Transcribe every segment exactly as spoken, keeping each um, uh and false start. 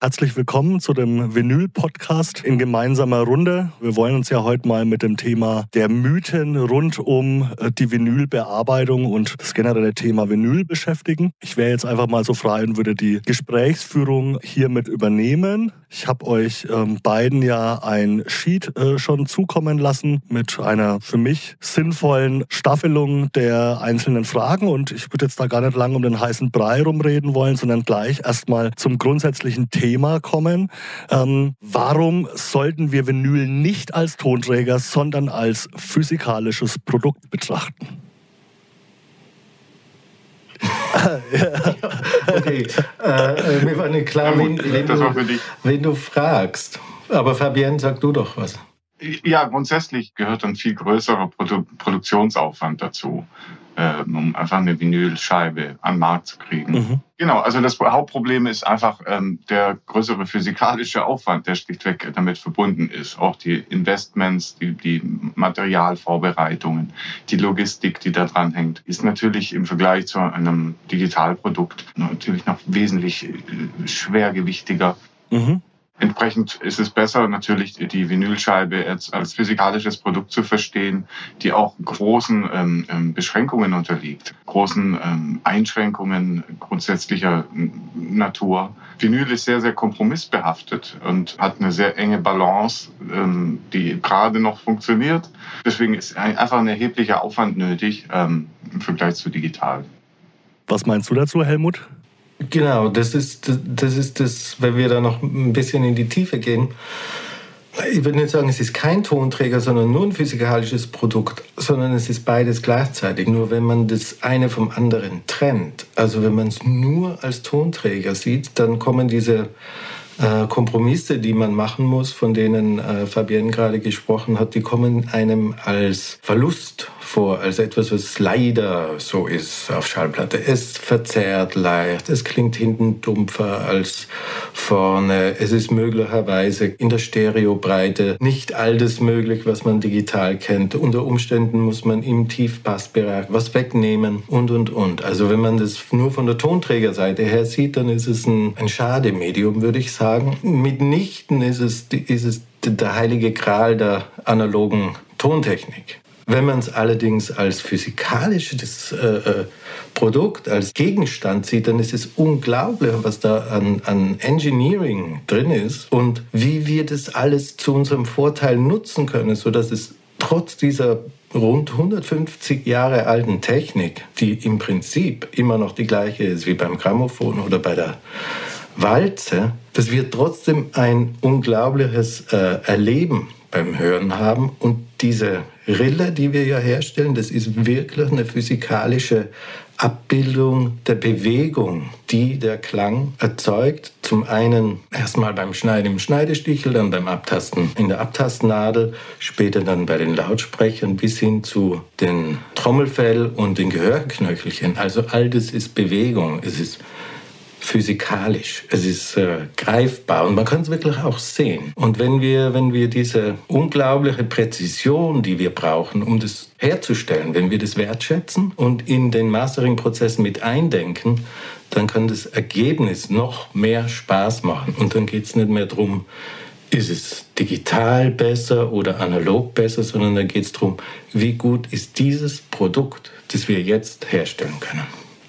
Herzlich willkommen zu dem Vinyl-Podcast in gemeinsamer Runde. Wir wollen uns ja heute mal mit dem Thema der Mythen rund um die Vinylbearbeitung und das generelle Thema Vinyl beschäftigen. Ich wäre jetzt einfach mal so frei und würde die Gesprächsführung hiermit übernehmen. Ich habe euch ähm, beiden ja ein Sheet äh, schon zukommen lassen mit einer für mich sinnvollen Staffelung der einzelnen Fragen. Und ich würde jetzt da gar nicht lange um den heißen Brei rumreden wollen, sondern gleich erstmal zum grundsätzlichen Thema kommen. Ähm, warum sollten wir Vinyl nicht als Tonträger, sondern als physikalisches Produkt betrachten? Okay, äh, mir war nicht klar, wen, wen, du, wen du fragst. Aber Fabienne, sag du doch was. Ja, grundsätzlich gehört ein viel größerer Produ- Produktionsaufwand dazu, äh, um einfach eine Vinylscheibe an den Markt zu kriegen. Mhm. Genau, also das Hauptproblem ist einfach ähm, der größere physikalische Aufwand, der schlichtweg damit verbunden ist. Auch die Investments, die, die Materialvorbereitungen, die Logistik, die da dran hängt, ist natürlich im Vergleich zu einem Digitalprodukt natürlich noch wesentlich äh, schwergewichtiger. Mhm. Entsprechend ist es besser, natürlich die Vinylscheibe jetzt als physikalisches Produkt zu verstehen, die auch großen ähm, Beschränkungen unterliegt, großen ähm, Einschränkungen grundsätzlicher Natur. Vinyl ist sehr, sehr kompromissbehaftet und hat eine sehr enge Balance, ähm, die gerade noch funktioniert. Deswegen ist einfach ein erheblicher Aufwand nötig ähm, im Vergleich zu digital. Was meinst du dazu, Helmut? Genau, das ist, das ist das, wenn wir da noch ein bisschen in die Tiefe gehen. Ich würde nicht sagen, es ist kein Tonträger, sondern nur ein physikalisches Produkt, sondern es ist beides gleichzeitig. Nur wenn man das eine vom anderen trennt, also wenn man es nur als Tonträger sieht, dann kommen diese äh, Kompromisse, die man machen muss, von denen äh, Fabienne gerade gesprochen hat, die kommen einem als Verlust vor, als etwas, was leider so ist auf Schallplatte. Es verzerrt leicht, es klingt hinten dumpfer als vorne, es ist möglicherweise in der Stereobreite nicht all das möglich, was man digital kennt. Unter Umständen muss man im Tiefpassbereich was wegnehmen und, und, und. Also wenn man das nur von der Tonträgerseite her sieht, dann ist es ein, ein Schademedium, würde ich sagen. Mitnichten ist es, ist es der heilige Gral der analogen Tontechnik. Wenn man es allerdings als physikalisches äh, Produkt, als Gegenstand sieht, dann ist es unglaublich, was da an, an Engineering drin ist und wie wir das alles zu unserem Vorteil nutzen können, sodass es trotz dieser rund hundertfünfzig Jahre alten Technik, die im Prinzip immer noch die gleiche ist wie beim Grammophon oder bei der Walze, dass wir trotzdem ein unglaubliches äh, Erleben beim Hören haben. Und diese Rille, die wir ja herstellen, das ist wirklich eine physikalische Abbildung der Bewegung, die der Klang erzeugt. Zum einen erstmal beim Schneiden im Schneidestichel, dann beim Abtasten in der Abtastnadel, später dann bei den Lautsprechern bis hin zu den Trommelfell und den Gehörknöchelchen. Also all das ist Bewegung. Es ist physikalisch, es ist äh, greifbar und man kann es wirklich auch sehen. Und wenn wir, wenn wir diese unglaubliche Präzision, die wir brauchen, um das herzustellen, wenn wir das wertschätzen und in den Mastering-Prozess mit eindenken, dann kann das Ergebnis noch mehr Spaß machen. Und dann geht es nicht mehr darum, ist es digital besser oder analog besser, sondern dann geht es darum, wie gut ist dieses Produkt, das wir jetzt herstellen können.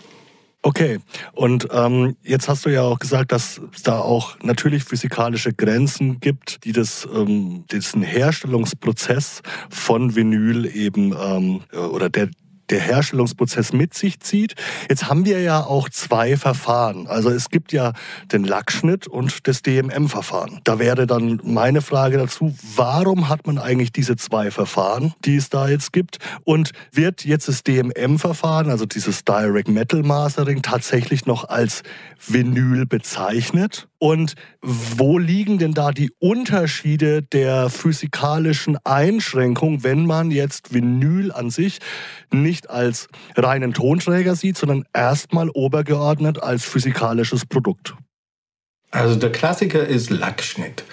Okay, und ähm, jetzt hast du ja auch gesagt, dass es da auch natürlich physikalische Grenzen gibt, die das, ähm, diesen Herstellungsprozess von Vinyl eben ähm, oder der der Herstellungsprozess mit sich zieht. Jetzt haben wir ja auch zwei Verfahren. Also es gibt ja den Lackschnitt und das D M M-Verfahren. Da wäre dann meine Frage dazu, warum hat man eigentlich diese zwei Verfahren, die es da jetzt gibt? Und wird jetzt das D M M-Verfahren, also dieses Direct Metal Mastering, tatsächlich noch als Vinyl bezeichnet? Und wo liegen denn da die Unterschiede der physikalischen Einschränkung, wenn man jetzt Vinyl an sich nicht als reinen Tonträger sieht, sondern erstmal obergeordnet als physikalisches Produkt? Also der Klassiker ist Lackschnitt.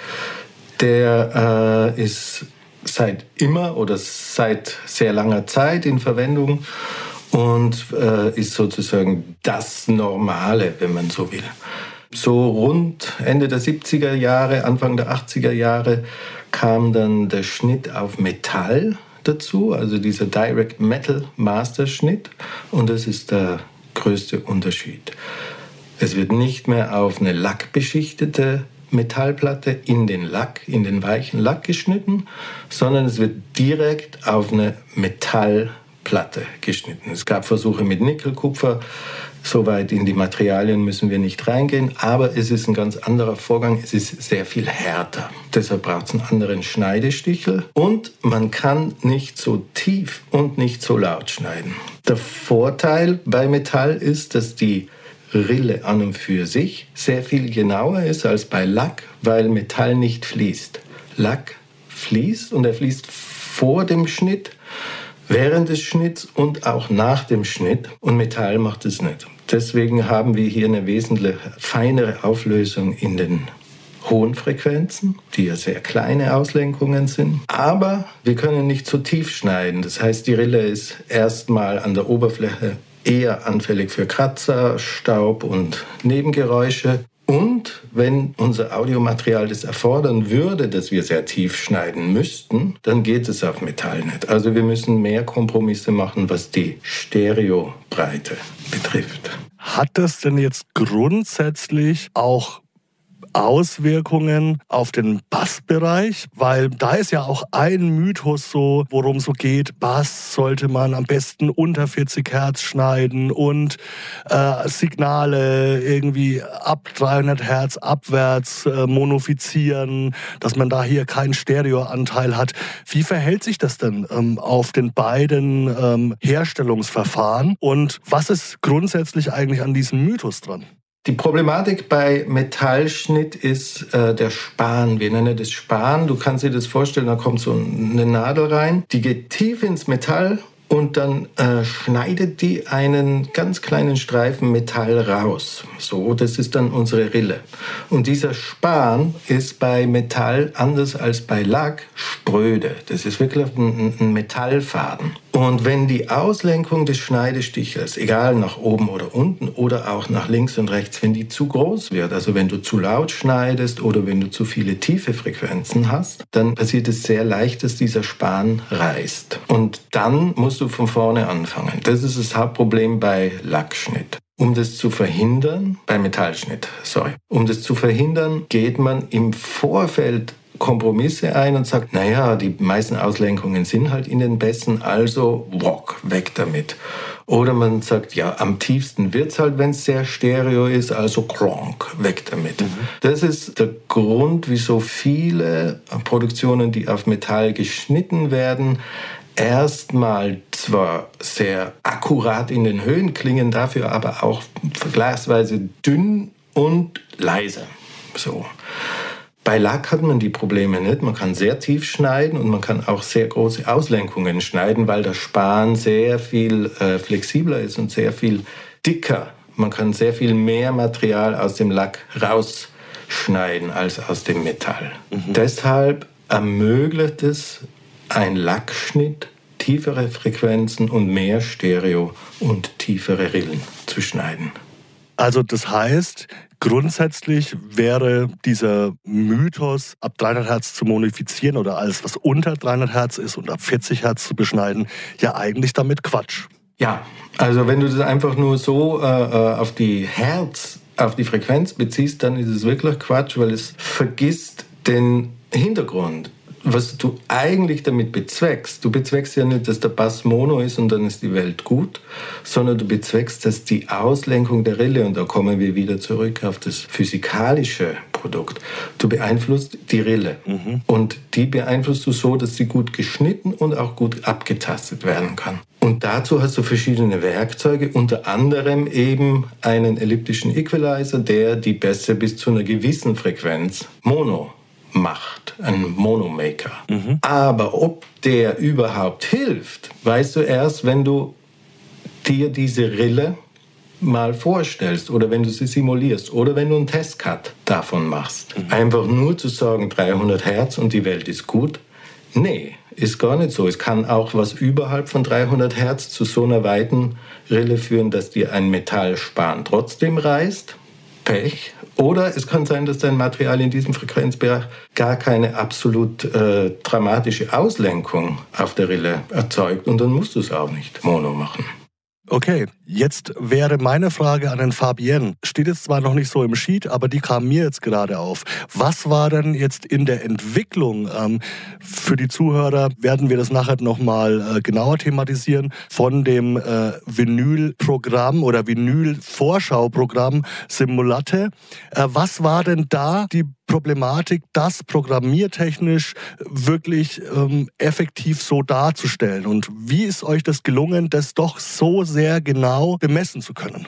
Der äh, ist seit immer oder seit sehr langer Zeit in Verwendung und äh, ist sozusagen das Normale, wenn man so will. So rund Ende der siebziger Jahre, Anfang der achtziger Jahre kam dann der Schnitt auf Metall dazu, also dieser Direct Metal Master Schnitt. Und das ist der größte Unterschied. Es wird nicht mehr auf eine lackbeschichtete Metallplatte in den Lack, in den weichen Lack geschnitten, sondern es wird direkt auf eine Metallplatte geschnitten. Es gab Versuche mit Nickel, Kupfer. Soweit in die Materialien müssen wir nicht reingehen, aber es ist ein ganz anderer Vorgang. Es ist sehr viel härter. Deshalb braucht es einen anderen Schneidestichel und man kann nicht so tief und nicht so laut schneiden. Der Vorteil bei Metall ist, dass die Rille an und für sich sehr viel genauer ist als bei Lack, weil Metall nicht fließt. Lack fließt und er fließt vor dem Schnitt, während des Schnitts und auch nach dem Schnitt. Und Metall macht es nicht. Deswegen haben wir hier eine wesentlich feinere Auflösung in den hohen Frequenzen, die ja sehr kleine Auslenkungen sind. Aber wir können nicht so tief schneiden. Das heißt, die Rille ist erstmal an der Oberfläche eher anfällig für Kratzer, Staub und Nebengeräusche. Und wenn unser Audiomaterial das erfordern würde, dass wir sehr tief schneiden müssten, dann geht es auf Metall nicht. Also wir müssen mehr Kompromisse machen, was die Stereobreite betrifft. Hat das denn jetzt grundsätzlich auch Auswirkungen auf den Bassbereich? Weil da ist ja auch ein Mythos so, worum es so geht, Bass sollte man am besten unter vierzig Hertz schneiden und äh, Signale irgendwie ab dreihundert Hertz abwärts äh, monofizieren, dass man da hier keinen Stereoanteil hat. Wie verhält sich das denn ähm, auf den beiden ähm, Herstellungsverfahren und was ist grundsätzlich eigentlich an diesem Mythos dran? Die Problematik bei Metallschnitt ist äh, der Span. Wir nennen das Span. Du kannst dir das vorstellen, da kommt so eine Nadel rein, die geht tief ins Metall und dann äh, schneidet die einen ganz kleinen Streifen Metall raus. So, das ist dann unsere Rille. Und dieser Span ist bei Metall anders als bei Lack spröde. Das ist wirklich ein, ein Metallfaden. Und wenn die Auslenkung des Schneidestichels, egal nach oben oder unten oder auch nach links und rechts, wenn die zu groß wird, also wenn du zu laut schneidest oder wenn du zu viele tiefe Frequenzen hast, dann passiert es sehr leicht, dass dieser Span reißt. Und dann musst du von vorne anfangen. Das ist das Hauptproblem bei Lackschnitt. Um das zu verhindern, bei Metallschnitt, sorry, um das zu verhindern, geht man im Vorfeld Kompromisse ein und sagt, naja, die meisten Auslenkungen sind halt in den Bässen, also wok, weg damit. Oder man sagt, ja, am tiefsten wird's halt, wenn es sehr stereo ist, also klonk, weg damit. Mhm. Das ist der Grund, wieso viele Produktionen, die auf Metall geschnitten werden, erstmal zwar sehr akkurat in den Höhen klingen, dafür aber auch vergleichsweise dünn und leise. So. Bei Lack hat man die Probleme nicht. Man kann sehr tief schneiden und man kann auch sehr große Auslenkungen schneiden, weil der Span sehr viel äh, flexibler ist und sehr viel dicker. Man kann sehr viel mehr Material aus dem Lack rausschneiden als aus dem Metall. Mhm. Deshalb ermöglicht es ein Lackschnitt, tiefere Frequenzen und mehr Stereo und tiefere Rillen zu schneiden. Also das heißt, grundsätzlich wäre dieser Mythos, ab dreihundert Hertz zu modifizieren oder alles, was unter dreihundert Hertz ist und ab vierzig Hertz zu beschneiden, ja eigentlich damit Quatsch. Ja, also wenn du das einfach nur so äh, auf die Hertz, auf die Frequenz beziehst, dann ist es wirklich Quatsch, weil es vergisst den Hintergrund. Was du eigentlich damit bezweckst, du bezweckst ja nicht, dass der Bass Mono ist und dann ist die Welt gut, sondern du bezweckst, dass die Auslenkung der Rille, und da kommen wir wieder zurück auf das physikalische Produkt, du beeinflusst die Rille. Mhm. Und die beeinflusst du so, dass sie gut geschnitten und auch gut abgetastet werden kann. Und dazu hast du verschiedene Werkzeuge, unter anderem eben einen elliptischen Equalizer, der die Bässe bis zu einer gewissen Frequenz Mono macht, ein Monomaker. Mhm. Aber ob der überhaupt hilft, weißt du erst, wenn du dir diese Rille mal vorstellst oder wenn du sie simulierst oder wenn du einen Testcut davon machst. Mhm. Einfach nur zu sagen, dreihundert Hertz und die Welt ist gut, nee, ist gar nicht so. Es kann auch was überhalb von dreihundert Hertz zu so einer weiten Rille führen, dass dir ein Metallspan trotzdem reißt. Pech. Oder es kann sein, dass dein Material in diesem Frequenzbereich gar keine absolut äh, dramatische Auslenkung auf der Rille erzeugt. Und dann musst du es auch nicht mono machen. Okay, jetzt wäre meine Frage an den Fabien. Steht jetzt zwar noch nicht so im Sheet, aber die kam mir jetzt gerade auf. Was war denn jetzt in der Entwicklung? Ähm, für die Zuhörer werden wir das nachher nochmal äh, genauer thematisieren. Von dem äh, Vinyl-Programm oder Vinyl-Vorschauprogramm Simulatte. Äh, was war denn da die Problematik, das programmiertechnisch wirklich ähm, effektiv so darzustellen? Und wie ist euch das gelungen, das doch so sehr genau bemessen zu können?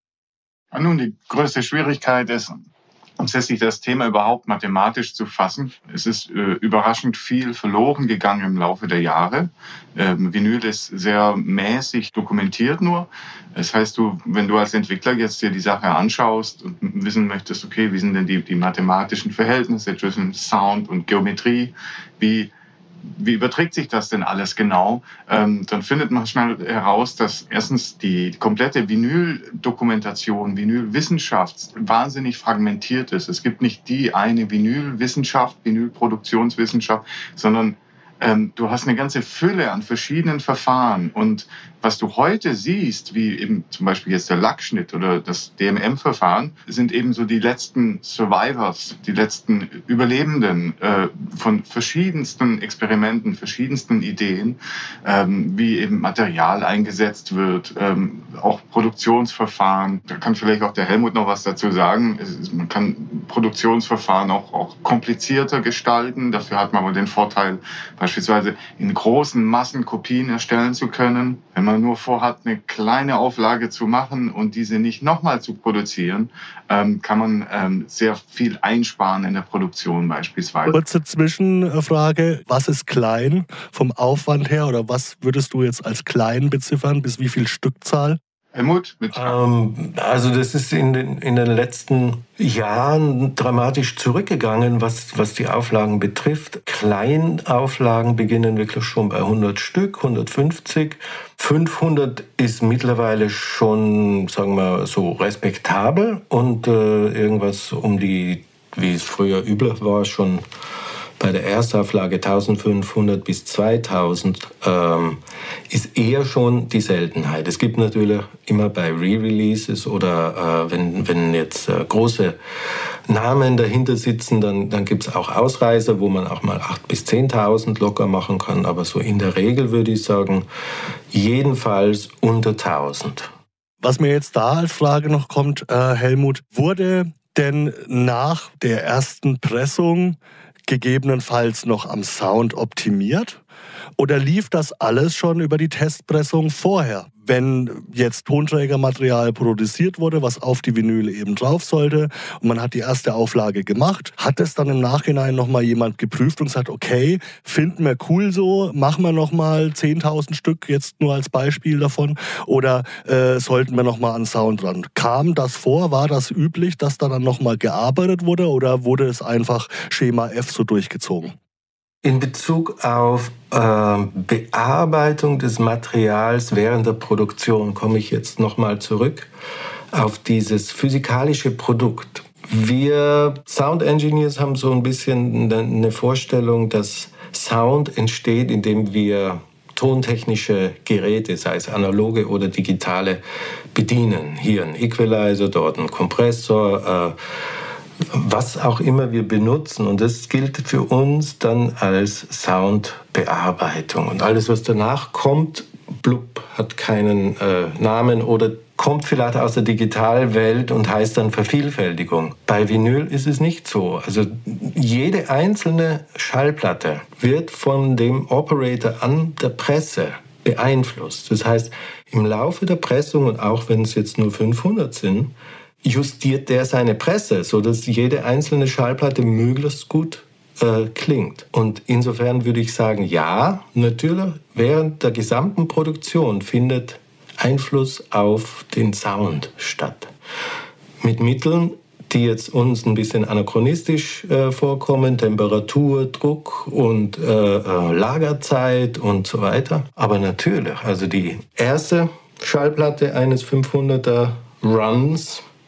Ja, nun, die größte Schwierigkeit ist, grundsätzlich das Thema überhaupt mathematisch zu fassen. Es ist äh, überraschend viel verloren gegangen im Laufe der Jahre. Ähm, Vinyl ist sehr mäßig dokumentiert nur. Das heißt, du, wenn du als Entwickler jetzt dir die Sache anschaust und wissen möchtest, okay, wie sind denn die, die mathematischen Verhältnisse zwischen Sound und Geometrie, wie Wie überträgt sich das denn alles genau? Ähm, dann findet man schnell heraus, dass erstens die komplette Vinyl-Dokumentation, Vinyl-Wissenschaft wahnsinnig fragmentiert ist. Es gibt nicht die eine Vinyl-Wissenschaft, Vinyl-Produktionswissenschaft, sondern ähm, du hast eine ganze Fülle an verschiedenen Verfahren. Und was du heute siehst, wie eben zum Beispiel jetzt der Lackschnitt oder das D M M-Verfahren, sind eben so die letzten Survivors, die letzten Überlebenden äh, von verschiedensten Experimenten, verschiedensten Ideen, ähm, wie eben Material eingesetzt wird, ähm, auch Produktionsverfahren. Da kann vielleicht auch der Helmut noch was dazu sagen. Es ist, man kann Produktionsverfahren auch, auch komplizierter gestalten. Dafür hat man aber den Vorteil, beispielsweise in großen Massen Kopien erstellen zu können. Wenn man nur vorhat, eine kleine Auflage zu machen und diese nicht nochmal zu produzieren, ähm, kann man ähm, sehr viel einsparen in der Produktion beispielsweise. Kurze Zwischenfrage, was ist klein vom Aufwand her oder was würdest du jetzt als klein beziffern, bis wie viel Stückzahl? Helmut? Mit ähm, also das ist in den, in den letzten Jahren dramatisch zurückgegangen, was, was die Auflagen betrifft. Kleinauflagen beginnen wirklich schon bei hundert Stück, hundertfünfzig. fünfhundert ist mittlerweile schon, sagen wir so, respektabel und äh, irgendwas um die, wie es früher üblich war, schon bei der Erstauflage eintausendfünfhundert bis zweitausend ähm, ist eher schon die Seltenheit. Es gibt natürlich immer bei Re-Releases oder äh, wenn, wenn jetzt äh, große Namen dahinter sitzen, dann, dann gibt es auch Ausreißer, wo man auch mal achttausend bis zehntausend locker machen kann. Aber so in der Regel würde ich sagen, jedenfalls unter tausend. Was mir jetzt da als Frage noch kommt, äh, Helmut, wurde denn nach der ersten Pressung gegebenenfalls noch am Sound optimiert? Oder lief das alles schon über die Testpressung vorher? Wenn jetzt Tonträgermaterial produziert wurde, was auf die Vinyl eben drauf sollte und man hat die erste Auflage gemacht, hat es dann im Nachhinein nochmal jemand geprüft und gesagt, okay, finden wir cool so, machen wir nochmal zehntausend Stück, jetzt nur als Beispiel davon, oder äh, sollten wir nochmal an Sound ran? Kam das vor? War das üblich, dass da dann nochmal gearbeitet wurde oder wurde es einfach Schema F so durchgezogen? In Bezug auf äh, Bearbeitung des Materials während der Produktion komme ich jetzt nochmal zurück auf dieses physikalische Produkt. Wir Sound Engineers haben so ein bisschen eine Vorstellung, dass Sound entsteht, indem wir tontechnische Geräte, sei es analoge oder digitale, bedienen. Hier ein Equalizer, dort ein Kompressor, äh, was auch immer wir benutzen. Und das gilt für uns dann als Soundbearbeitung. Und alles, was danach kommt, blub, hat keinen äh, Namen oder kommt vielleicht aus der Digitalwelt und heißt dann Vervielfältigung. Bei Vinyl ist es nicht so. Also jede einzelne Schallplatte wird von dem Operator an der Presse beeinflusst. Das heißt, im Laufe der Pressung, und auch wenn es jetzt nur fünfhundert sind, justiert der seine Presse, sodass jede einzelne Schallplatte möglichst gut äh, klingt. Und insofern würde ich sagen, ja, natürlich, während der gesamten Produktion findet Einfluss auf den Sound statt. Mit Mitteln, die jetzt uns ein bisschen anachronistisch äh, vorkommen, Temperatur, Druck und äh, äh, Lagerzeit und so weiter. Aber natürlich, also die erste Schallplatte eines fünfhunderter Runs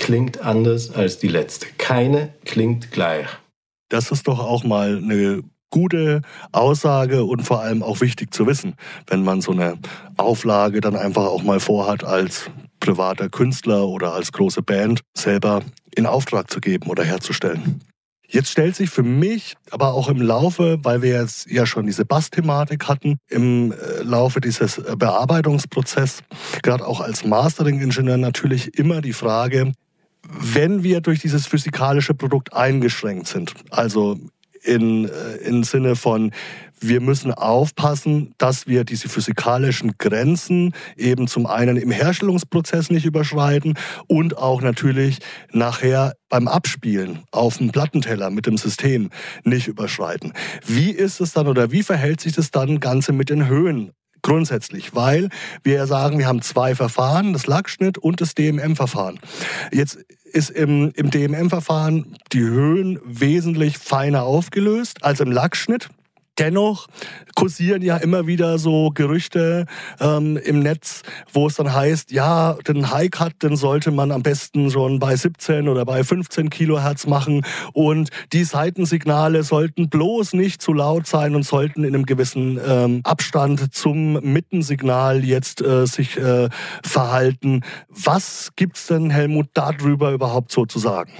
klingt anders als die letzte. Keine klingt gleich. Das ist doch auch mal eine gute Aussage und vor allem auch wichtig zu wissen, wenn man so eine Auflage dann einfach auch mal vorhat, als privater Künstler oder als große Band selber in Auftrag zu geben oder herzustellen. Jetzt stellt sich für mich aber auch im Laufe, weil wir jetzt ja schon diese Bass-Thematik hatten, im Laufe dieses Bearbeitungsprozesses, gerade auch als Mastering-Ingenieur natürlich immer die Frage, wenn wir durch dieses physikalische Produkt eingeschränkt sind, also in, im Sinne von, wir müssen aufpassen, dass wir diese physikalischen Grenzen eben zum einen im Herstellungsprozess nicht überschreiten und auch natürlich nachher beim Abspielen auf dem Plattenteller mit dem System nicht überschreiten. Wie ist es dann oder wie verhält sich das dann Ganze mit den Höhen? Grundsätzlich, weil wir ja sagen, wir haben zwei Verfahren, das Lackschnitt und das D M M-Verfahren. Jetzt ist im, im D M M-Verfahren die Höhen wesentlich feiner aufgelöst als im Lackschnitt. Dennoch kursieren ja immer wieder so Gerüchte ähm, im Netz, wo es dann heißt, ja, den Hi-Cut, den sollte man am besten schon bei siebzehn oder bei fünfzehn Kilohertz machen und die Seitensignale sollten bloß nicht zu laut sein und sollten in einem gewissen ähm, Abstand zum Mittensignal jetzt äh, sich äh, verhalten. Was gibt's denn, Helmut, darüber überhaupt so zu sagen?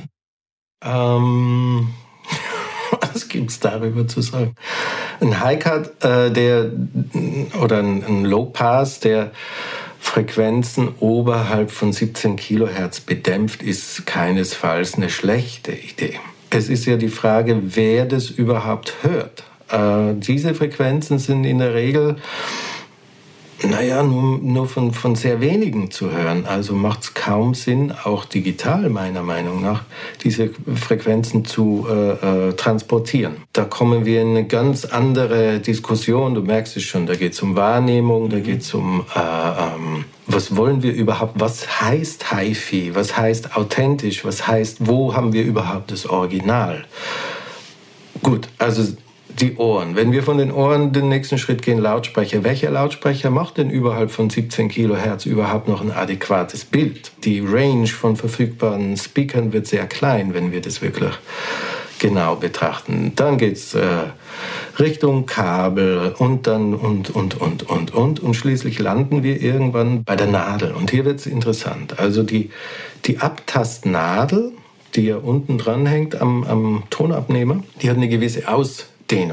Ähm... Was gibt's darüber zu sagen? Ein Hi-Cut, äh, der oder ein, ein Low-Pass, der Frequenzen oberhalb von siebzehn Kilohertz bedämpft, ist keinesfalls eine schlechte Idee. Es ist ja die Frage, wer das überhaupt hört. Äh, diese Frequenzen sind in der Regel Naja, nur, nur von, von sehr wenigen zu hören. Also macht es kaum Sinn, auch digital meiner Meinung nach, diese Frequenzen zu äh, äh, transportieren. Da kommen wir in eine ganz andere Diskussion. Du merkst es schon, da geht es um Wahrnehmung, da geht es um, äh, ähm, was wollen wir überhaupt, was heißt Hi-Fi, was heißt authentisch, was heißt, wo haben wir überhaupt das Original? Gut, also die Ohren. Wenn wir von den Ohren den nächsten Schritt gehen, Lautsprecher. Welcher Lautsprecher macht denn überhalb von siebzehn Kilohertz überhaupt noch ein adäquates Bild? Die Range von verfügbaren Speakern wird sehr klein, wenn wir das wirklich genau betrachten. Dann geht's äh, Richtung Kabel und dann und, und, und, und, und. Und schließlich landen wir irgendwann bei der Nadel. Und hier wird's interessant. Also die, die Abtastnadel, die ja unten dran hängt am, am Tonabnehmer, die hat eine gewisse Ausdehnung.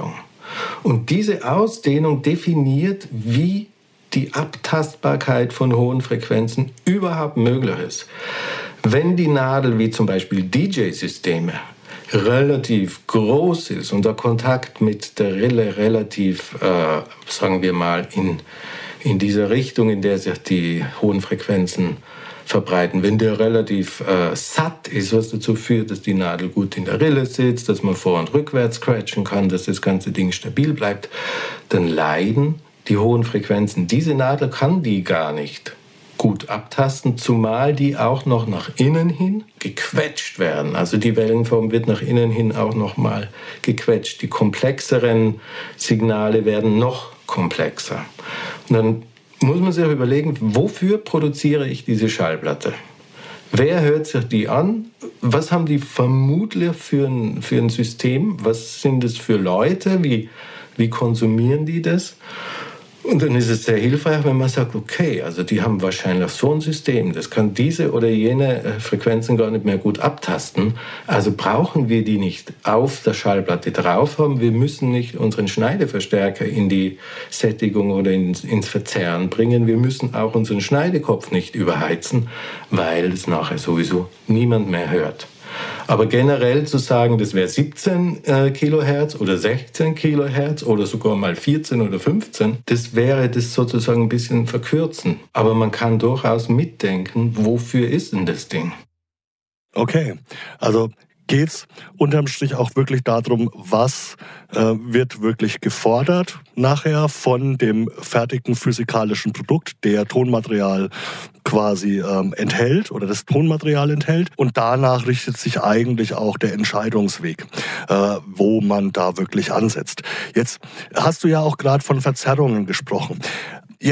Und diese Ausdehnung definiert, wie die Abtastbarkeit von hohen Frequenzen überhaupt möglich ist. Wenn die Nadel, wie zum Beispiel D J-Systeme, relativ groß ist und der Kontakt mit der Rille relativ, äh, sagen wir mal, in, in dieser Richtung, in der sich die hohen Frequenzen verbreiten. Wenn der relativ äh, satt ist, was dazu führt, dass die Nadel gut in der Rille sitzt, dass man vor- und rückwärts scratchen kann, dass das ganze Ding stabil bleibt, dann leiden die hohen Frequenzen. Diese Nadel kann die gar nicht gut abtasten, zumal die auch noch nach innen hin gequetscht werden. Also die Wellenform wird nach innen hin auch noch mal gequetscht. Die komplexeren Signale werden noch komplexer. Und dann muss man sich überlegen, wofür produziere ich diese Schallplatte? Wer hört sich die an? Was haben die vermutlich für ein, für ein System? Was sind es für Leute? Wie, wie konsumieren die das? Und dann ist es sehr hilfreich, wenn man sagt, okay, also die haben wahrscheinlich so ein System, das kann diese oder jene Frequenzen gar nicht mehr gut abtasten. Also brauchen wir die nicht auf der Schallplatte drauf haben. Wir müssen nicht unseren Schneideverstärker in die Sättigung oder ins, ins Verzerren bringen. Wir müssen auch unseren Schneidekopf nicht überheizen, weil es nachher sowieso niemand mehr hört. Aber generell zu sagen, das wäre siebzehn äh, Kilohertz oder sechzehn Kilohertz oder sogar mal vierzehn oder fünfzehn, das wäre das sozusagen ein bisschen verkürzen. Aber man kann durchaus mitdenken, wofür ist denn das Ding? Okay, also geht's unterm Strich auch wirklich darum, was äh, wird wirklich gefordert nachher von dem fertigen physikalischen Produkt, der Tonmaterial quasi ähm, enthält oder das Tonmaterial enthält. Und danach richtet sich eigentlich auch der Entscheidungsweg, äh, wo man da wirklich ansetzt. Jetzt hast du ja auch gerade von Verzerrungen gesprochen. Jetzt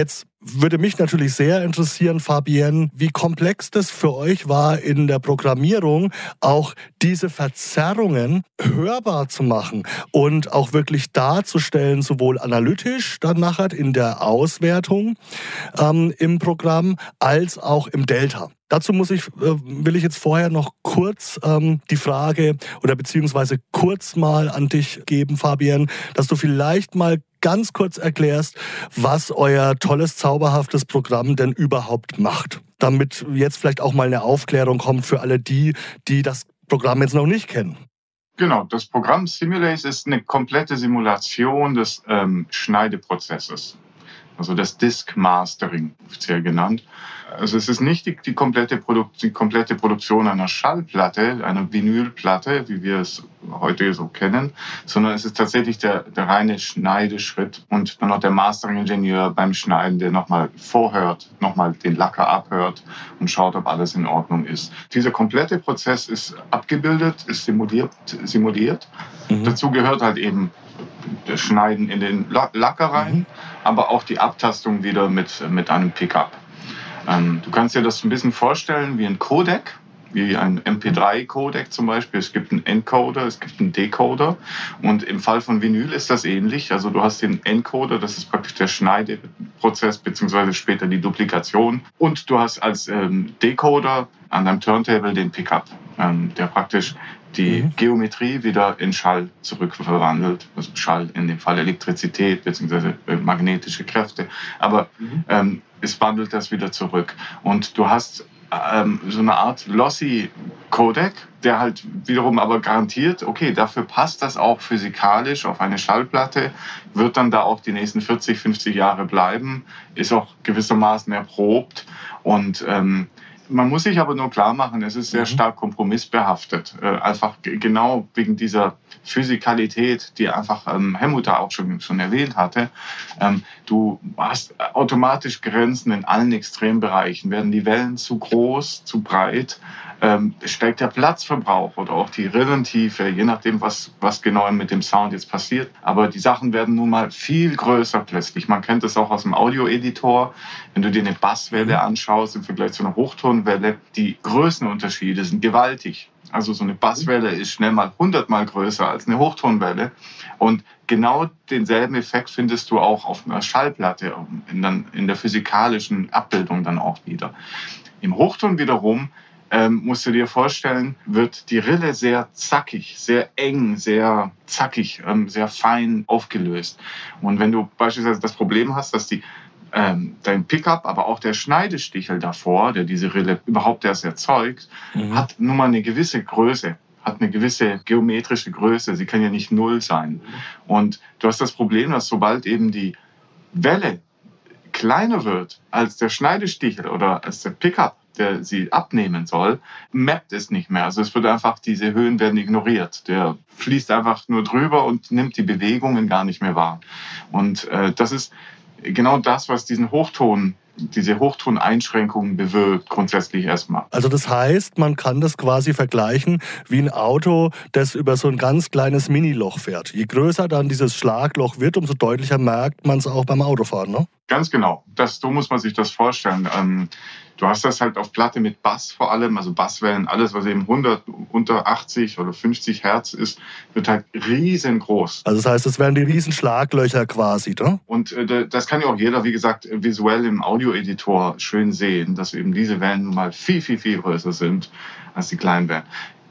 würde mich natürlich sehr interessieren, Fabienne, wie komplex das für euch war in der Programmierung, auch diese Verzerrungen hörbar zu machen und auch wirklich darzustellen, sowohl analytisch dann nachher in der Auswertung ähm, im Programm, als auch im Delta. Dazu muss ich, will ich jetzt vorher noch kurz ähm, die Frage oder beziehungsweise kurz mal an dich geben, Fabienne, dass du vielleicht mal ganz kurz erklärst, was euer tolles, zauberhaftes Programm denn überhaupt macht. Damit jetzt vielleicht auch mal eine Aufklärung kommt für alle die, die das Programm jetzt noch nicht kennen. Genau, das Programm Simulase ist eine komplette Simulation des ähm, Schneideprozesses. Also das Disk Mastering, offiziell genannt. Also es ist nicht die, die, komplette Produkt, die komplette Produktion einer Schallplatte, einer Vinylplatte, wie wir es heute so kennen, sondern es ist tatsächlich der, der reine Schneideschritt und dann noch der Mastering-Ingenieur beim Schneiden, der nochmal vorhört, nochmal den Lacker abhört und schaut, ob alles in Ordnung ist. Dieser komplette Prozess ist abgebildet, ist simuliert. simuliert. Mhm. Dazu gehört halt eben das Schneiden in den Lacker rein, mhm. aber auch die Abtastung wieder mit, mit einem Pickup. Ähm, du kannst dir das ein bisschen vorstellen wie ein Codec, wie ein M P drei Codec zum Beispiel. Es gibt einen Encoder, es gibt einen Decoder und im Fall von Vinyl ist das ähnlich. Also du hast den Encoder, das ist praktisch der Schneideprozess beziehungsweise später die Duplikation und du hast als ähm, Decoder an deinem Turntable den Pickup, ähm, der praktisch die mhm. Geometrie wieder in Schall zurückverwandelt. Also Schall in dem Fall Elektrizität bzw. magnetische Kräfte. Aber mhm. ähm, es wandelt das wieder zurück. Und du hast ähm, so eine Art lossy Codec, der halt wiederum aber garantiert, okay, dafür passt das auch physikalisch auf eine Schallplatte, wird dann da auch die nächsten vierzig, fünfzig Jahre bleiben, ist auch gewissermaßen erprobt und ähm, man muss sich aber nur klar machen, es ist sehr stark kompromissbehaftet. Äh, einfach g- genau wegen dieser Physikalität, die einfach ähm, Helmut da auch schon, schon erwähnt hatte. Ähm, du hast automatisch Grenzen in allen Extrembereichen. Werden die Wellen zu groß, zu breit, ähm, steigt der Platzverbrauch oder auch die Rillentiefe, je nachdem, was, was genau mit dem Sound jetzt passiert. Aber die Sachen werden nun mal viel größer plötzlich. Man kennt das auch aus dem Audio-Editor. Wenn du dir eine Basswelle anschaust im Vergleich zu einer Hochtonwelle, die Größenunterschiede sind gewaltig. Also so eine Basswelle ist schnell mal hundertmal größer als eine Hochtonwelle. Und genau denselben Effekt findest du auch auf einer Schallplatte, in, dann, in der physikalischen Abbildung dann auch wieder. Im Hochton wiederum ähm, musst du dir vorstellen, wird die Rille sehr zackig, sehr eng, sehr zackig, ähm, sehr fein aufgelöst. Und wenn du beispielsweise das Problem hast, dass die ähm, dein Pickup, aber auch der Schneidestichel davor, der diese Rille überhaupt erst erzeugt, mhm. hat nun mal eine gewisse Größe, hat eine gewisse geometrische Größe. Sie kann ja nicht null sein. Und du hast das Problem, dass sobald eben die Welle kleiner wird als der Schneidestichel oder als der Pickup, der sie abnehmen soll, mappt es nicht mehr. Also es wird einfach, diese Höhen werden ignoriert. Der fließt einfach nur drüber und nimmt die Bewegungen gar nicht mehr wahr. Und äh, das ist genau das, was diesen Hochton, diese Hochtoneinschränkungen bewirkt, grundsätzlich erstmal. Also das heißt, man kann das quasi vergleichen wie ein Auto, das über so ein ganz kleines Miniloch fährt. Je größer dann dieses Schlagloch wird, umso deutlicher merkt man es auch beim Autofahren, ne? Ganz genau. Das, so muss man sich das vorstellen. Ähm, du hast das halt auf Platte mit Bass vor allem, also Basswellen, alles, was eben hundert, unter achtzig oder fünfzig Hertz ist, wird halt riesengroß. Also das heißt, es werden die riesen Schlaglöcher quasi, ne? Und äh, das kann ja auch jeder, wie gesagt, visuell im Audioeditor schön sehen, dass eben diese Wellen nun mal viel, viel, viel größer sind als die kleinen Wellen.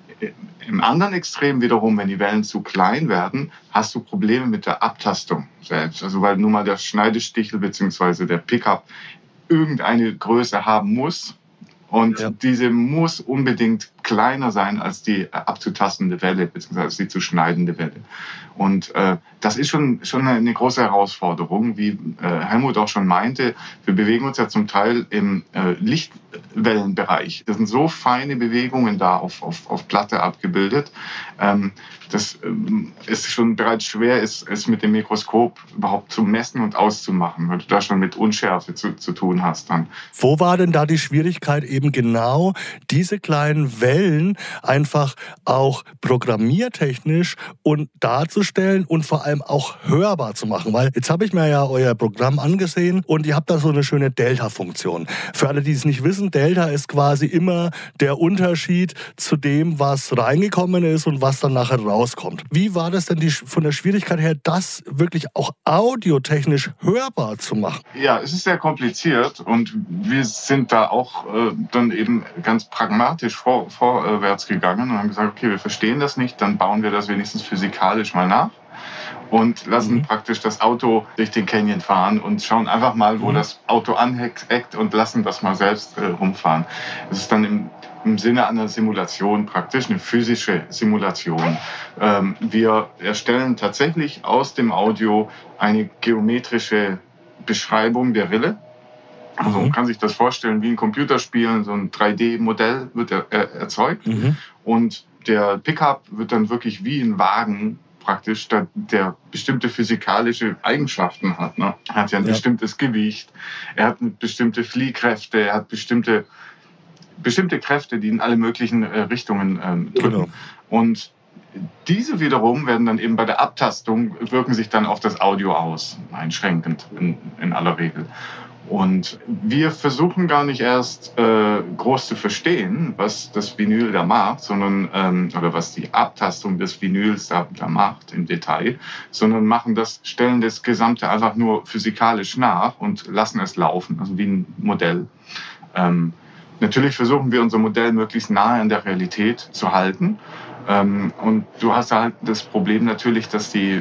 Im anderen Extrem wiederum, wenn die Wellen zu klein werden, hast du Probleme mit der Abtastung selbst. Also weil nun mal der Schneidestichel bzw. der Pickup irgendeine Größe haben muss. Und ja. diese muss unbedingt kleiner sein als die abzutastende Welle, beziehungsweise die zu schneidende Welle. Und äh, das ist schon schon eine große Herausforderung, wie äh, Helmut auch schon meinte. Wir bewegen uns ja zum Teil im äh, Lichtwellenbereich. Das sind so feine Bewegungen da auf auf, auf Platte abgebildet. Ähm, das ähm, ist schon bereits schwer, ist es mit dem Mikroskop überhaupt zu messen und auszumachen, weil du da schon mit Unschärfe zu, zu tun hast dann. Wo war denn da die Schwierigkeit, eben genau diese kleinen Wellen Wellen einfach auch programmiertechnisch und darzustellen und vor allem auch hörbar zu machen. Weil jetzt habe ich mir ja euer Programm angesehen und ihr habt da so eine schöne Delta-Funktion. Für alle, die es nicht wissen, Delta ist quasi immer der Unterschied zu dem, was reingekommen ist und was dann nachher rauskommt. Wie war das denn die, von der Schwierigkeit her, das wirklich auch audiotechnisch hörbar zu machen? Ja, es ist sehr kompliziert und wir sind da auch äh, dann eben ganz pragmatisch vor, vorwärts gegangen und haben gesagt, okay, wir verstehen das nicht, dann bauen wir das wenigstens physikalisch mal nach und lassen mhm. praktisch das Auto durch den Canyon fahren und schauen einfach mal, wo mhm. das Auto aneckt und lassen das mal selbst äh, rumfahren. Das ist dann im, im Sinne einer Simulation praktisch, eine physische Simulation. Ähm, wir erstellen tatsächlich aus dem Audio eine geometrische Beschreibung der Rille. Also man kann sich das vorstellen wie ein Computerspiel, so ein drei D-Modell wird er, er, erzeugt mhm. und der Pickup wird dann wirklich wie ein Wagen praktisch, der, der bestimmte physikalische Eigenschaften hat. Ne? Er hat ja ein ja. bestimmtes Gewicht, er hat bestimmte Fliehkräfte, er hat bestimmte, bestimmte Kräfte, die in alle möglichen äh, Richtungen ähm, drücken. Genau. Und diese wiederum werden dann eben bei der Abtastung, wirken sich dann auf das Audio aus, einschränkend in, in aller Regel. Und wir versuchen gar nicht erst äh, groß zu verstehen, was das Vinyl da macht, sondern ähm, oder was die Abtastung des Vinyls da, da macht im Detail, sondern machen das, stellen das Gesamte einfach nur physikalisch nach und lassen es laufen, also wie ein Modell. Ähm, natürlich versuchen wir unser Modell möglichst nahe an der Realität zu halten. Ähm, und du hast halt das Problem natürlich, dass die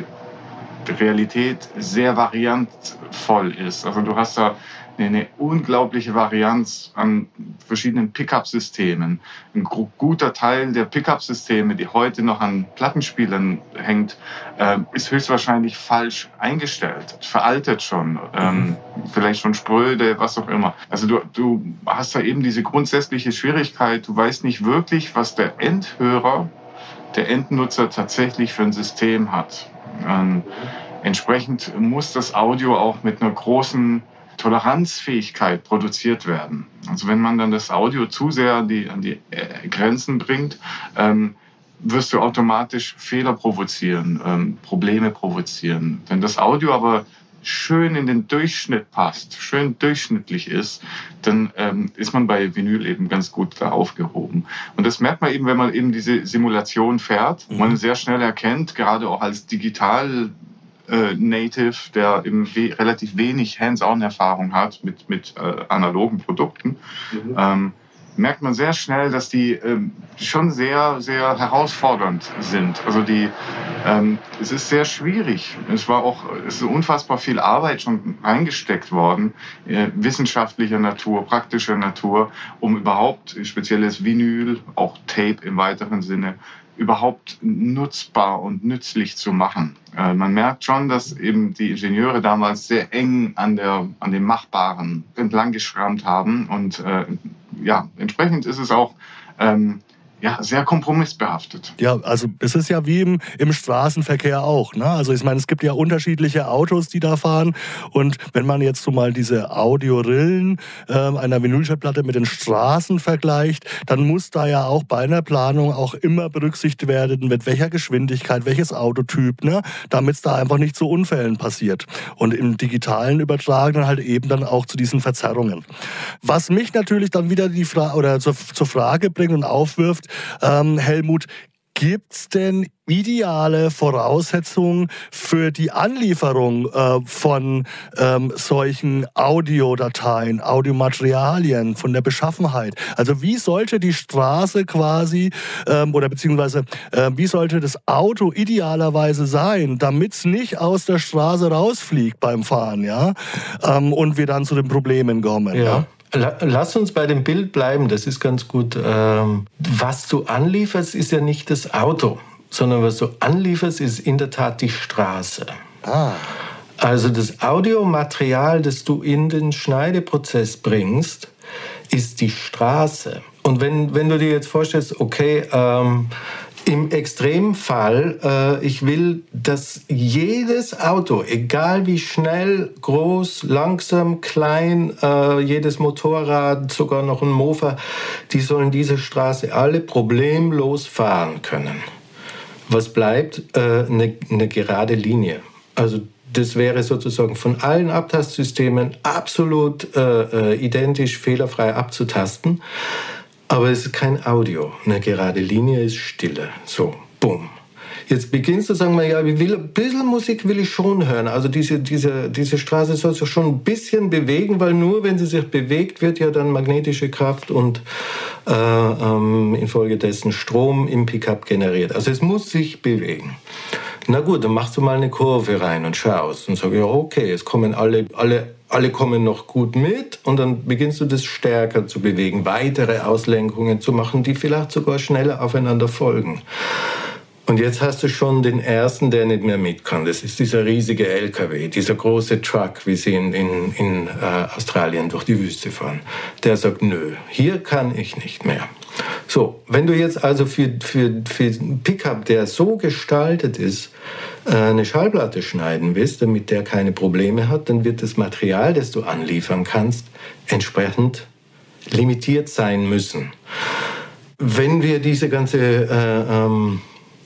Realität sehr variantvoll ist. Also du hast da eine unglaubliche Varianz an verschiedenen Pickup-Systemen. Ein guter Teil der Pickup-Systeme, die heute noch an Plattenspielern hängt, ist höchstwahrscheinlich falsch eingestellt, veraltet schon, ähm, vielleicht schon spröde, was auch immer. Also du, du hast da eben diese grundsätzliche Schwierigkeit, du weißt nicht wirklich, was der Endhörer, der Endnutzer tatsächlich für ein System hat. Ähm, entsprechend muss das Audio auch mit einer großen Toleranzfähigkeit produziert werden. Also wenn man dann das Audio zu sehr an die, an die Grenzen bringt, ähm, wirst du automatisch Fehler provozieren, ähm, Probleme provozieren. Wenn das Audio aber schön in den Durchschnitt passt, schön durchschnittlich ist, dann ähm, ist man bei Vinyl eben ganz gut da aufgehoben. Und das merkt man eben, wenn man eben diese Simulation fährt, mhm. man sehr schnell erkennt, gerade auch als digital Äh, Native, der eben we- relativ wenig Hands-on-Erfahrung hat mit, mit äh, analogen Produkten, mhm. ähm, merkt man sehr schnell, dass die ähm, schon sehr, sehr herausfordernd sind. Also die, ähm, es ist sehr schwierig. Es war auch, es ist unfassbar viel Arbeit schon reingesteckt worden, äh, wissenschaftlicher Natur, praktischer Natur, um überhaupt spezielles Vinyl, auch Tape im weiteren Sinne, überhaupt nutzbar und nützlich zu machen. Äh, man merkt schon, dass eben die Ingenieure damals sehr eng an der an dem Machbaren entlang geschrammt haben und äh, ja, entsprechend ist es auch ähm, ja, sehr kompromissbehaftet. Ja, also es ist ja wie im, im Straßenverkehr auch. Ne? Also ich meine, es gibt ja unterschiedliche Autos, die da fahren. Und wenn man jetzt so mal diese Audiorillen äh, einer Vinylschallplatte mit den Straßen vergleicht, dann muss da ja auch bei einer Planung auch immer berücksichtigt werden, mit welcher Geschwindigkeit, welches Autotyp, ne? Damit es da einfach nicht zu Unfällen passiert. Und im digitalen Übertragen dann halt eben dann auch zu diesen Verzerrungen. Was mich natürlich dann wieder die Fra- oder zur, zur Frage bringt und aufwirft, Ähm, Helmut, gibt's denn ideale Voraussetzungen für die Anlieferung äh, von ähm, solchen Audiodateien, Audiomaterialien, von der Beschaffenheit? Also wie sollte die Straße quasi ähm, oder beziehungsweise äh, wie sollte das Auto idealerweise sein, damit es nicht aus der Straße rausfliegt beim Fahren, ja, ähm, und wir dann zu den Problemen kommen, ja? ja? Lass uns bei dem Bild bleiben, das ist ganz gut. Was du anlieferst, ist ja nicht das Auto, sondern was du anlieferst, ist in der Tat die Straße. Ah. Also das Audiomaterial, das du in den Schneideprozess bringst, ist die Straße. Und wenn, wenn du dir jetzt vorstellst, okay, ähm, Im Extremfall, äh, ich will, dass jedes Auto, egal wie schnell, groß, langsam, klein, äh, jedes Motorrad, sogar noch ein Mofa, die sollen diese Straße alle problemlos fahren können. Was bleibt? Äh, eine, eine gerade Linie. Also das wäre sozusagen von allen Abtastsystemen absolut äh, identisch, fehlerfrei abzutasten. Aber es ist kein Audio. Eine gerade Linie ist Stille. So, bumm. Jetzt beginnst du zu sagen, ja, ich will, ein bisschen Musik will ich schon hören. Also diese, diese, diese Straße soll sich schon ein bisschen bewegen, weil nur wenn sie sich bewegt, wird ja dann magnetische Kraft und äh, ähm, infolgedessen Strom im Pickup generiert. Also es muss sich bewegen. Na gut, dann machst du mal eine Kurve rein und schaust und sagst, ja okay, es kommen alle, alle, alle kommen noch gut mit und dann beginnst du das stärker zu bewegen, weitere Auslenkungen zu machen, die vielleicht sogar schneller aufeinander folgen. Und jetzt hast du schon den ersten, der nicht mehr mit kann. Das ist dieser riesige L K W, dieser große Truck, wie sie in, in, in äh, Australien durch die Wüste fahren. Der sagt, nö, hier kann ich nicht mehr. So, wenn du jetzt also für, für, für einen Pickup, der so gestaltet ist, eine Schallplatte schneiden willst, damit der keine Probleme hat, dann wird das Material, das du anliefern kannst, entsprechend limitiert sein müssen. Wenn wir diese ganze äh, ähm,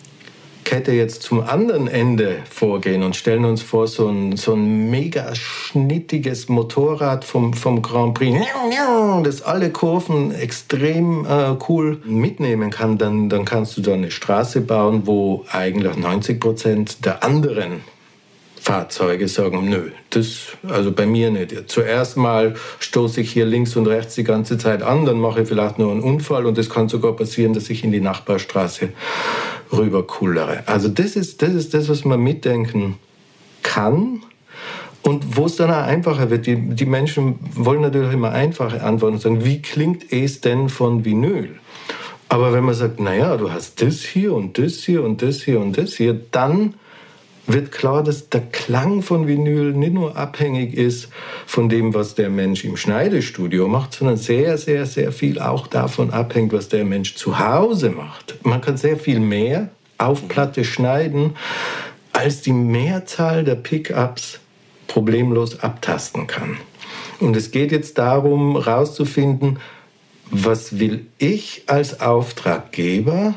Kette jetzt zum anderen Ende vorgehen und stellen uns vor, so ein, so ein mega schnittiges Motorrad vom, vom Grand Prix, das alle Kurven extrem äh, cool mitnehmen kann, dann, dann kannst du da eine Straße bauen, wo eigentlich neunzig Prozent der anderen Fahrzeuge sagen, nö, das, also bei mir nicht. Zuerst mal stoße ich hier links und rechts die ganze Zeit an, dann mache ich vielleicht nur einen Unfall und es kann sogar passieren, dass ich in die Nachbarstraße rüberkullere. Also das ist, das ist das, was man mitdenken kann und wo es dann auch einfacher wird. Die, die Menschen wollen natürlich immer einfache Antworten und sagen, wie klingt es denn von Vinyl? Aber wenn man sagt, naja, du hast das hier und das hier und das hier und das hier, dann wird klar, dass der Klang von Vinyl nicht nur abhängig ist von dem, was der Mensch im Schneidestudio macht, sondern sehr, sehr, sehr viel auch davon abhängt, was der Mensch zu Hause macht. Man kann sehr viel mehr auf Platte schneiden, als die Mehrzahl der Pickups problemlos abtasten kann. Und es geht jetzt darum, herauszufinden, was will ich als Auftraggeber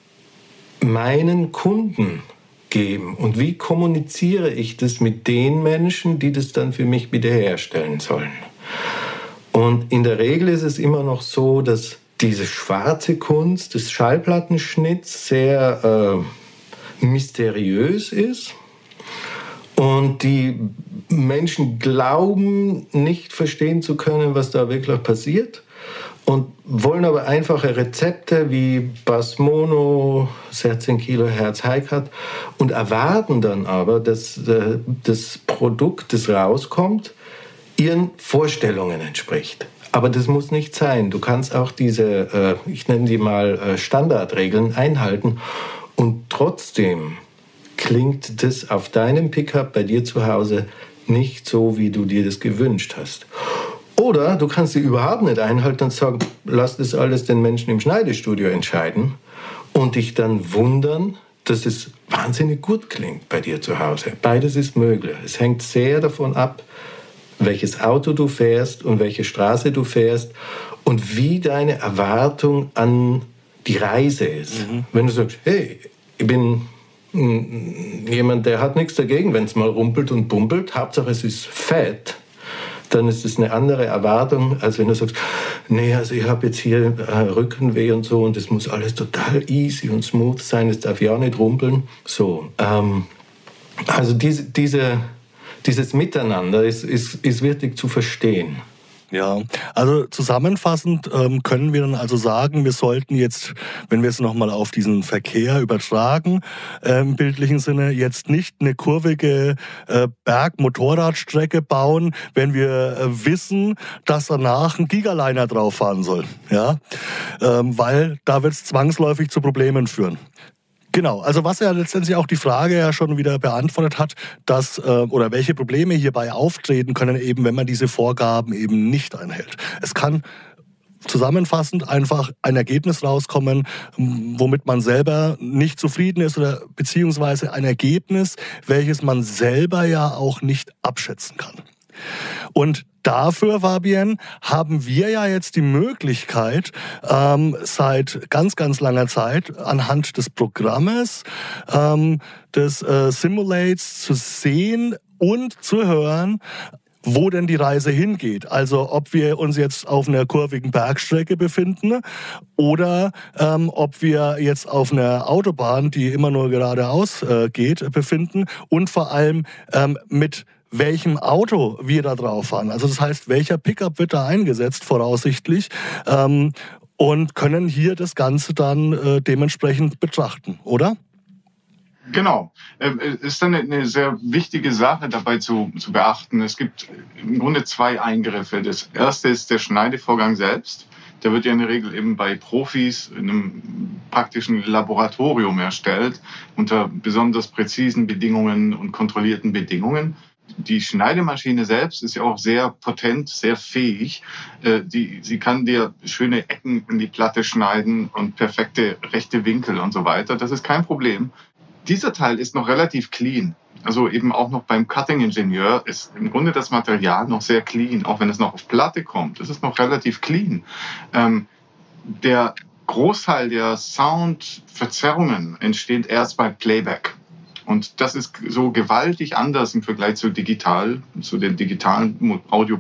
meinen Kunden geben und wie kommuniziere ich das mit den Menschen, die das dann für mich wiederherstellen sollen. Und in der Regel ist es immer noch so, dass diese schwarze Kunst des Schallplattenschnitts sehr äh, mysteriös ist und die Menschen glauben, nicht verstehen zu können, was da wirklich passiert. Und wollen aber einfache Rezepte wie Bass Mono, sechzehn Kilohertz Hi-Cut und erwarten dann aber, dass äh, das Produkt, das rauskommt, ihren Vorstellungen entspricht. Aber das muss nicht sein. Du kannst auch diese, äh, ich nenne die mal äh, Standardregeln einhalten und trotzdem klingt das auf deinem Pickup bei dir zu Hause nicht so, wie du dir das gewünscht hast. Oder du kannst sie überhaupt nicht einhalten und sagen, lass das alles den Menschen im Schneidestudio entscheiden und dich dann wundern, dass es wahnsinnig gut klingt bei dir zu Hause. Beides ist möglich. Es hängt sehr davon ab, welches Auto du fährst und welche Straße du fährst und wie deine Erwartung an die Reise ist. Mhm. Wenn du sagst, hey, ich bin jemand, der hat nichts dagegen, wenn es mal rumpelt und bumpelt, Hauptsache es ist fett, dann ist es eine andere Erwartung, als wenn du sagst, nee, also ich habe jetzt hier äh, Rückenweh und so und es muss alles total easy und smooth sein, es darf ja auch nicht rumpeln. So, ähm, also diese, diese, dieses Miteinander ist, ist, ist wichtig zu verstehen. Ja, also zusammenfassend ähm, können wir dann also sagen, wir sollten jetzt, wenn wir es nochmal auf diesen Verkehr übertragen, äh, im bildlichen Sinne, jetzt nicht eine kurvige äh, Berg-Motorradstrecke bauen, wenn wir äh, wissen, dass danach ein Gigaliner drauf fahren soll. Ja, ähm, weil da wird es zwangsläufig zu Problemen führen. Genau, also was ja letztendlich auch die Frage ja schon wieder beantwortet hat, dass äh, oder welche Probleme hierbei auftreten können, eben wenn man diese Vorgaben eben nicht einhält. Es kann zusammenfassend einfach ein Ergebnis rauskommen, womit man selber nicht zufrieden ist oder beziehungsweise ein Ergebnis, welches man selber ja auch nicht abschätzen kann. Und dafür, Fabienne, haben wir ja jetzt die Möglichkeit, ähm, seit ganz, ganz langer Zeit anhand des Programmes, ähm, des äh, Simulates zu sehen und zu hören, wo denn die Reise hingeht. Also ob wir uns jetzt auf einer kurvigen Bergstrecke befinden oder ähm, ob wir jetzt auf einer Autobahn, die immer nur geradeaus äh, geht, befinden und vor allem ähm, mit welchem Auto wir da drauf fahren. Also das heißt, welcher Pickup wird da eingesetzt, voraussichtlich, ähm, und können hier das Ganze dann äh, dementsprechend betrachten, oder? Genau. Ähm, ist dann eine sehr wichtige Sache dabei zu, zu beachten. Es gibt im Grunde zwei Eingriffe. Das erste ist der Schneidevorgang selbst. Der wird ja in der Regel eben bei Profis in einem praktischen Laboratorium erstellt, unter besonders präzisen Bedingungen und kontrollierten Bedingungen. Die Schneidemaschine selbst ist ja auch sehr potent, sehr fähig. Die, sie kann dir schöne Ecken in die Platte schneiden und perfekte rechte Winkel und so weiter. Das ist kein Problem. Dieser Teil ist noch relativ clean. Also eben auch noch beim Cutting-Ingenieur ist im Grunde das Material noch sehr clean, auch wenn es noch auf Platte kommt. Das ist noch relativ clean. Ähm, der Großteil der Soundverzerrungen entsteht erst bei Playback. Und das ist so gewaltig anders im Vergleich zu digital, zu den digitalen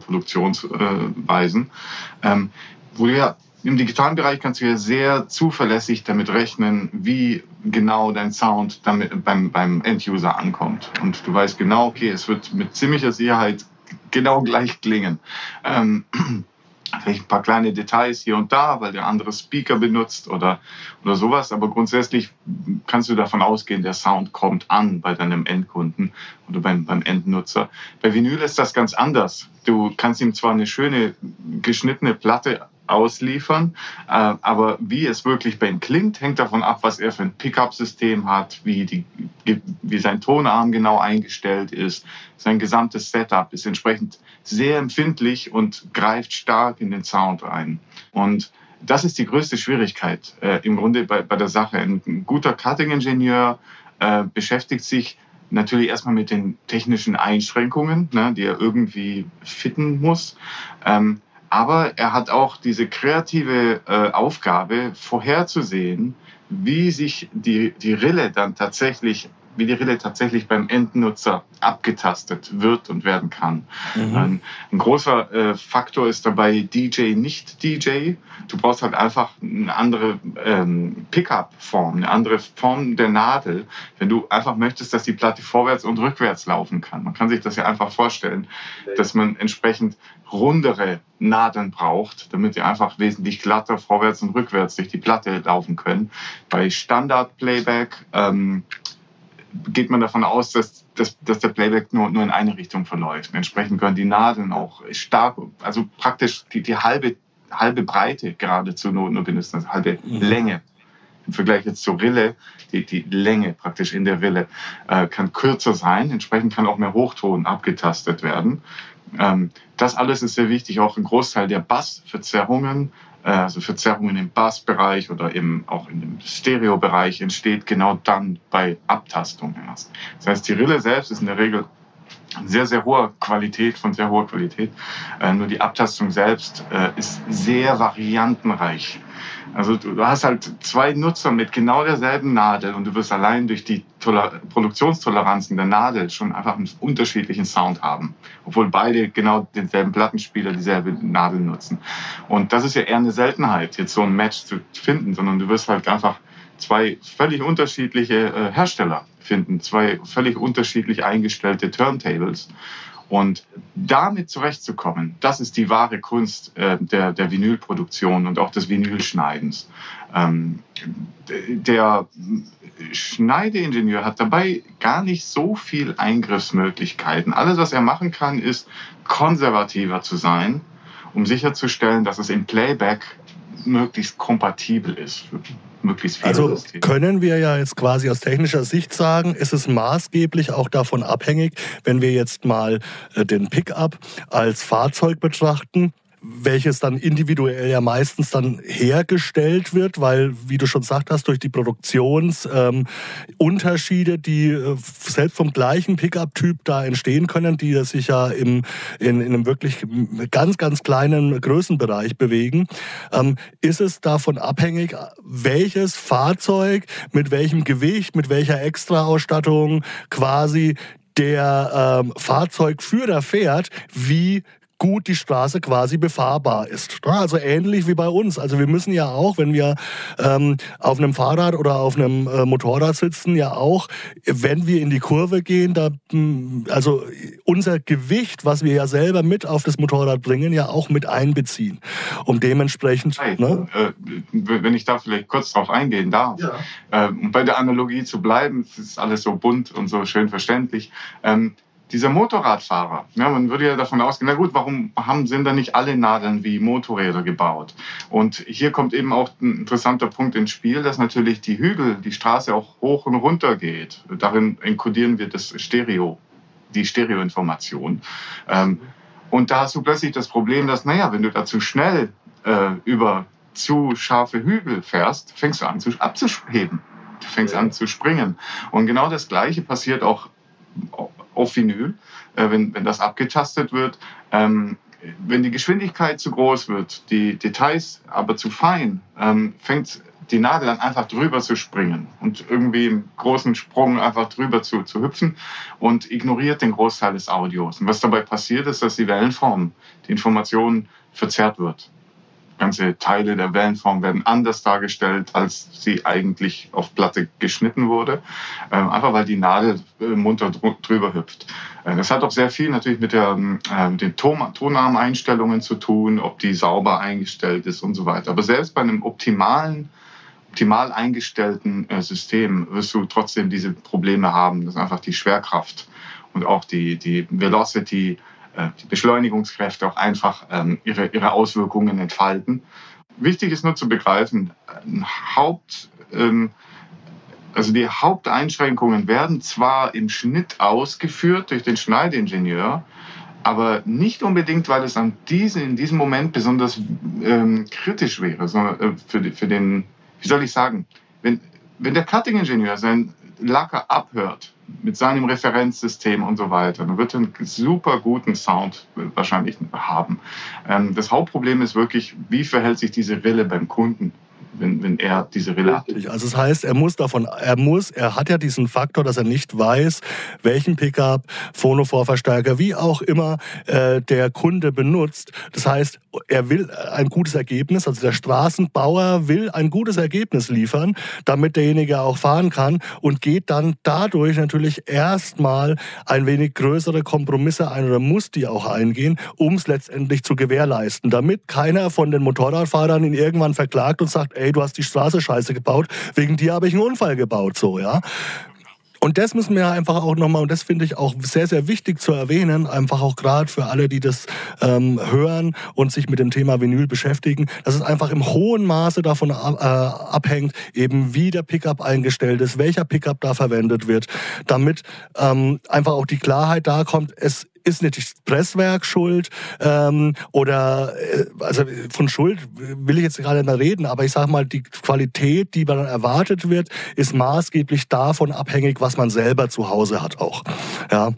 Audioproduktionsweisen, ähm, wo du ja im digitalen Bereich kannst du ja sehr zuverlässig damit rechnen, wie genau dein Sound damit beim, beim End-User ankommt. Und du weißt genau, okay, es wird mit ziemlicher Sicherheit genau gleich klingen. Ähm, Vielleicht ein paar kleine Details hier und da, weil der andere Speaker benutzt oder, oder sowas. Aber grundsätzlich kannst du davon ausgehen, der Sound kommt an bei deinem Endkunden oder beim, beim Endnutzer. Bei Vinyl ist das ganz anders. Du kannst ihm zwar eine schöne geschnittene Platte ausliefern, äh, aber wie es wirklich bei ihm klingt, hängt davon ab, was er für ein Pickup-System hat, wie, die, wie sein Tonarm genau eingestellt ist. Sein gesamtes Setup ist entsprechend sehr empfindlich und greift stark in den Sound ein. Und das ist die größte Schwierigkeit äh, im Grunde bei, bei der Sache. Ein guter Cutting-Ingenieur äh, beschäftigt sich natürlich erstmal mit den technischen Einschränkungen, ne, die er irgendwie fitten muss. Ähm, Aber er hat auch diese kreative äh, Aufgabe, vorherzusehen, wie sich die, die Rille dann tatsächlich, wie die Rille tatsächlich beim Endnutzer abgetastet wird und werden kann. Mhm. Ein, ein großer äh, Faktor ist dabei D J, nicht D J. Du brauchst halt einfach eine andere ähm, Pickup-Form, eine andere Form der Nadel, wenn du einfach möchtest, dass die Platte vorwärts und rückwärts laufen kann. Man kann sich das ja einfach vorstellen, dass man entsprechend rundere Nadeln braucht, damit sie einfach wesentlich glatter vorwärts und rückwärts durch die Platte laufen können. Bei Standard-Playback ähm, geht man davon aus, dass, dass, dass der Playback nur, nur in eine Richtung verläuft. Entsprechend können die Nadeln auch stark, also praktisch die, die halbe, halbe Breite geradezu nur, nur benutzen, also halbe mhm. Länge. Im Vergleich jetzt zur Rille, die, die Länge praktisch in der Rille äh, kann kürzer sein. Entsprechend kann auch mehr Hochton abgetastet werden. Ähm, das alles ist sehr wichtig. Auch ein Großteil der Bassverzerrungen, äh, also Verzerrungen im Bassbereich oder eben auch in dem Stereobereich, entsteht genau dann bei Abtastung erst. Das heißt, die Rille selbst ist in der Regel sehr, sehr hoher Qualität, von sehr hoher Qualität. Äh, nur die Abtastung selbst äh, ist sehr variantenreich. Also du hast halt zwei Nutzer mit genau derselben Nadel und du wirst allein durch die Toler- Produktionstoleranzen der Nadel schon einfach einen unterschiedlichen Sound haben. Obwohl beide genau denselben Plattenspieler, dieselbe Nadel nutzen. Und das ist ja eher eine Seltenheit, jetzt so ein Match zu finden, sondern du wirst halt einfach zwei völlig unterschiedliche äh, Hersteller finden, zwei völlig unterschiedlich eingestellte Turntables. Und damit zurechtzukommen, das ist die wahre Kunst äh, der, der Vinylproduktion und auch des Vinylschneidens. Ähm, der Schneideingenieur hat dabei gar nicht so viel Eingriffsmöglichkeiten. Alles, was er machen kann, ist konservativer zu sein, um sicherzustellen, dass es im Playback möglichst kompatibel ist. Möglichst viele also Systeme. Können wir ja jetzt quasi aus technischer Sicht sagen, ist es maßgeblich auch davon abhängig, wenn wir jetzt mal den Pickup als Fahrzeug betrachten, welches dann individuell ja meistens dann hergestellt wird, weil, wie du schon gesagt hast, durch die Produktionsunterschiede, ähm, die äh, selbst vom gleichen Pickup-Typ da entstehen können, die sich ja im, in, in einem wirklich ganz, ganz kleinen Größenbereich bewegen, ähm, ist es davon abhängig, welches Fahrzeug mit welchem Gewicht, mit welcher Extraausstattung quasi der ähm, Fahrzeugführer fährt, wie gut die Straße quasi befahrbar ist. Also ähnlich wie bei uns. Also wir müssen ja auch, wenn wir ähm, auf einem Fahrrad oder auf einem äh, Motorrad sitzen, ja auch, wenn wir in die Kurve gehen, da, also unser Gewicht, was wir ja selber mit auf das Motorrad bringen, ja auch mit einbeziehen. Um dementsprechend... Hey, ne? äh, wenn ich da vielleicht kurz drauf eingehen darf, ja. äh, um bei der Analogie zu bleiben, es ist alles so bunt und so schön verständlich, ähm, dieser Motorradfahrer, ja, man würde ja davon ausgehen, na gut, warum haben, sind da nicht alle Nadeln wie Motorräder gebaut? Und hier kommt eben auch ein interessanter Punkt ins Spiel, dass natürlich die Hügel, die Straße auch hoch und runter geht. Darin enkodieren wir das Stereo, die Stereoinformation. Ähm, und da hast du plötzlich das Problem, dass, naja, wenn du da zu schnell äh, über zu scharfe Hügel fährst, fängst du an zu, abzuheben. Du fängst an zu springen. Und genau das Gleiche passiert auch auf Vinyl, äh, wenn, wenn das abgetastet wird. Ähm, wenn die Geschwindigkeit zu groß wird, die Details aber zu fein, ähm, fängt die Nadel an einfach drüber zu springen und irgendwie im großen Sprung einfach drüber zu, zu hüpfen und ignoriert den Großteil des Audios. Und was dabei passiert, ist, dass die Wellenform, die Information verzerrt wird. Ganze Teile der Wellenform werden anders dargestellt, als sie eigentlich auf Platte geschnitten wurde, ähm, einfach weil die Nadel äh, munter drüber hüpft. Äh, das hat auch sehr viel natürlich mit der, äh, den Ton Tonarmeinstellungen zu tun, ob die sauber eingestellt ist und so weiter. Aber selbst bei einem optimalen, optimal eingestellten äh, System wirst du trotzdem diese Probleme haben, dass einfach die Schwerkraft und auch die, die Velocity, die Beschleunigungskräfte auch einfach ähm, ihre, ihre Auswirkungen entfalten. Wichtig ist nur zu begreifen, ein Haupt, ähm, also die Haupteinschränkungen werden zwar im Schnitt ausgeführt durch den Schneidingenieur, aber nicht unbedingt, weil es an diese, in diesem Moment besonders ähm, kritisch wäre, sondern äh, für, die, für den, wie soll ich sagen, wenn, wenn der Cutting-Ingenieur seinen Lacker abhört, mit seinem Referenzsystem und so weiter, dann wird er einen super guten Sound wahrscheinlich haben. Das Hauptproblem ist wirklich, wie verhält sich diese Rille beim Kunden, wenn, wenn er diese Rille hat. Also das heißt, er muss davon, er muss, er hat ja diesen Faktor, dass er nicht weiß, welchen Pickup, Phono-Vorverstärker, wie auch immer äh, der Kunde benutzt. Das heißt, er will ein gutes Ergebnis, also der Straßenbauer will ein gutes Ergebnis liefern, damit derjenige auch fahren kann und geht dann dadurch natürlich erstmal ein wenig größere Kompromisse ein oder muss die auch eingehen, um es letztendlich zu gewährleisten, damit keiner von den Motorradfahrern ihn irgendwann verklagt und sagt, ey, du hast die Straße scheiße gebaut, wegen dir habe ich einen Unfall gebaut, so, ja. Und das müssen wir einfach auch nochmal, und das finde ich auch sehr, sehr wichtig zu erwähnen, einfach auch gerade für alle, die das ähm, hören und sich mit dem Thema Vinyl beschäftigen, dass es einfach im hohen Maße davon äh, abhängt, eben wie der Pickup eingestellt ist, welcher Pickup da verwendet wird, damit ähm, einfach auch die Klarheit da kommt, es ist nicht das Presswerk schuld ähm, oder äh, also von Schuld will ich jetzt gerade nicht mehr reden, aber ich sage mal, die Qualität, die dann erwartet wird, ist maßgeblich davon abhängig, was man selber zu Hause hat auch. Ja.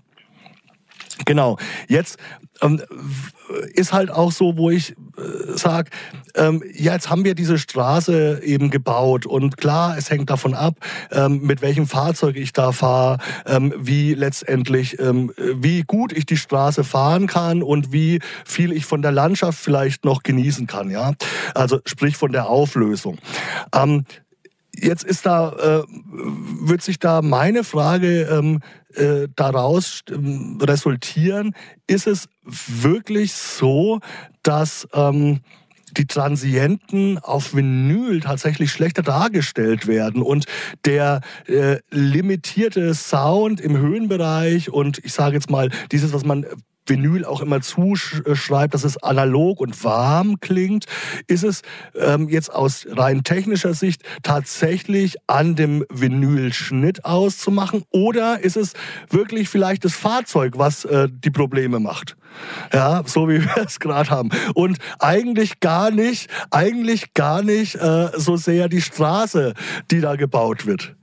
Genau. Jetzt ähm, ist halt auch so, wo ich äh, sage, ähm, ja, jetzt haben wir diese Straße eben gebaut und klar, es hängt davon ab, ähm, mit welchem Fahrzeug ich da fahre, ähm, wie letztendlich, ähm, wie gut ich die Straße fahren kann und wie viel ich von der Landschaft vielleicht noch genießen kann, ja. Also sprich von der Auflösung. Ähm, Jetzt ist da, äh, wird sich da meine Frage ähm, äh, daraus ähm, resultieren, ist es wirklich so, dass ähm, die Transienten auf Vinyl tatsächlich schlechter dargestellt werden und der äh, limitierte Sound im Höhenbereich und ich sage jetzt mal, dieses, was man Vinyl auch immer zuschreibt, dass es analog und warm klingt. Ist es ähm, jetzt aus rein technischer Sicht tatsächlich an dem Vinylschnitt auszumachen oder ist es wirklich vielleicht das Fahrzeug, was äh, die Probleme macht? Ja, so wie wir es gerade haben. Und eigentlich gar nicht, eigentlich gar nicht äh, so sehr die Straße, die da gebaut wird.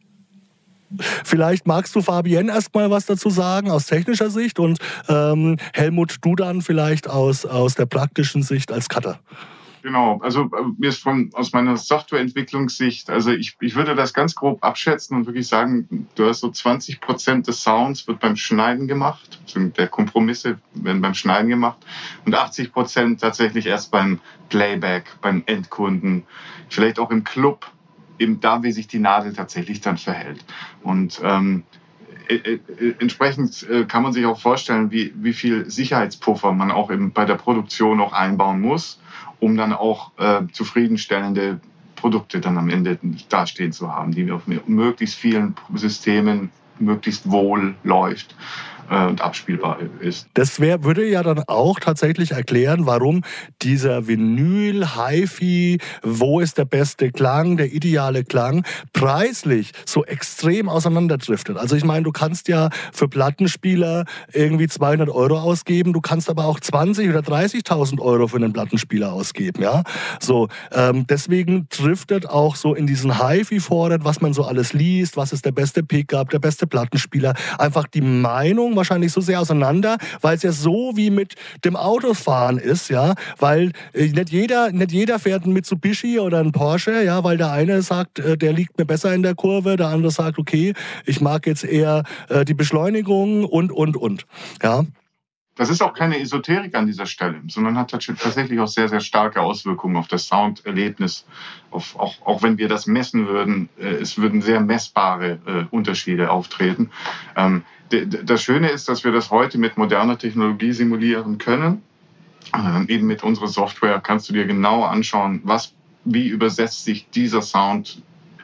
Vielleicht magst du, Fabienne, erstmal was dazu sagen aus technischer Sicht und ähm, Helmut, du dann vielleicht aus, aus der praktischen Sicht als Cutter. Genau, also mir ist von, aus meiner Softwareentwicklungssicht, also ich, ich würde das ganz grob abschätzen und wirklich sagen, du hast so zwanzig Prozent des Sounds wird beim Schneiden gemacht, der Kompromisse werden beim Schneiden gemacht und achtzig Prozent tatsächlich erst beim Playback, beim Endkunden, vielleicht auch im Club, eben da, wie sich die Nadel tatsächlich dann verhält. Und ähm, äh, äh, entsprechend äh, kann man sich auch vorstellen, wie, wie viel Sicherheitspuffer man auch eben bei der Produktion auch einbauen muss, um dann auch äh, zufriedenstellende Produkte dann am Ende dastehen zu haben, die auf möglichst vielen Systemen möglichst wohl läuft und abspielbar ist. Das wär, würde ja dann auch tatsächlich erklären, warum dieser Vinyl, Hi-Fi, wo ist der beste Klang, der ideale Klang, preislich so extrem auseinanderdriftet. Also ich meine, du kannst ja für Plattenspieler irgendwie zweihundert Euro ausgeben, du kannst aber auch zwanzig oder dreißigtausend Euro für einen Plattenspieler ausgeben. Ja, so ähm, deswegen driftet auch so in diesen Hi-Fi-Foren, was man so alles liest, was ist der beste Pickup, der beste Plattenspieler, einfach die Meinung wahrscheinlich so sehr auseinander, weil es ja so wie mit dem Autofahren ist, ja, weil äh, nicht jeder, nicht jeder fährt einen Mitsubishi oder einen Porsche, ja, weil der eine sagt, äh, der liegt mir besser in der Kurve, der andere sagt, okay, ich mag jetzt eher äh, die Beschleunigung und, und, und, ja. Das ist auch keine Esoterik an dieser Stelle, sondern hat tatsächlich auch sehr, sehr starke Auswirkungen auf das Sounderlebnis. Auf, auch, auch wenn wir das messen würden, äh, es würden sehr messbare äh, Unterschiede auftreten. Ähm, das Schöne ist, dass wir das heute mit moderner Technologie simulieren können. Ähm, eben mit unserer Software kannst du dir genau anschauen, was, wie übersetzt sich dieser Sound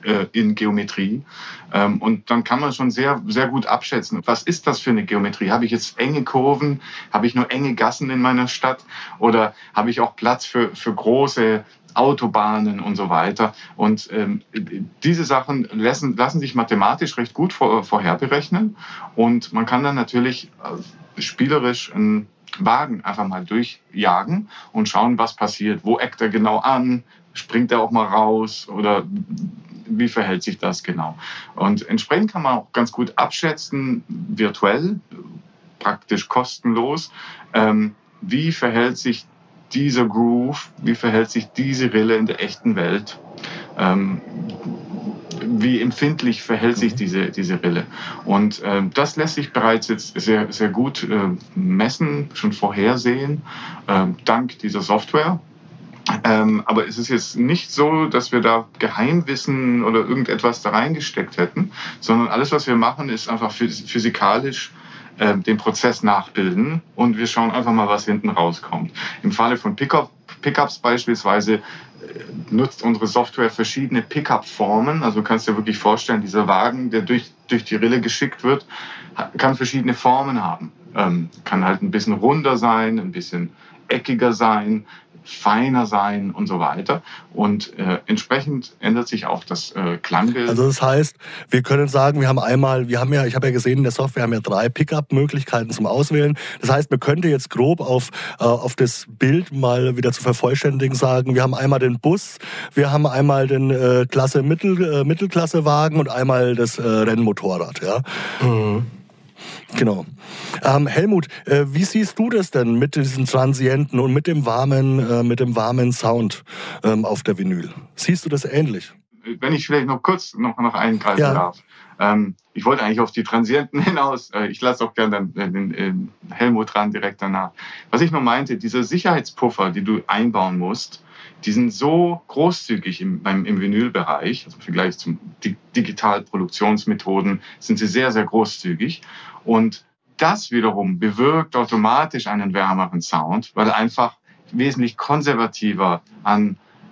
in Geometrie. Und dann kann man schon sehr, sehr gut abschätzen, was ist das für eine Geometrie? Habe ich jetzt enge Kurven? Habe ich nur enge Gassen in meiner Stadt? Oder habe ich auch Platz für, für große Autobahnen und so weiter? Und ähm, diese Sachen lassen, lassen sich mathematisch recht gut vor, vorherberechnen. Und man kann dann natürlich äh, spielerisch einen Wagen einfach mal durchjagen und schauen, was passiert. Wo eckt er genau an? Springt er auch mal raus? Oder wie verhält sich das genau? Und entsprechend kann man auch ganz gut abschätzen, virtuell, praktisch kostenlos, ähm, wie verhält sich dieser Groove, wie verhält sich diese Rille in der echten Welt, ähm, wie empfindlich verhält sich diese, diese Rille. Und äh, das lässt sich bereits jetzt sehr, sehr gut äh, messen, schon vorhersehen, äh, dank dieser Software. Ähm, aber es ist jetzt nicht so, dass wir da Geheimwissen oder irgendetwas da reingesteckt hätten, sondern alles, was wir machen, ist einfach physikalisch äh, den Prozess nachbilden und wir schauen einfach mal, was hinten rauskommt. Im Falle von Pickup, Pickups beispielsweise äh, nutzt unsere Software verschiedene Pickup-Formen. Also du kannst dir wirklich vorstellen, dieser Wagen, der durch, durch die Rille geschickt wird, kann verschiedene Formen haben. Ähm, kann halt ein bisschen runder sein, ein bisschen eckiger sein, feiner sein und so weiter. Und äh, entsprechend ändert sich auch das äh, Klangbild. Also das heißt, wir können sagen, wir haben einmal, wir haben ja, ich habe ja gesehen in der Software, haben ja drei Pickup-Möglichkeiten zum Auswählen. Das heißt, man könnte jetzt grob auf, äh, auf das Bild mal wieder zu vervollständigen sagen, wir haben einmal den Bus, wir haben einmal den äh, Klasse Mittel, äh, Mittelklassewagen und einmal das äh, Rennmotorrad. Ja. Mhm. Genau. Ähm, Helmut, äh, wie siehst du das denn mit diesen Transienten und mit dem warmen, äh, mit dem warmen Sound ähm, auf der Vinyl? Siehst du das ähnlich? Wenn ich vielleicht noch kurz noch, noch eingreifen ja. darf. Ähm, ich wollte eigentlich auf die Transienten hinaus. Äh, ich lasse auch gerne den, den, den Helmut dran direkt danach. Was ich nur meinte, diese Sicherheitspuffer, die du einbauen musst, die sind so großzügig im, beim, im Vinylbereich, also im Vergleich zu Digitalproduktionsmethoden sind sie sehr, sehr großzügig. Und das wiederum bewirkt automatisch einen wärmeren Sound, weil er einfach wesentlich konservativer an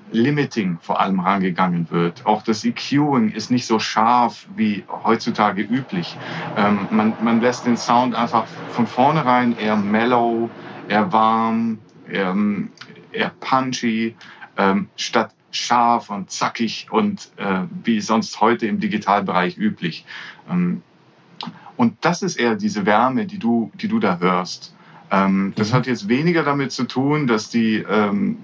Limiting vor allem rangegangen wird. Auch das EQing ist nicht so scharf wie heutzutage üblich. Ähm, man, man lässt den Sound einfach von vornherein eher mellow, eher warm, eher, eher punchy, ähm, statt scharf und zackig und äh, wie sonst heute im Digitalbereich üblich. Ähm, und das ist eher diese Wärme, die du, die du da hörst. Ähm, das hat jetzt weniger damit zu tun, dass die ähm,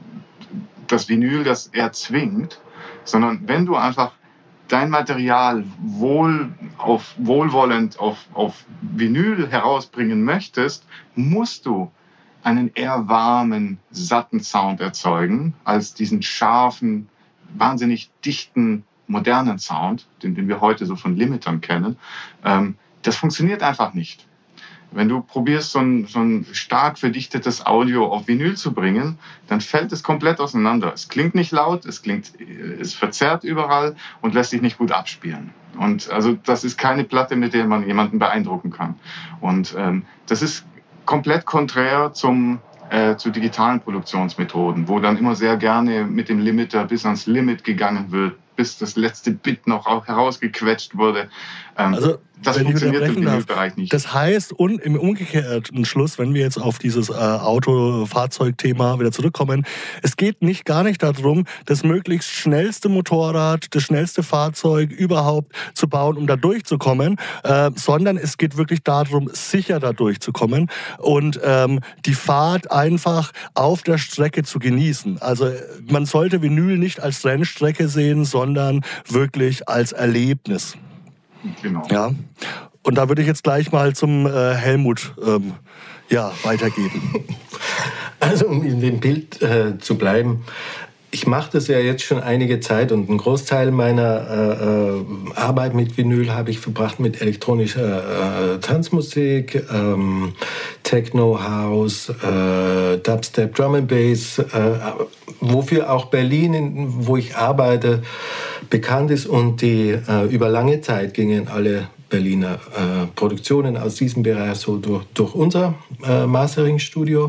das Vinyl das erzwingt, sondern wenn du einfach dein Material wohl auf, wohlwollend auf, auf Vinyl herausbringen möchtest, musst du einen eher warmen, satten Sound erzeugen, als diesen scharfen, wahnsinnig dichten, modernen Sound, den, den wir heute so von Limitern kennen. Ähm, das funktioniert einfach nicht. Wenn du probierst, so ein, so ein stark verdichtetes Audio auf Vinyl zu bringen, dann fällt es komplett auseinander. Es klingt nicht laut, es klingt, es verzerrt überall und lässt sich nicht gut abspielen. Und also das ist keine Platte, mit der man jemanden beeindrucken kann. Und ähm, das ist komplett konträr zum äh, zu digitalen Produktionsmethoden, wo dann immer sehr gerne mit dem Limiter bis ans Limit gegangen wird, bis das letzte Bit noch auch herausgequetscht wurde. Ähm, also, das funktioniert im Vinylbereich nicht. Das heißt, un, im umgekehrten Schluss, wenn wir jetzt auf dieses äh, Auto-Fahrzeug-Thema wieder zurückkommen, es geht nicht gar nicht darum, das möglichst schnellste Motorrad, das schnellste Fahrzeug überhaupt zu bauen, um da durchzukommen, äh, sondern es geht wirklich darum, sicher da durchzukommen und ähm, die Fahrt einfach auf der Strecke zu genießen. Also man sollte Vinyl nicht als Rennstrecke sehen, sondern wirklich als Erlebnis. Genau. Ja. Und da würde ich jetzt gleich mal zum äh, Helmut ähm, ja, weitergeben. Also um in dem Bild äh, zu bleiben, ich mache das ja jetzt schon einige Zeit und einen Großteil meiner äh, Arbeit mit Vinyl habe ich verbracht mit elektronischer äh, Tanzmusik, ähm, Techno, House, äh, Dubstep, Drum and Bass, äh, wofür auch Berlin, in, wo ich arbeite, bekannt ist und die äh, über lange Zeit gingen alle Berliner äh, Produktionen aus diesem Bereich so durch, durch unser äh, Mastering-Studio.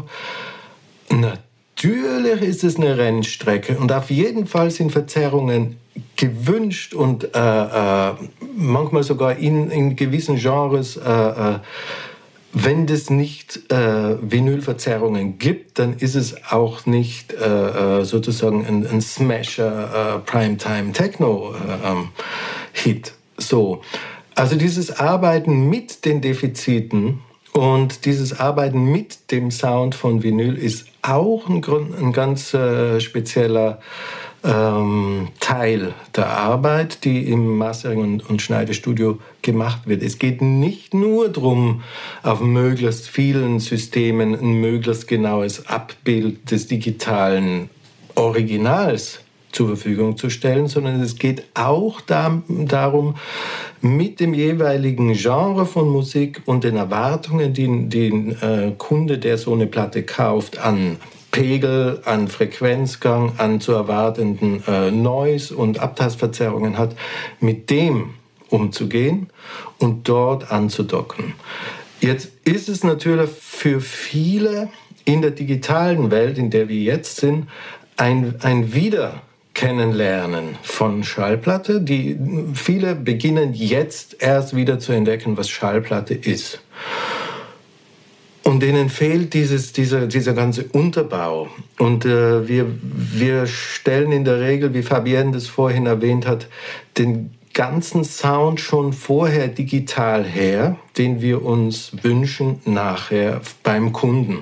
Natürlich ist es eine Rennstrecke und auf jeden Fall sind Verzerrungen gewünscht und äh, äh, manchmal sogar in, in gewissen Genres, äh, äh, wenn es nicht äh, Vinylverzerrungen gibt, dann ist es auch nicht äh, sozusagen ein, ein Smasher äh, Primetime Techno äh, ähm, Hit. So. Also dieses Arbeiten mit den Defiziten und dieses Arbeiten mit dem Sound von Vinyl ist auch ein, Grund, ein ganz äh, spezieller ähm, Teil der Arbeit, die im Mastering- und, und Schneidestudio gemacht wird. Es geht nicht nur darum, auf möglichst vielen Systemen ein möglichst genaues Abbild des digitalen Originals zur Verfügung zu stellen, sondern es geht auch da, darum, mit dem jeweiligen Genre von Musik und den Erwartungen, die den äh, Kunde, der so eine Platte kauft, an Pegel, an Frequenzgang, an zu erwartenden äh, Noise- und Abtastverzerrungen hat, mit dem umzugehen und dort anzudocken. Jetzt ist es natürlich für viele in der digitalen Welt, in der wir jetzt sind, ein, ein Wieder Kennenlernen von Schallplatte. Die, viele beginnen jetzt erst wieder zu entdecken, was Schallplatte ist. Und denen fehlt dieses, dieser, dieser ganze Unterbau. Und äh, wir, wir stellen in der Regel, wie Fabienne das vorhin erwähnt hat, den ganzen Sound schon vorher digital her, den wir uns wünschen nachher beim Kunden.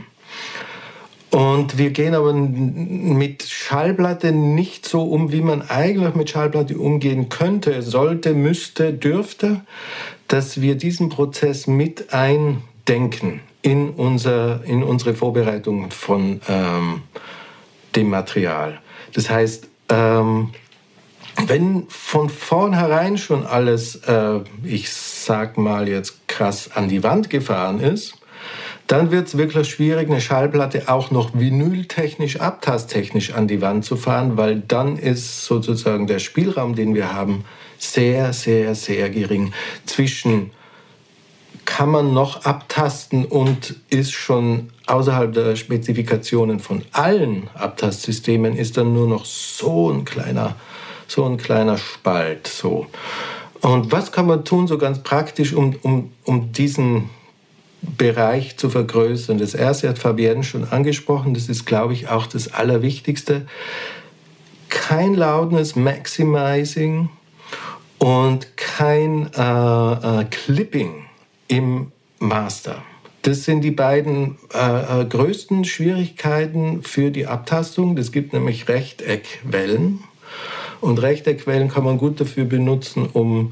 Und wir gehen aber mit Schallplatte nicht so um, wie man eigentlich mit Schallplatte umgehen könnte, sollte, müsste, dürfte, dass wir diesen Prozess mit eindenken in, unser, in unsere Vorbereitung von ähm, dem Material. Das heißt, ähm, wenn von vornherein schon alles, äh, ich sag mal jetzt krass, an die Wand gefahren ist, dann wird es wirklich schwierig, eine Schallplatte auch noch vinyltechnisch, abtasttechnisch an die Wand zu fahren, weil dann ist sozusagen der Spielraum, den wir haben, sehr, sehr, sehr gering zwischen kann man noch abtasten und ist schon außerhalb der Spezifikationen von allen Abtastsystemen, ist dann nur noch so ein kleiner, so ein kleiner Spalt. So. Und was kann man tun, so ganz praktisch, um, um, um diesen Bereich zu vergrößern? Das erste hat Fabienne schon angesprochen, das ist, glaube ich, auch das Allerwichtigste. Kein Loudness Maximizing und kein äh, äh, Clipping im Master. Das sind die beiden äh, äh, größten Schwierigkeiten für die Abtastung. Es gibt nämlich Rechteckwellen. Und Rechteckwellen kann man gut dafür benutzen, um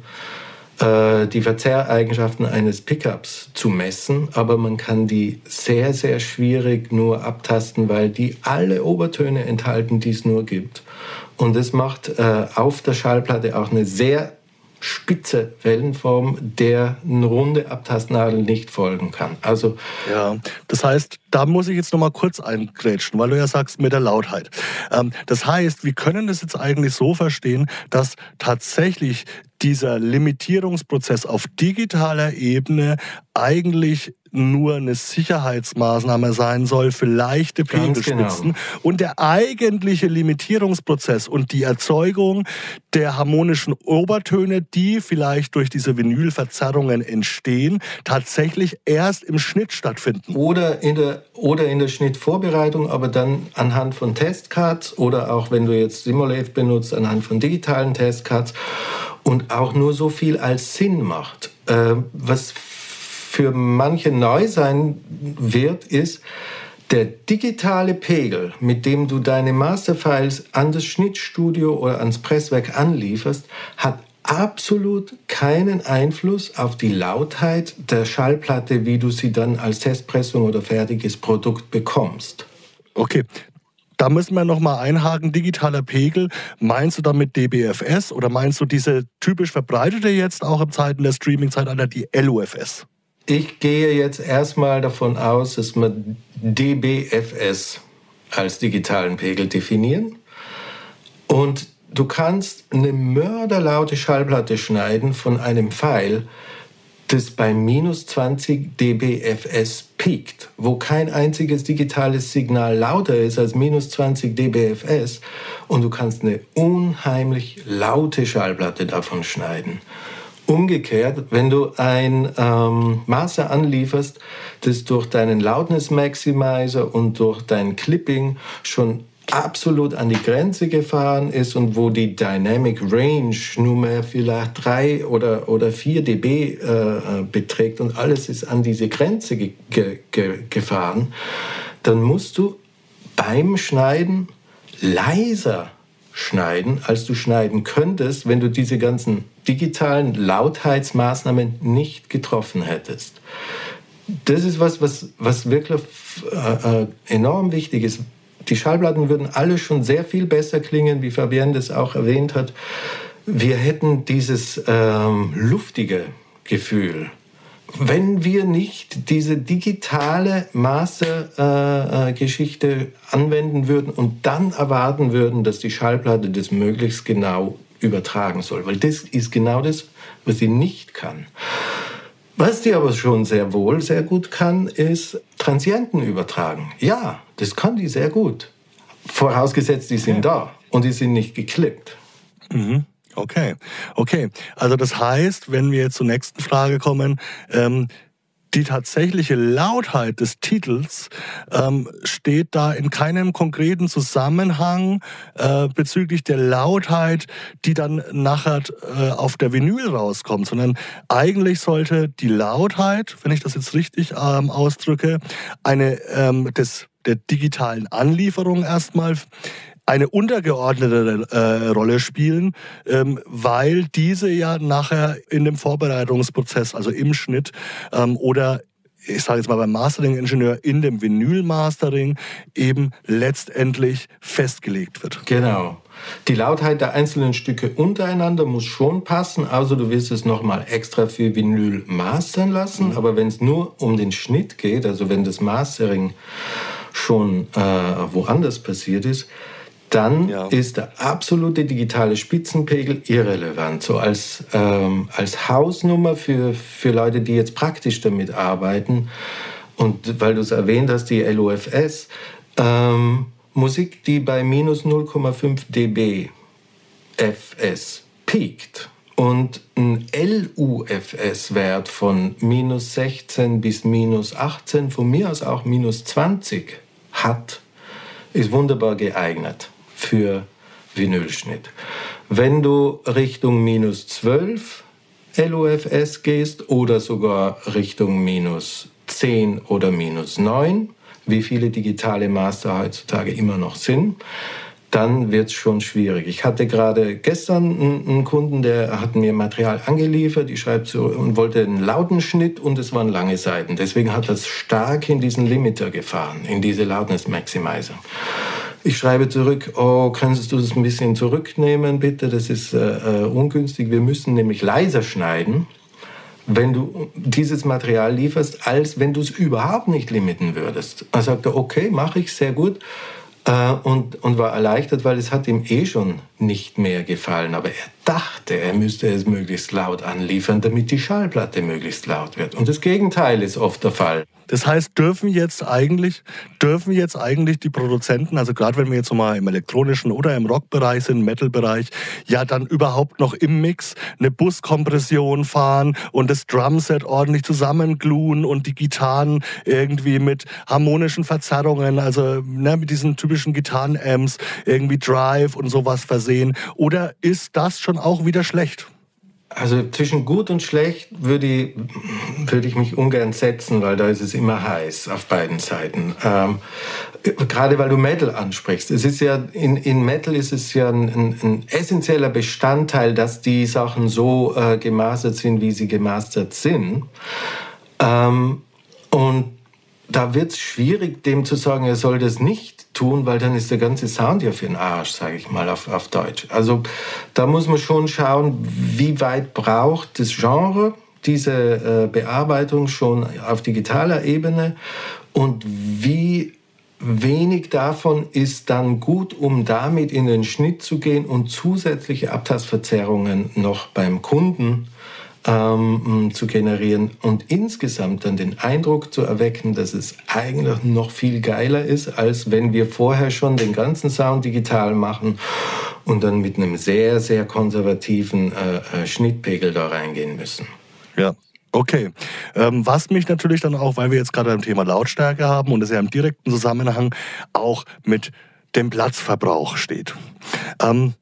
äh, die Verzerreigenschaften eines Pickups zu messen. Aber man kann die sehr, sehr schwierig nur abtasten, weil die alle Obertöne enthalten, die es nur gibt. Und das macht äh, auf der Schallplatte auch eine sehr spitze Wellenform, der eine runde Abtastnadel nicht folgen kann. Also ja, das heißt, da muss ich jetzt noch mal kurz eingrätschen, weil du ja sagst mit der Lautheit. Ähm, das heißt, wir können das jetzt eigentlich so verstehen, dass tatsächlich dieser Limitierungsprozess auf digitaler Ebene eigentlich nur eine Sicherheitsmaßnahme sein soll für leichte Pegelspitzen. Genau. Und der eigentliche Limitierungsprozess und die Erzeugung der harmonischen Obertöne, die vielleicht durch diese Vinylverzerrungen entstehen, tatsächlich erst im Schnitt stattfinden. Oder in der, oder in der Schnittvorbereitung, aber dann anhand von Testcards oder auch, wenn du jetzt Simulate benutzt, anhand von digitalen Testcards und auch nur so viel als Sinn macht. Äh, was für manche neu sein wird, ist, der digitale Pegel, mit dem du deine Masterfiles an das Schnittstudio oder ans Presswerk anlieferst, hat absolut keinen Einfluss auf die Lautheit der Schallplatte, wie du sie dann als Testpressung oder fertiges Produkt bekommst. Okay. Da müssen wir noch mal einhaken, digitaler Pegel. Meinst du damit D B F S oder meinst du diese typisch verbreitete jetzt auch in Zeiten der Streaming-Zeitalter, die L U F S? Ich gehe jetzt erstmal davon aus, dass wir D B F S als digitalen Pegel definieren. Und du kannst eine mörderlaute Schallplatte schneiden von einem Pfeil, das bei minus zwanzig D B F S piekt, wo kein einziges digitales Signal lauter ist als minus zwanzig D B F S. Und du kannst eine unheimlich laute Schallplatte davon schneiden. Umgekehrt, wenn du ein ähm, Master anlieferst, das durch deinen Loudness Maximizer und durch dein Clipping schon absolut an die Grenze gefahren ist und wo die Dynamic Range nur mehr vielleicht drei oder, oder vier dB äh, beträgt und alles ist an diese Grenze ge ge ge gefahren, dann musst du beim Schneiden leiser schneiden, als du schneiden könntest, wenn du diese ganzen digitalen Lautheitsmaßnahmen nicht getroffen hättest. Das ist was, was, was wirklich äh, enorm wichtig ist. Die Schallplatten würden alle schon sehr viel besser klingen, wie Fabienne das auch erwähnt hat. Wir hätten dieses ähm, luftige Gefühl. Wenn wir nicht diese digitale Master-Geschichte äh, anwenden würden und dann erwarten würden, dass die Schallplatte das möglichst genau übertragen soll. Weil das ist genau das, was sie nicht kann. Was die aber schon sehr wohl sehr gut kann, ist Transienten übertragen. Ja, das kann die sehr gut. Vorausgesetzt, die sind da und die sind nicht geklippt. Mhm. Okay, okay. Also das heißt, wenn wir jetzt zur nächsten Frage kommen, ähm, die tatsächliche Lautheit des Titels ähm, steht da in keinem konkreten Zusammenhang äh, bezüglich der Lautheit, die dann nachher äh, auf der Vinyl rauskommt, sondern eigentlich sollte die Lautheit, wenn ich das jetzt richtig ähm, ausdrücke, eine ähm, des, der digitalen Anlieferung erstmal eine untergeordnete äh, Rolle spielen, ähm, weil diese ja nachher in dem Vorbereitungsprozess, also im Schnitt ähm, oder ich sage jetzt mal beim Mastering-Ingenieur in dem Vinyl-Mastering eben letztendlich festgelegt wird. Genau. Die Lautheit der einzelnen Stücke untereinander muss schon passen, also du willst es nochmal extra für Vinyl mastern lassen, mhm. aber wenn es nur um den Schnitt geht, also wenn das Mastering schon äh, woanders passiert ist, dann ja. ist der absolute digitale Spitzenpegel irrelevant. So als, ähm, als Hausnummer für, für Leute, die jetzt praktisch damit arbeiten, und weil du es erwähnt hast, die L U F S, ähm, Musik, die bei minus null Komma fünf dB F S piekt und ein L U F S-Wert von minus sechzehn bis minus achtzehn, von mir aus auch minus zwanzig hat, ist wunderbar geeignet für Vinylschnitt. Wenn du Richtung minus zwölf L U F S gehst oder sogar Richtung minus zehn oder minus neun, wie viele digitale Master heutzutage immer noch sind, dann wird es schon schwierig. Ich hatte gerade gestern einen Kunden, der hat mir Material angeliefert, ich schreibe so, und wollte einen lauten Schnitt und es waren lange Seiten. Deswegen hat er es stark in diesen Limiter gefahren, in diese Loudness Maximizer. Ich schreibe zurück, oh, kannst du das ein bisschen zurücknehmen, bitte? Das ist äh, ungünstig. Wir müssen nämlich leiser schneiden, wenn du dieses Material lieferst, als wenn du es überhaupt nicht limiten würdest. Er sagte, okay, mache ich, sehr gut. Äh, und, und war erleichtert, weil es hat ihm eh schon nicht mehr gefallen. Aber er dachte, er müsste es möglichst laut anliefern, damit die Schallplatte möglichst laut wird. Und das Gegenteil ist oft der Fall. Das heißt, dürfen jetzt eigentlich, dürfen jetzt eigentlich die Produzenten, also gerade wenn wir jetzt mal im elektronischen oder im Rockbereich sind, im Metalbereich, ja dann überhaupt noch im Mix eine Buskompression fahren und das Drumset ordentlich zusammengluen und die Gitarren irgendwie mit harmonischen Verzerrungen, also ne, mit diesen typischen Gitarrenamps, irgendwie Drive und sowas versehen? Oder ist das schon auch wieder schlecht? Also zwischen gut und schlecht würde ich, würde ich mich ungern setzen, weil da ist es immer heiß auf beiden Seiten. Ähm, gerade weil du Metal ansprichst. Es ist ja, in, in Metal ist es ja ein, ein, ein essentieller Bestandteil, dass die Sachen so äh, gemastert sind, wie sie gemastert sind. Ähm, und da wird es schwierig, dem zu sagen, er soll das nicht tun, weil dann ist der ganze Sound ja für den Arsch, sage ich mal auf, auf Deutsch. Also da muss man schon schauen, wie weit braucht das Genre diese äh, Bearbeitung schon auf digitaler Ebene und wie wenig davon ist dann gut, um damit in den Schnitt zu gehen und zusätzliche Abtastverzerrungen noch beim Kunden Ähm, zu generieren und insgesamt dann den Eindruck zu erwecken, dass es eigentlich noch viel geiler ist, als wenn wir vorher schon den ganzen Sound digital machen und dann mit einem sehr, sehr konservativen äh, Schnittpegel da reingehen müssen. Ja. Okay. Ähm, was mich natürlich dann auch, weil wir jetzt gerade beim Thema Lautstärke haben und es ja im direkten Zusammenhang auch mit dem Platzverbrauch steht. Ähm,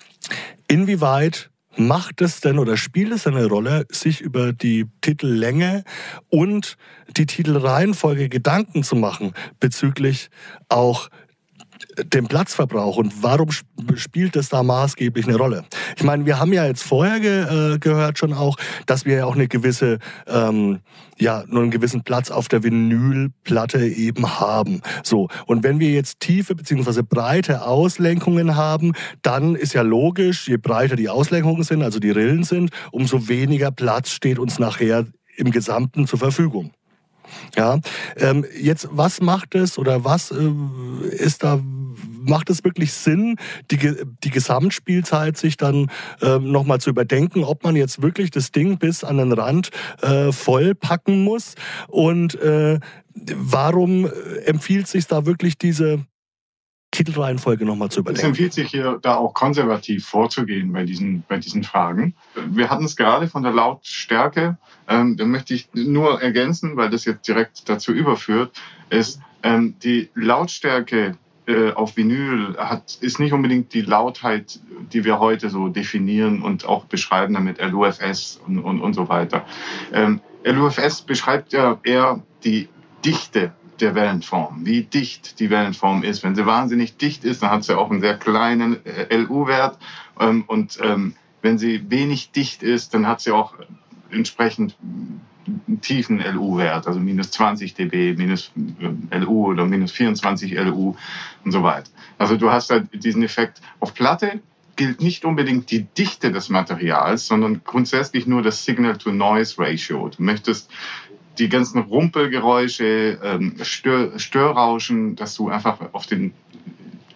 inwieweit macht es denn oder spielt es eine Rolle, sich über die Titellänge und die Titelreihenfolge Gedanken zu machen bezüglich auch dem Platzverbrauch und warum spielt das da maßgeblich eine Rolle? Ich meine, wir haben ja jetzt vorher ge, äh, gehört schon auch, dass wir ja auch eine gewisse, ähm, ja, nur einen gewissen Platz auf der Vinylplatte eben haben. So. Und wenn wir jetzt tiefe bzw. breite Auslenkungen haben, dann ist ja logisch, je breiter die Auslenkungen sind, also die Rillen sind, umso weniger Platz steht uns nachher im Gesamten zur Verfügung. Ja, ähm, jetzt, was macht es oder was äh, ist da, macht es wirklich Sinn, die, die Gesamtspielzeit sich dann äh, nochmal zu überdenken, ob man jetzt wirklich das Ding bis an den Rand äh, voll packen muss und äh, warum empfiehlt sich da wirklich diese Titelreihenfolge nochmal zu überdenken? Es empfiehlt sich hier da auch konservativ vorzugehen bei diesen, bei diesen Fragen. Wir hatten es gerade von der Lautstärke. Ähm, da möchte ich nur ergänzen, weil das jetzt direkt dazu überführt, ist, ähm, die Lautstärke äh, auf Vinyl hat, ist nicht unbedingt die Lautheit, die wir heute so definieren und auch beschreiben damit L U F S und, und, und so weiter. Ähm, L U F S beschreibt ja eher die Dichte der Wellenform, wie dicht die Wellenform ist. Wenn sie wahnsinnig dicht ist, dann hat sie auch einen sehr kleinen L U-Wert. Ähm, und ähm, wenn sie wenig dicht ist, dann hat sie auch entsprechend einen tiefen L U-Wert, also minus zwanzig dB, minus L U oder minus vierundzwanzig L U und so weiter. Also du hast halt diesen Effekt. Auf Platte gilt nicht unbedingt die Dichte des Materials, sondern grundsätzlich nur das Signal-to-Noise-Ratio. Du möchtest die ganzen Rumpelgeräusche, ähm, Stör, Störrauschen, dass du einfach auf den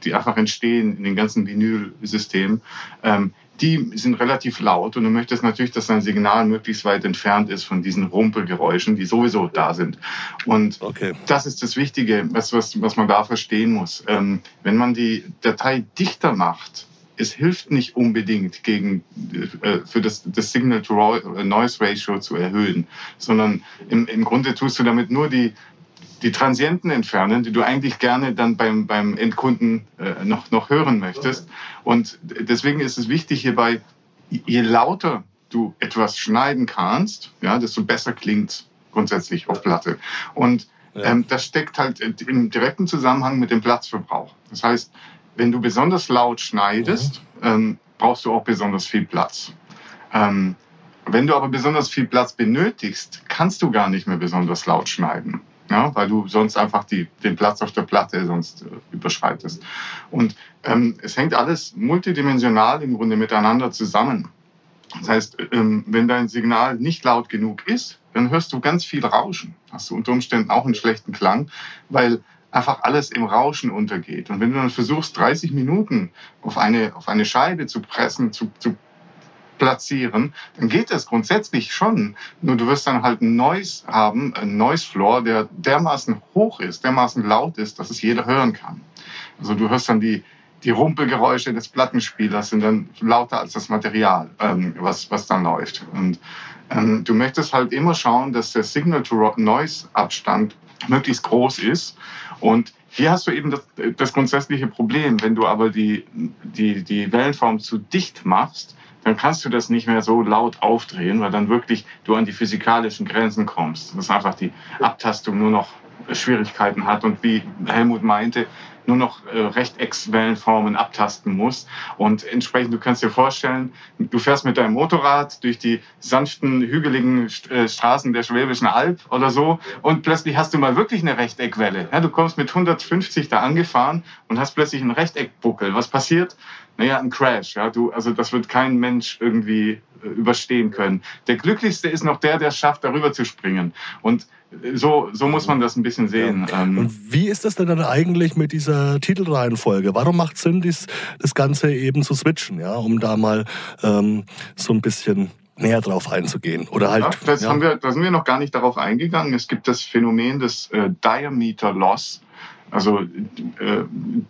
die einfach entstehen in den ganzen Vinylsystemen, ähm, die sind relativ laut und du möchtest natürlich, dass dein Signal möglichst weit entfernt ist von diesen Rumpelgeräuschen, die sowieso da sind. Und okay. Das ist das Wichtige, was, was, was man da verstehen muss. Ähm, wenn man die Datei dichter macht, es hilft nicht unbedingt gegen, äh, für das, das Signal-to-Noise-Ratio zu erhöhen, sondern im, im Grunde tust du damit nur die die Transienten entfernen, die du eigentlich gerne dann beim, beim Endkunden äh, noch, noch hören möchtest. Und deswegen ist es wichtig hierbei, je lauter du etwas schneiden kannst, ja, desto besser klingt grundsätzlich auf Platte. Und ähm, das steckt halt im direkten Zusammenhang mit dem Platzverbrauch. Das heißt, wenn du besonders laut schneidest, mhm. ähm, brauchst du auch besonders viel Platz. Ähm, wenn du aber besonders viel Platz benötigst, kannst du gar nicht mehr besonders laut schneiden. Ja, weil du sonst einfach die, den Platz auf der Platte sonst äh, überschreitest. Und ähm, es hängt alles multidimensional im Grunde miteinander zusammen. Das heißt, ähm, wenn dein Signal nicht laut genug ist, dann hörst du ganz viel Rauschen. Hast du unter Umständen auch einen schlechten Klang, weil einfach alles im Rauschen untergeht. Und wenn du dann versuchst, dreißig Minuten auf eine, auf eine Scheibe zu pressen, zu, zu platzieren, dann geht das grundsätzlich schon. Nur du wirst dann halt ein Noise haben, ein Noise Floor, der dermaßen hoch ist, dermaßen laut ist, dass es jeder hören kann. Also du hörst dann die, die Rumpelgeräusche des Plattenspielers sind dann lauter als das Material, ähm, was, was dann läuft. Und ähm, du möchtest halt immer schauen, dass der Signal-to-Noise-Abstand möglichst groß ist. Und hier hast du eben das, das grundsätzliche Problem. Wenn du aber die, die, die Wellenform zu dicht machst, dann kannst du das nicht mehr so laut aufdrehen, weil dann wirklich du an die physikalischen Grenzen kommst. Dass einfach die Abtastung nur noch Schwierigkeiten hat und wie Helmut meinte, nur noch äh, Rechteckswellenformen abtasten muss. Und entsprechend, du kannst dir vorstellen, du fährst mit deinem Motorrad durch die sanften, hügeligen äh, Straßen der Schwäbischen Alb oder so und plötzlich hast du mal wirklich eine Rechteckwelle. Ja, du kommst mit hundertfünfzig da angefahren und hast plötzlich einen Rechteckbuckel. Was passiert? Naja, ein Crash. Ja, du, also das wird kein Mensch irgendwie äh, überstehen können. Der Glücklichste ist noch der, der es schafft, darüber zu springen. Und So, so muss man das ein bisschen sehen. Ja. Und wie ist das denn dann eigentlich mit dieser Titelreihenfolge? Warum macht es Sinn, dies, das Ganze eben zu switchen, ja, um da mal ähm, so ein bisschen näher drauf einzugehen? Oder halt, ja, das ja. haben wir, da sind wir noch gar nicht darauf eingegangen. Es gibt das Phänomen des äh, Diameter Loss, also äh,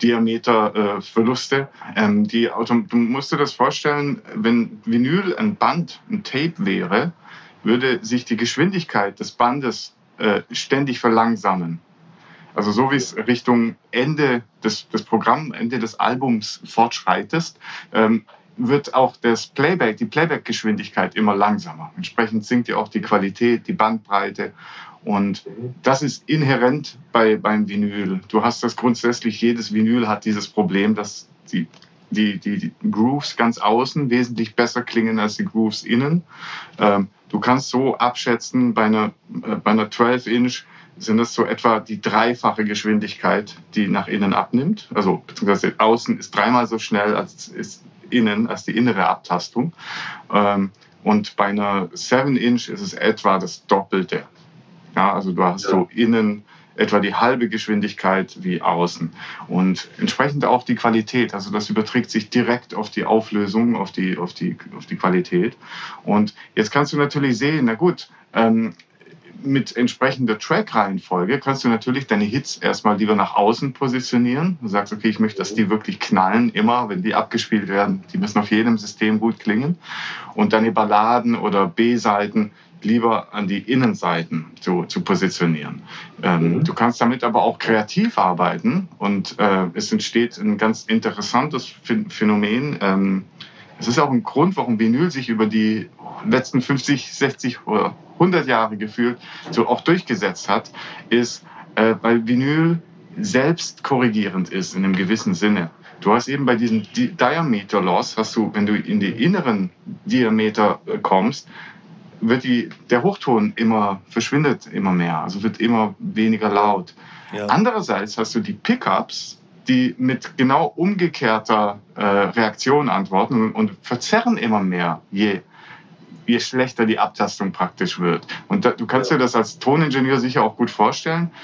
Diameterverluste. Äh, ähm, die Auto- du musst dir das vorstellen, wenn Vinyl ein Band, ein Tape wäre, würde sich die Geschwindigkeit des Bandes ständig verlangsamen. Also so wie es Richtung Ende des, des Programms, Ende des Albums fortschreitest, ähm, wird auch das Playback, die Playback-Geschwindigkeit immer langsamer. Entsprechend sinkt ja auch die Qualität, die Bandbreite. Und das ist inhärent bei, beim Vinyl. Du hast das grundsätzlich, jedes Vinyl hat dieses Problem, dass die, die, die, die Grooves ganz außen wesentlich besser klingen als die Grooves innen. Ähm, Du kannst so abschätzen, bei einer, äh, bei einer zwölf Inch sind das so etwa die dreifache Geschwindigkeit, die nach innen abnimmt. Also beziehungsweise außen ist dreimal so schnell als ist innen, als die innere Abtastung. Ähm, und bei einer sieben Inch ist es etwa das Doppelte. Ja, also du hast ja. so innen etwa die halbe Geschwindigkeit wie außen. Und entsprechend auch die Qualität. Also das überträgt sich direkt auf die Auflösung, auf die, auf die, auf die Qualität. Und jetzt kannst du natürlich sehen, na gut, ähm, mit entsprechender Track-Reihenfolge kannst du natürlich deine Hits erstmal lieber nach außen positionieren. Du sagst, okay, ich möchte, dass die wirklich knallen, immer, wenn die abgespielt werden. Die müssen auf jedem System gut klingen. Und deine Balladen oder B-Seiten lieber an die Innenseiten zu, zu positionieren. Ähm, mhm. Du kannst damit aber auch kreativ arbeiten und äh, es entsteht ein ganz interessantes Phänomen. Ähm, es ist auch ein Grund, warum Vinyl sich über die letzten fünfzig, sechzig oder hundert Jahre gefühlt so auch durchgesetzt hat, ist, äh, weil Vinyl selbst korrigierend ist in einem gewissen Sinne. Du hast eben bei diesem Diameter Loss, hast du, wenn du in die inneren Diameter kommst, wird die, der Hochton immer, verschwindet immer mehr, also wird immer weniger laut. Ja. Andererseits hast du die Pickups, die mit genau umgekehrter äh, Reaktion antworten und, und verzerren immer mehr, je, je schlechter die Abtastung praktisch wird. Und da, du kannst ja. dir das als Toningenieur sicher auch gut vorstellen.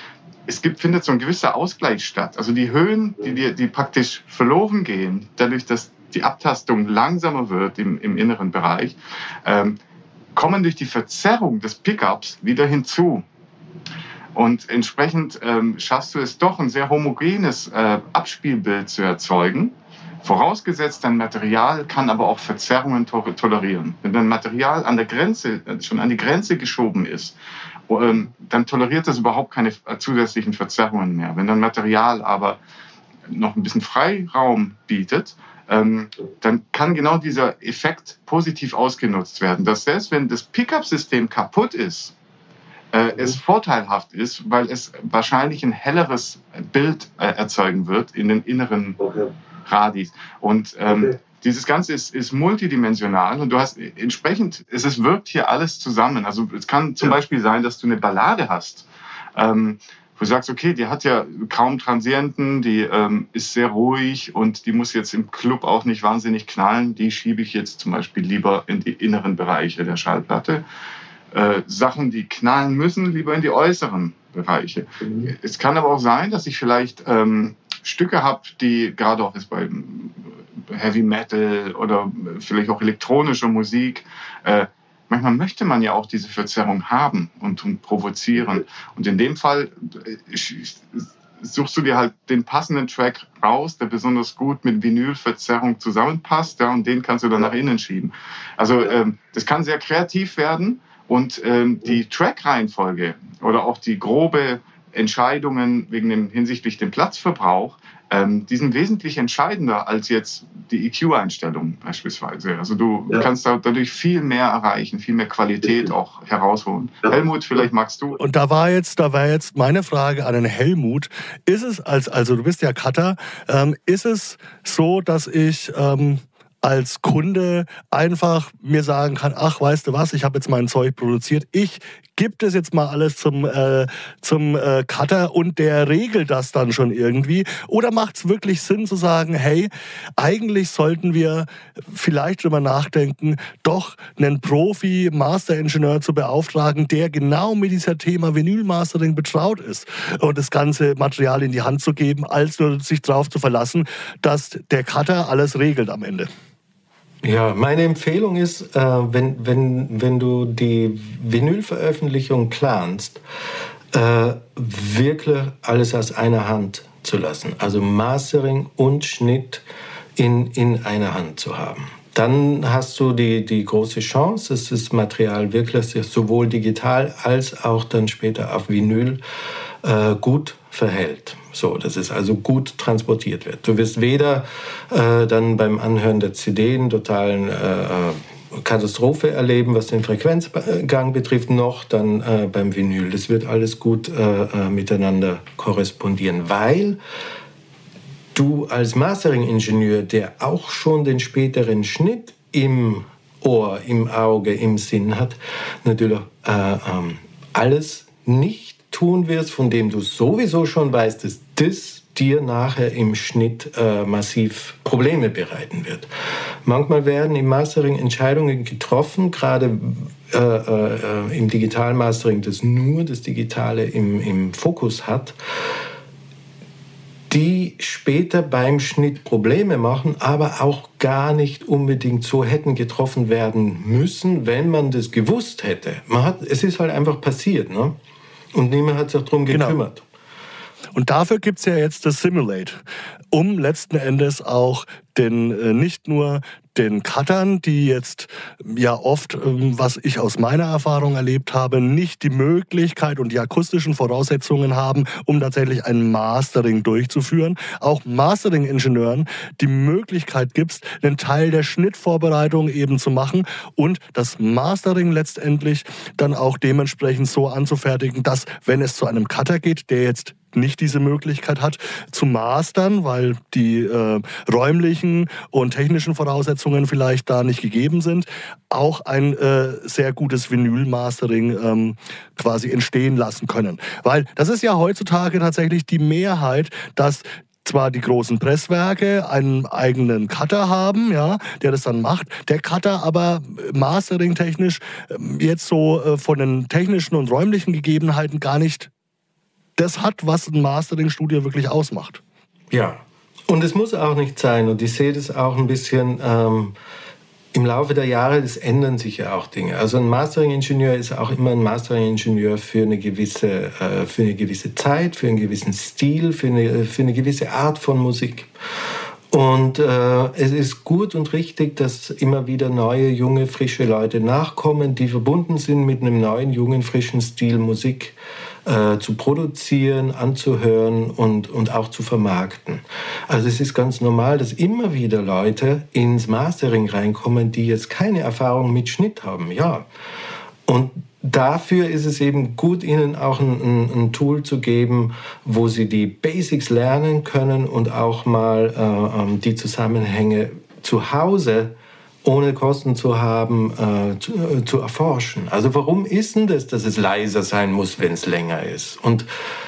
es gibt, findet so ein gewisser Ausgleich statt. Also die Höhen, die, die, die praktisch verloren gehen, dadurch, dass die Abtastung langsamer wird im, im inneren Bereich, ähm, kommen durch die Verzerrung des Pickups wieder hinzu. Und entsprechend ähm, schaffst du es doch, ein sehr homogenes äh, Abspielbild zu erzeugen. Vorausgesetzt, dein Material kann aber auch Verzerrungen to- tolerieren. Wenn dein Material an der Grenze, schon an die Grenze geschoben ist, ähm, dann toleriert das überhaupt keine zusätzlichen Verzerrungen mehr. Wenn dein Material aber noch ein bisschen Freiraum bietet, ähm, dann kann genau dieser Effekt positiv ausgenutzt werden. Dass selbst wenn das Pickup-System kaputt ist, äh, es vorteilhaft ist, weil es wahrscheinlich ein helleres Bild äh, erzeugen wird in den inneren okay. Radis. Und ähm, okay. dieses Ganze ist, ist multidimensional und du hast entsprechend, es ist, wirkt hier alles zusammen. Also es kann zum ja. Beispiel sein, dass du eine Ballade hast, ähm, wo du sagst, okay, die hat ja kaum Transienten, die ähm, ist sehr ruhig und die muss jetzt im Club auch nicht wahnsinnig knallen. Die schiebe ich jetzt zum Beispiel lieber in die inneren Bereiche der Schallplatte. Äh, Sachen, die knallen müssen, lieber in die äußeren Bereiche. Mhm. Es kann aber auch sein, dass ich vielleicht ähm, Stücke habe, die gerade auch jetzt bei Heavy Metal oder vielleicht auch elektronischer Musik, äh, manchmal möchte man ja auch diese Verzerrung haben und, und provozieren. Und in dem Fall suchst du dir halt den passenden Track raus, der besonders gut mit Vinylverzerrung zusammenpasst, ja, und den kannst du dann nach innen schieben. Also ähm, das kann sehr kreativ werden und ähm, die Track-Reihenfolge oder auch die grobe Entscheidungen wegen dem hinsichtlich dem Platzverbrauch, ähm, die sind wesentlich entscheidender als jetzt die E Q-Einstellung beispielsweise. Also du ja. kannst dadurch viel mehr erreichen, viel mehr Qualität auch herausholen. Ja. Helmut, vielleicht magst du. Und da war jetzt, da war jetzt meine Frage an den Helmut. Ist es als, also du bist ja Cutter, ähm, ist es so, dass ich ähm, als Kunde einfach mir sagen kann, ach, weißt du was, ich habe jetzt mein Zeug produziert, ich gebe das jetzt mal alles zum, äh, zum äh, Cutter und der regelt das dann schon irgendwie? Oder macht es wirklich Sinn zu sagen, hey, eigentlich sollten wir vielleicht drüber nachdenken, doch einen Profi-Master-Ingenieur zu beauftragen, der genau mit dieser Thema Vinyl-Mastering betraut ist und das ganze Material in die Hand zu geben, als nur sich darauf zu verlassen, dass der Cutter alles regelt am Ende? Ja, meine Empfehlung ist, äh, wenn, wenn, wenn du die Vinylveröffentlichung planst, äh, wirklich alles aus einer Hand zu lassen. Also Mastering und Schnitt in, in einer Hand zu haben. Dann hast du die, die große Chance, dass das Material wirklich sowohl digital als auch dann später auf Vinyl äh, gut verhält. So, dass es also gut transportiert wird. Du wirst weder äh, dann beim Anhören der C D einen totalen äh, Katastrophe erleben, was den Frequenzgang betrifft, noch dann äh, beim Vinyl. Das wird alles gut äh, äh, miteinander korrespondieren, weil du als Mastering-Ingenieur, der auch schon den späteren Schnitt im Ohr, im Auge, im Sinn hat, natürlich äh, äh, alles nicht tun wirst, von dem du sowieso schon weißt, dass das dir nachher im Schnitt äh, massiv Probleme bereiten wird. Manchmal werden im Mastering Entscheidungen getroffen, gerade äh, äh, im Digitalmastering, das nur das Digitale im, im Fokus hat, die später beim Schnitt Probleme machen, aber auch gar nicht unbedingt so hätten getroffen werden müssen, wenn man das gewusst hätte. Man hat, es ist halt einfach passiert, ne? Und niemand hat sich darum gekümmert. Genau. Und dafür gibt es ja jetzt das Simulate, um letzten Endes auch den, äh, nicht nur den Cuttern, die jetzt ja oft, ähm, was ich aus meiner Erfahrung erlebt habe, nicht die Möglichkeit und die akustischen Voraussetzungen haben, um tatsächlich ein Mastering durchzuführen. Auch Mastering-Ingenieuren die Möglichkeit gibt, einen Teil der Schnittvorbereitung eben zu machen und das Mastering letztendlich dann auch dementsprechend so anzufertigen, dass, wenn es zu einem Cutter geht, der jetzt nicht diese Möglichkeit hat, zu mastern, weil die äh, räumlichen und technischen Voraussetzungen vielleicht da nicht gegeben sind, auch ein äh, sehr gutes Vinyl-Mastering ähm, quasi entstehen lassen können. Weil das ist ja heutzutage tatsächlich die Mehrheit, dass zwar die großen Presswerke einen eigenen Cutter haben, ja, der das dann macht, der Cutter aber mastering-technisch jetzt so äh, von den technischen und räumlichen Gegebenheiten gar nicht das hat, was ein Mastering-Studio wirklich ausmacht. Ja, und es muss auch nicht sein. Und ich sehe das auch ein bisschen ähm, im Laufe der Jahre, das ändern sich ja auch Dinge. Also ein Mastering-Ingenieur ist auch immer ein Mastering-Ingenieur für eine gewisse, äh, für eine gewisse Zeit, für einen gewissen Stil, für eine, für eine gewisse Art von Musik. Und äh, es ist gut und richtig, dass immer wieder neue, junge, frische Leute nachkommen, die verbunden sind mit einem neuen, jungen, frischen Stil Musik äh, zu produzieren, anzuhören und, und auch zu vermarkten. Also es ist ganz normal, dass immer wieder Leute ins Mastering reinkommen, die jetzt keine Erfahrung mit Schnitt haben. Ja. Und dafür ist es eben gut, ihnen auch ein, ein, ein Tool zu geben, wo sie die Basics lernen können und auch mal äh, die Zusammenhänge zu Hause ohne Kosten zu haben, äh, zu, äh, zu erforschen. Also warum ist denn das, dass es leiser sein muss, wenn es länger ist? Und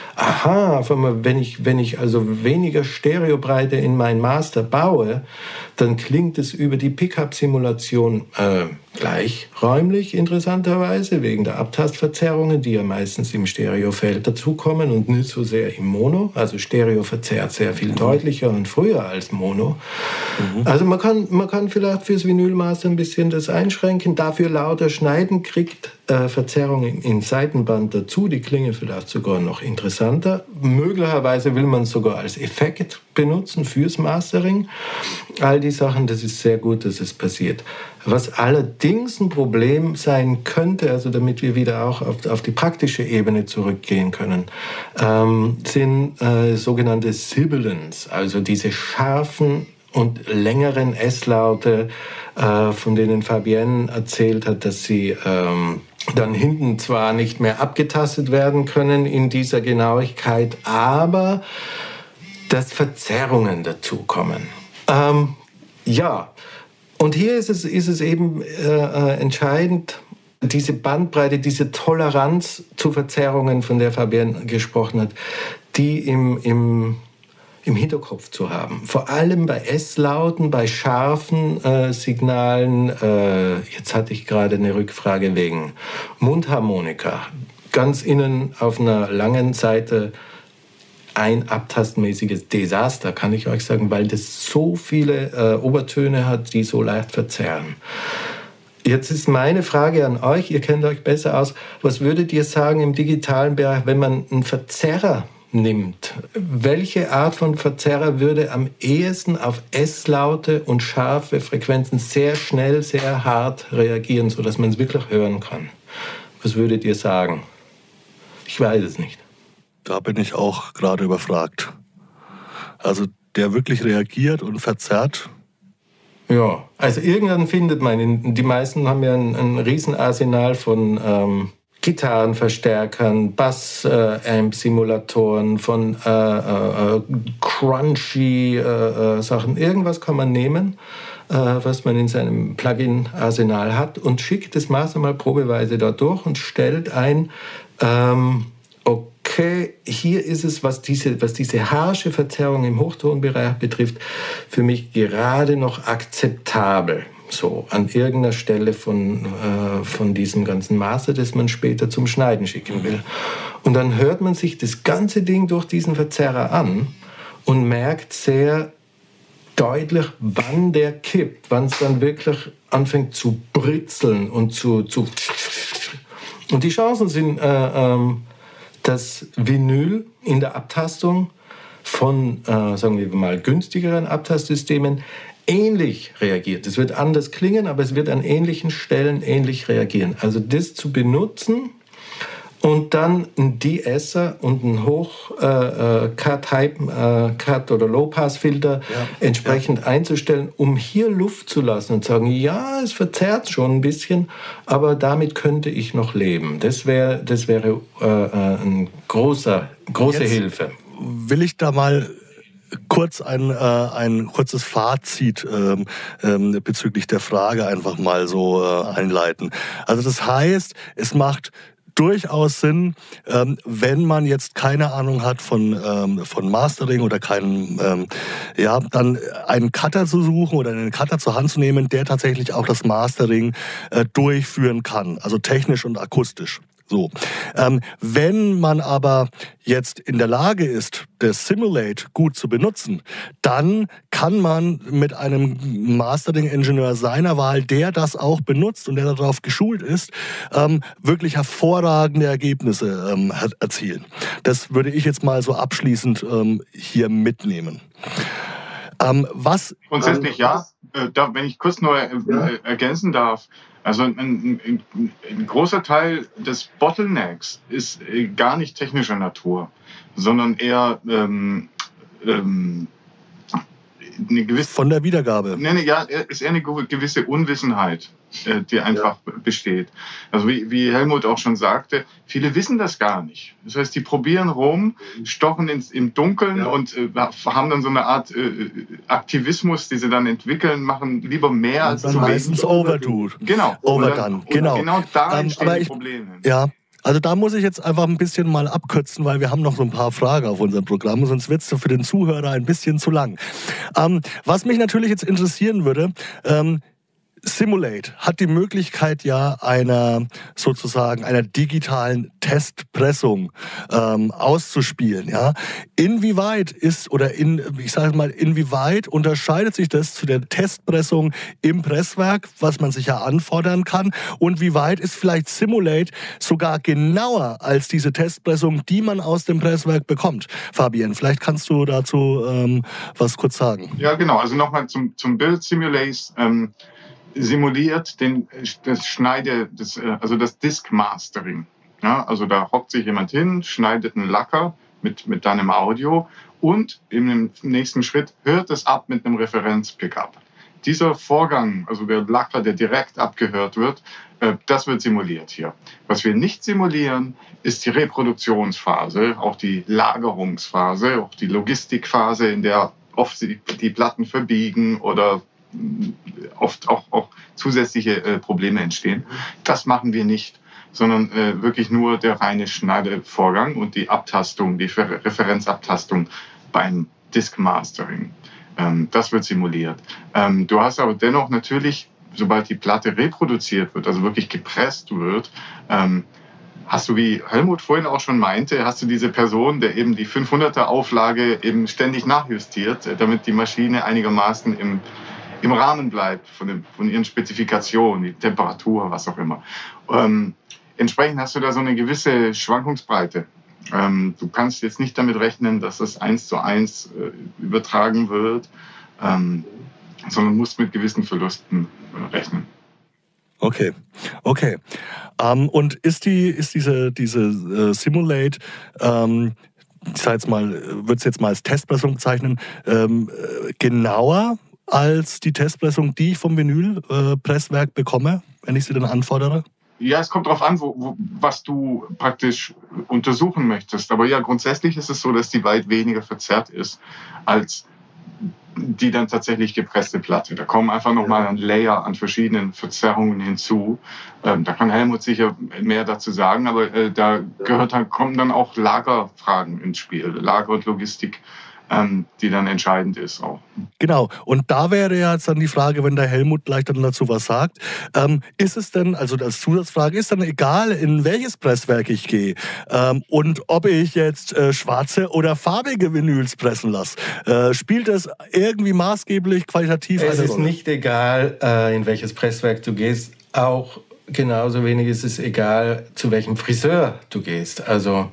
aha, wenn ich, wenn ich also weniger Stereobreite in meinen Master baue, dann klingt es über die Pickup-Simulation äh, gleichräumlich, interessanterweise, wegen der Abtastverzerrungen, die ja meistens im Stereofeld dazukommen und nicht so sehr im Mono. Also Stereo verzerrt sehr viel deutlicher und früher als Mono. Mhm. Also man kann, man kann vielleicht fürs Vinylmaster ein bisschen das einschränken, dafür lauter schneiden, kriegt äh, Verzerrungen im Seitenband dazu, die klingen vielleicht sogar noch interessanter. Möglicherweise will man es sogar als Effekt benutzen fürs Mastering. All die Sachen, das ist sehr gut, dass es passiert. Was allerdings ein Problem sein könnte, also damit wir wieder auch auf, auf die praktische Ebene zurückgehen können, ähm, sind äh, sogenannte Sibilants, also diese scharfen und längeren S-Laute, äh, von denen Fabienne erzählt hat, dass sie ähm, dann hinten zwar nicht mehr abgetastet werden können in dieser Genauigkeit, aber dass Verzerrungen dazukommen. Ähm, ja, und hier ist es, ist es eben äh, entscheidend, diese Bandbreite, diese Toleranz zu Verzerrungen, von der Fabienne gesprochen hat, die im, im, im Hinterkopf zu haben. Vor allem bei S-Lauten, bei scharfen äh, Signalen. Äh, jetzt hatte ich gerade eine Rückfrage wegen Mundharmonika. Ganz innen auf einer langen Seite ein abtastmäßiges Desaster, kann ich euch sagen, weil das so viele äh, Obertöne hat, die so leicht verzerren. Jetzt ist meine Frage an euch, ihr kennt euch besser aus, was würdet ihr sagen im digitalen Bereich, wenn man einen Verzerrer nimmt? Welche Art von Verzerrer würde am ehesten auf S-Laute und scharfe Frequenzen sehr schnell, sehr hart reagieren, sodass man es wirklich hören kann? Was würdet ihr sagen? Ich weiß es nicht. Da bin ich auch gerade überfragt. Also der wirklich reagiert und verzerrt? Ja, also irgendwann findet man, die meisten haben ja ein, ein Riesenarsenal von ähm, Gitarrenverstärkern, Bass-Amp-Simulatoren, äh, von äh, äh, crunchy äh, äh, Sachen. Irgendwas kann man nehmen, äh, was man in seinem Plugin-Arsenal hat und schickt das Master mal probeweise da durch und stellt ein, ähm, okay, hier ist es, was diese, was diese harsche Verzerrung im Hochtonbereich betrifft, für mich gerade noch akzeptabel. So, an irgendeiner Stelle von, äh, von diesem ganzen Master, das man später zum Schneiden schicken will. Und dann hört man sich das ganze Ding durch diesen Verzerrer an und merkt sehr deutlich, wann der kippt, wann es dann wirklich anfängt zu britzeln und zu... zu und die Chancen sind... Äh, ähm, das Vinyl in der Abtastung von, äh, sagen wir mal, günstigeren Abtastsystemen ähnlich reagiert. Es wird anders klingen, aber es wird an ähnlichen Stellen ähnlich reagieren. Also das zu benutzen und dann ein De-Esser und ein Hoch-Cut, äh, äh, Cut oder Low-Pass-Filter ja, entsprechend ja. einzustellen, um hier Luft zu lassen und sagen, ja, es verzerrt schon ein bisschen, aber damit könnte ich noch leben. Das wäre das wäre äh, ein großer, große Jetzt Hilfe. Will ich da mal kurz ein, äh, ein kurzes Fazit ähm, ähm, bezüglich der Frage einfach mal so äh, einleiten. Also das heißt, es macht durchaus Sinn, ähm, wenn man jetzt keine Ahnung hat von, ähm, von Mastering oder keinen, ähm, ja, dann einen Cutter zu suchen oder einen Cutter zur Hand zu nehmen, der tatsächlich auch das Mastering äh, durchführen kann, also technisch und akustisch. So, ähm, wenn man aber jetzt in der Lage ist, das Simulate gut zu benutzen, dann kann man mit einem Mastering-Ingenieur seiner Wahl, der das auch benutzt und der darauf geschult ist, ähm, wirklich hervorragende Ergebnisse ähm, erzielen. Das würde ich jetzt mal so abschließend ähm, hier mitnehmen. Ähm, was Grundsätzlich ja. Äh, da, wenn ich kurz nur äh, ja. ergänzen darf. Also ein, ein, ein großer Teil des Bottlenecks ist äh, gar nicht technischer Natur, sondern eher ähm, ähm, eine gewisse... Von der Wiedergabe. Nee, nee, ja, ist eher eine gewisse Unwissenheit, äh, die einfach ja. besteht. Also wie, wie Helmut auch schon sagte, viele wissen das gar nicht. Das heißt, die probieren rum, stochen ins, im Dunkeln ja. und äh, haben dann so eine Art äh, Aktivismus, die sie dann entwickeln, machen lieber mehr und als dann zu meistens overdue. Genau. Overdone, genau. Genau da ähm, entstehen die ich, Probleme. Ja. Also da muss ich jetzt einfach ein bisschen mal abkürzen, weil wir haben noch so ein paar Fragen auf unserem Programm, sonst wird es für den Zuhörer ein bisschen zu lang. Ähm, was mich natürlich jetzt interessieren würde, ähm, Simulate hat die Möglichkeit ja einer sozusagen einer digitalen Testpressung ähm, auszuspielen. Ja, inwieweit ist oder in ich sage mal inwieweit unterscheidet sich das zu der Testpressung im Presswerk, was man sich ja anfordern kann, und wie weit ist vielleicht Simulate sogar genauer als diese Testpressung, die man aus dem Presswerk bekommt? Fabian, vielleicht kannst du dazu ähm, was kurz sagen. Ja, genau. Also nochmal zum zum Build Simulate. Ähm simuliert den, das Schneide, das, also das Disk Mastering. Ja, also da hockt sich jemand hin, schneidet einen Lacker mit, mit deinem Audio und im nächsten Schritt hört es ab mit einem Referenz-Pickup. Dieser Vorgang, also der Lacker, der direkt abgehört wird, das wird simuliert hier. Was wir nicht simulieren, ist die Reproduktionsphase, auch die Lagerungsphase, auch die Logistikphase, in der oft die Platten verbiegen oder oft auch, auch zusätzliche äh, Probleme entstehen. Das machen wir nicht, sondern äh, wirklich nur der reine Schneidevorgang und die Abtastung, die Referenzabtastung beim Disk Mastering. Ähm, das wird simuliert. Ähm, du hast aber dennoch natürlich, sobald die Platte reproduziert wird, also wirklich gepresst wird, ähm, hast du, wie Helmut vorhin auch schon meinte, hast du diese Person, der eben die fünfhunderter Auflage eben ständig nachjustiert, damit die Maschine einigermaßen im im Rahmen bleibt von, dem, von ihren Spezifikationen, die Temperatur, was auch immer. Ähm, entsprechend hast du da so eine gewisse Schwankungsbreite. Ähm, du kannst jetzt nicht damit rechnen, dass das eins zu eins äh, übertragen wird, ähm, sondern musst mit gewissen Verlusten äh, rechnen. Okay, okay. Ähm, und ist die, ist diese, diese äh, Simulate, ähm, ich sag jetzt mal, würde es jetzt mal als Testpressung bezeichnen, ähm, genauer als die Testpressung, die ich vom Vinylpresswerk äh, bekomme, wenn ich sie dann anfordere? Ja, es kommt darauf an, wo, wo, was du praktisch untersuchen möchtest. Aber ja, grundsätzlich ist es so, dass die weit weniger verzerrt ist als die dann tatsächlich gepresste Platte. Da kommen einfach nochmal ein Layer an verschiedenen Verzerrungen hinzu. Ähm, da kann Helmut sicher mehr dazu sagen, aber äh, da gehört dann, kommen dann auch Lagerfragen ins Spiel, Lager und Logistik, ähm, die dann entscheidend ist auch. Genau, und da wäre ja jetzt dann die Frage, wenn der Helmut gleich dann dazu was sagt, ähm, ist es denn, also als Zusatzfrage, ist dann egal, in welches Presswerk ich gehe ähm, und ob ich jetzt äh, schwarze oder farbige Vinyls pressen lasse, äh, spielt das irgendwie maßgeblich qualitativ eine Rolle? Es ist nicht egal, äh, in welches Presswerk du gehst, auch genauso wenig ist es egal, zu welchem Friseur du gehst. Also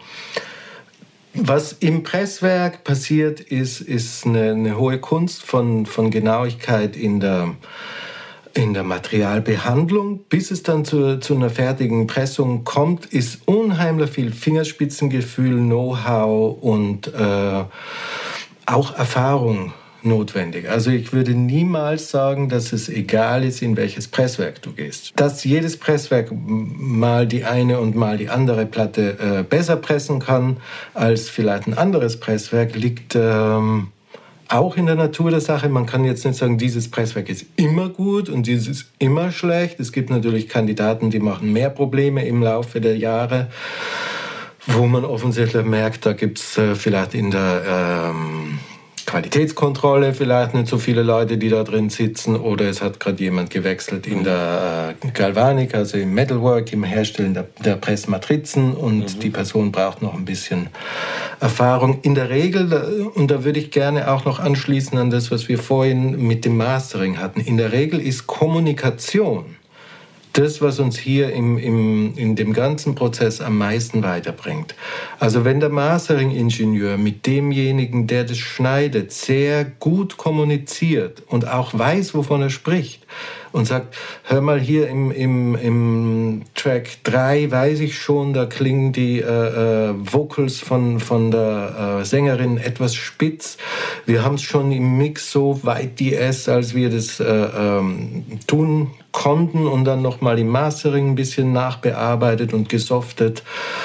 was im Presswerk passiert, ist, ist eine, eine hohe Kunst von, von Genauigkeit in der, in der Materialbehandlung. Bis es dann zu, zu einer fertigen Pressung kommt, ist unheimlich viel Fingerspitzengefühl, Know-how und äh, auch Erfahrung notwendig. Also ich würde niemals sagen, dass es egal ist, in welches Presswerk du gehst. Dass jedes Presswerk mal die eine und mal die andere Platte äh, besser pressen kann als vielleicht ein anderes Presswerk, liegt ähm, auch in der Natur der Sache. Man kann jetzt nicht sagen, dieses Presswerk ist immer gut und dieses ist immer schlecht. Es gibt natürlich Kandidaten, die machen mehr Probleme im Laufe der Jahre, wo man offensichtlich merkt, da gibt es äh, vielleicht in der ähm, Qualitätskontrolle vielleicht nicht so viele Leute, die da drin sitzen, oder es hat gerade jemand gewechselt in der äh, Galvanik, also im Metalwork, im Herstellen der, der Pressmatrizen, und mhm. die Person braucht noch ein bisschen Erfahrung. In der Regel, und da würde ich gerne auch noch anschließen an das, was wir vorhin mit dem Mastering hatten, in der Regel ist Kommunikation das, was uns hier im, im, in dem ganzen Prozess am meisten weiterbringt. Also wenn der Mastering-Ingenieur mit demjenigen, der das schneidet, sehr gut kommuniziert und auch weiß, wovon er spricht, und sagt, hör mal, hier im, im, im Track drei weiß ich schon, da klingen die äh, Vocals von, von der äh, Sängerin etwas spitz. Wir haben es schon im Mix so weit D S, als wir das äh, ähm, tun konnten, und dann nochmal im Mastering ein bisschen nachbearbeitet und gesoftet.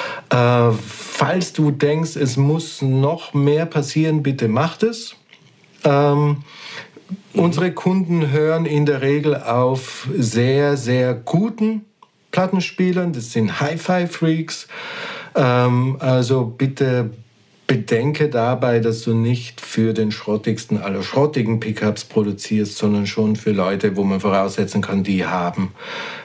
Äh, falls du denkst, es muss noch mehr passieren, bitte mach es. Ähm, Unsere Kunden hören in der Regel auf sehr, sehr guten Plattenspielern. Das sind Hi-Fi-Freaks. Ähm, also bitte bedenke dabei, dass du nicht für den schrottigsten aller schrottigen Pickups produzierst, sondern schon für Leute, wo man voraussetzen kann, die haben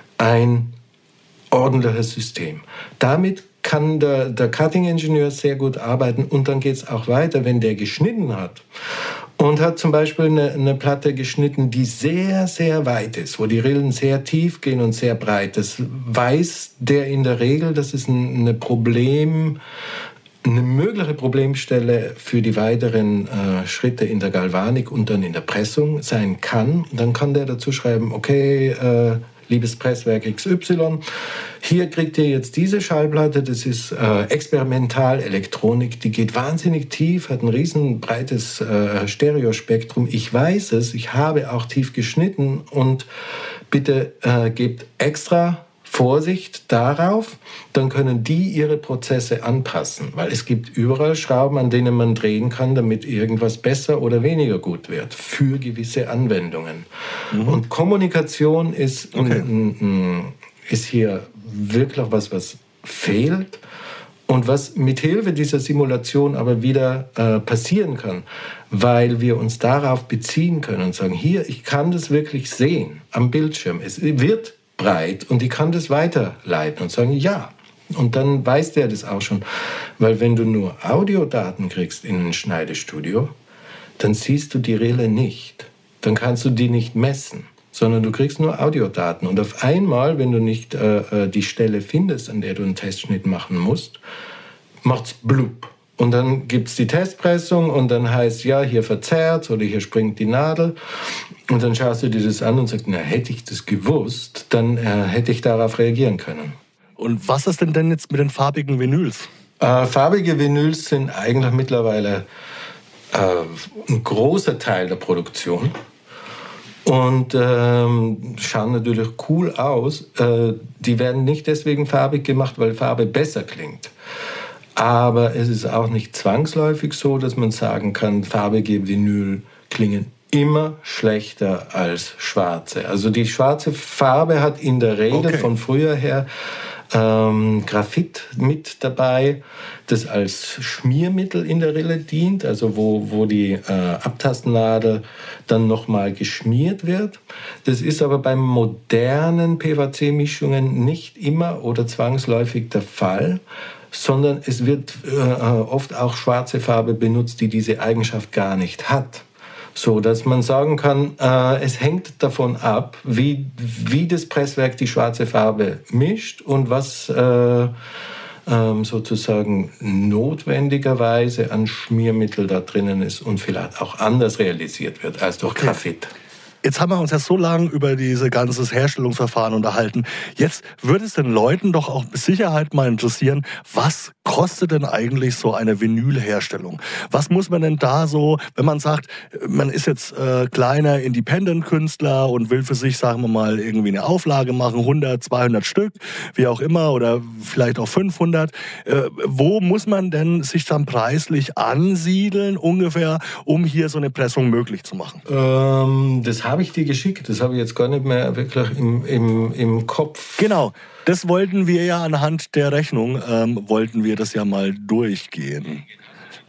ein ordentliches System. Damit kann der, der Cutting-Ingenieur sehr gut arbeiten, und dann geht es auch weiter, wenn der geschnitten hat. Und hat zum Beispiel eine, eine Platte geschnitten, die sehr, sehr weit ist, wo die Rillen sehr tief gehen und sehr breit. Das weiß der in der Regel, das ist ein eine Problem, eine mögliche Problemstelle für die weiteren äh, Schritte in der Galvanik und dann in der Pressung sein kann. Dann kann der dazu schreiben, okay, äh, liebes Presswerk X Y, hier kriegt ihr jetzt diese Schallplatte, das ist äh, Experimental-Elektronik, die geht wahnsinnig tief, hat ein riesen breites äh, Stereospektrum. Ich weiß es, ich habe auch tief geschnitten, und bitte äh, gebt extra Vorsicht darauf, dann können die ihre Prozesse anpassen, weil es gibt überall Schrauben, an denen man drehen kann, damit irgendwas besser oder weniger gut wird für gewisse Anwendungen. Mhm. Und Kommunikation ist, okay. n, n, ist hier wirklich was, was fehlt und was mit Hilfe dieser Simulation aber wieder äh, passieren kann, weil wir uns darauf beziehen können und sagen, hier, ich kann das wirklich sehen am Bildschirm. Es wird breit, und ich kann das weiterleiten und sagen, ja. Und dann weiß der das auch schon. Weil wenn du nur Audiodaten kriegst in ein Schneidestudio, dann siehst du die Rille nicht. Dann kannst du die nicht messen, sondern du kriegst nur Audiodaten. Und auf einmal, wenn du nicht äh, die Stelle findest, an der du einen Testschnitt machen musst, macht's blub. Und dann gibt's die Testpressung, und dann heißt, ja, hier verzerrt oder hier springt die Nadel. Und dann schaust du dir das an und sagst, na, hätte ich das gewusst, dann äh, hätte ich darauf reagieren können. Und was ist denn denn jetzt mit den farbigen Vinyls? Äh, farbige Vinyls sind eigentlich mittlerweile äh, ein großer Teil der Produktion. Und ähm, schauen natürlich cool aus. Äh, die werden nicht deswegen farbig gemacht, weil Farbe besser klingt. Aber es ist auch nicht zwangsläufig so, dass man sagen kann, farbige Vinyl klingen immer schlechter als schwarze. Also die schwarze Farbe hat in der Regel okay. von früher her ähm, Graphit mit dabei, das als Schmiermittel in der Rille dient, also wo, wo die äh, Abtastennadel dann nochmal geschmiert wird. Das ist aber bei modernen P V C-Mischungen nicht immer oder zwangsläufig der Fall, sondern es wird äh, oft auch schwarze Farbe benutzt, die diese Eigenschaft gar nicht hat. So, dass man sagen kann, äh, es hängt davon ab, wie, wie das Presswerk die schwarze Farbe mischt und was äh, ähm, sozusagen notwendigerweise an Schmiermittel da drinnen ist und vielleicht auch anders realisiert wird als durch Graphit. Jetzt haben wir uns ja so lange über dieses ganze Herstellungsverfahren unterhalten. Jetzt würde es den Leuten doch auch mit Sicherheit mal interessieren, was kostet denn eigentlich so eine Vinylherstellung? Was muss man denn da so, wenn man sagt, man ist jetzt äh, kleiner Independent-Künstler und will für sich, sagen wir mal, irgendwie eine Auflage machen, hundert, zweihundert Stück, wie auch immer, oder vielleicht auch fünfhundert. Äh, wo muss man denn sich dann preislich ansiedeln, ungefähr, um hier so eine Pressung möglich zu machen? Ähm, das habe ich dir geschickt. Das habe ich jetzt gar nicht mehr wirklich im, im, im Kopf. Genau. Das wollten wir ja anhand der Rechnung, ähm, wollten wir das ja mal durchgehen.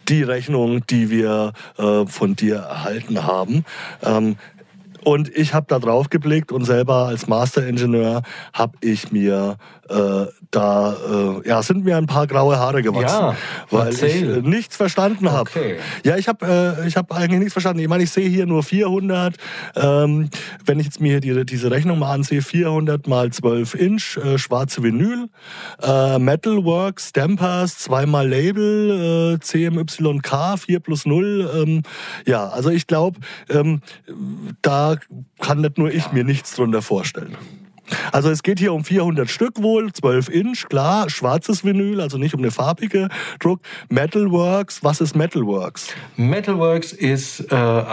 die Rechnung, die wir äh, von dir erhalten haben. Ähm, Und ich habe da drauf geblickt und selber als Master-Ingenieur habe ich mir äh, da, äh, ja, sind mir ein paar graue Haare gewachsen, ja, weil erzähl. ich äh, nichts verstanden habe. Okay. Ja, ich habe äh, ich hab eigentlich nichts verstanden. Ich meine, ich sehe hier nur vierhundert. Ähm, wenn ich jetzt mir die, diese Rechnung mal ansehe, vierhundert mal zwölf Inch, äh, schwarze Vinyl, äh, Metalworks, Stampers, zweimal Label, äh, C M Y K, vier plus null. Ähm, ja, also ich glaube, ähm, da kann nicht nur ich mir nichts drunter vorstellen. Also es geht hier um vierhundert Stück wohl, zwölf Inch, klar, schwarzes Vinyl, also nicht um eine farbige Druck. Metalworks, was ist Metalworks? Metalworks ist äh,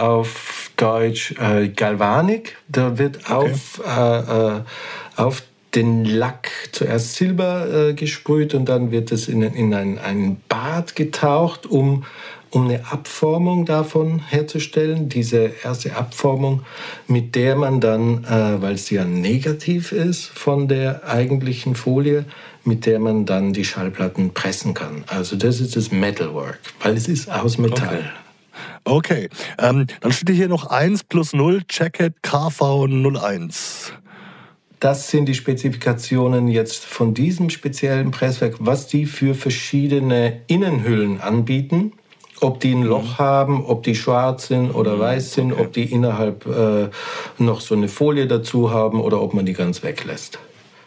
auf Deutsch äh, Galvanik. Da wird okay. auf, äh, äh, auf den Lack zuerst Silber äh, gesprüht und dann wird es in, in ein, ein Bad getaucht, um um eine Abformung davon herzustellen. Diese erste Abformung, mit der man dann, äh, weil es ja negativ ist von der eigentlichen Folie, mit der man dann die Schallplatten pressen kann. Also das ist das Metalwork, weil es ist aus Metall. Okay, okay. Ähm, dann steht hier noch eins plus null Jacket K V null eins. Das sind die Spezifikationen jetzt von diesem speziellen Presswerk, was die für verschiedene Innenhüllen anbieten. Ob die ein Loch haben, ob die schwarz sind oder weiß sind, okay. ob die innerhalb äh, noch so eine Folie dazu haben oder ob man die ganz weglässt.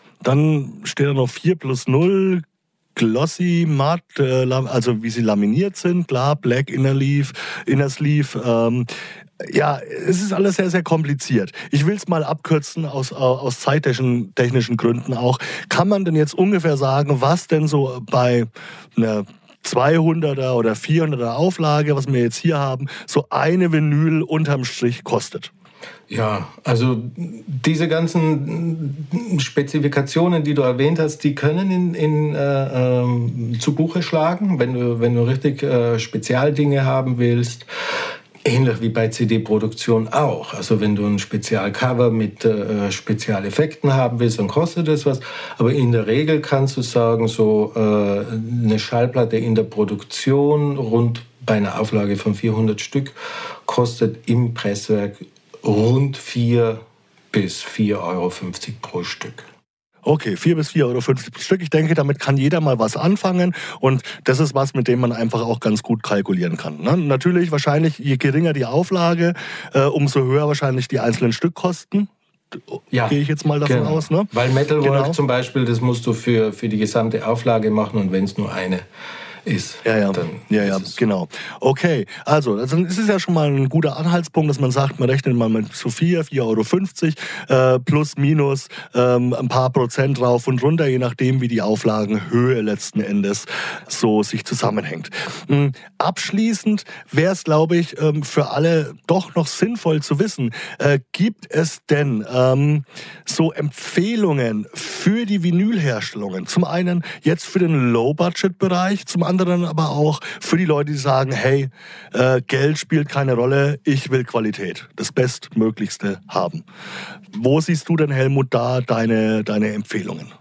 Dann steht da noch vier plus null, Glossy, Matt, äh, also wie sie laminiert sind, klar, Black Inner Leaf, Inner Sleeve. Ähm, ja, es ist alles sehr, sehr kompliziert. Ich will es mal abkürzen aus, aus zeittechnischen technischen Gründen auch. Kann man denn jetzt ungefähr sagen, was denn so bei einer zweihunderter oder vierhunderter Auflage, was wir jetzt hier haben, so eine Vinyl unterm Strich kostet? Ja, also diese ganzen Spezifikationen, die du erwähnt hast, die können in, in, äh, ähm, zu Buche schlagen, wenn du, wenn du richtig äh, Spezialdinge haben willst. Ähnlich wie bei C D-Produktion auch. Also wenn du ein Spezialcover mit äh, Spezialeffekten haben willst, dann kostet das was. Aber in der Regel kannst du sagen, so äh, eine Schallplatte in der Produktion rund bei einer Auflage von vierhundert Stück kostet im Presswerk rund vier bis vier Euro fünfzig pro Stück. Okay, vier bis vier Euro fünfzig pro Stück. Ich denke, damit kann jeder mal was anfangen. Und das ist was, mit dem man einfach auch ganz gut kalkulieren kann. Ne? Natürlich, wahrscheinlich, je geringer die Auflage, äh, umso höher wahrscheinlich die einzelnen Stückkosten. Ja, gehe ich jetzt mal davon genau. aus. Ne? Weil Metalwork genau. zum Beispiel, das musst du für, für die gesamte Auflage machen. Und wenn es nur eine ist. Ja, ja, dann ja, ja ist genau. Okay, also dann ist es ja schon mal ein guter Anhaltspunkt, dass man sagt, man rechnet mal mit so vier, vier Euro fünfzig äh, plus, minus ähm, ein paar Prozent rauf und runter, je nachdem, wie die Auflagenhöhe letzten Endes so sich zusammenhängt. Mhm. Abschließend wäre es, glaube ich, ähm, für alle doch noch sinnvoll zu wissen, äh, gibt es denn ähm, so Empfehlungen für die Vinylherstellungen? Zum einen jetzt für den Low-Budget-Bereich, zum anderen aber auch für die Leute, die sagen, hey, äh, Geld spielt keine Rolle, ich will Qualität, das Bestmöglichste haben. Wo siehst du denn, Helmut, da deine, deine Empfehlungen?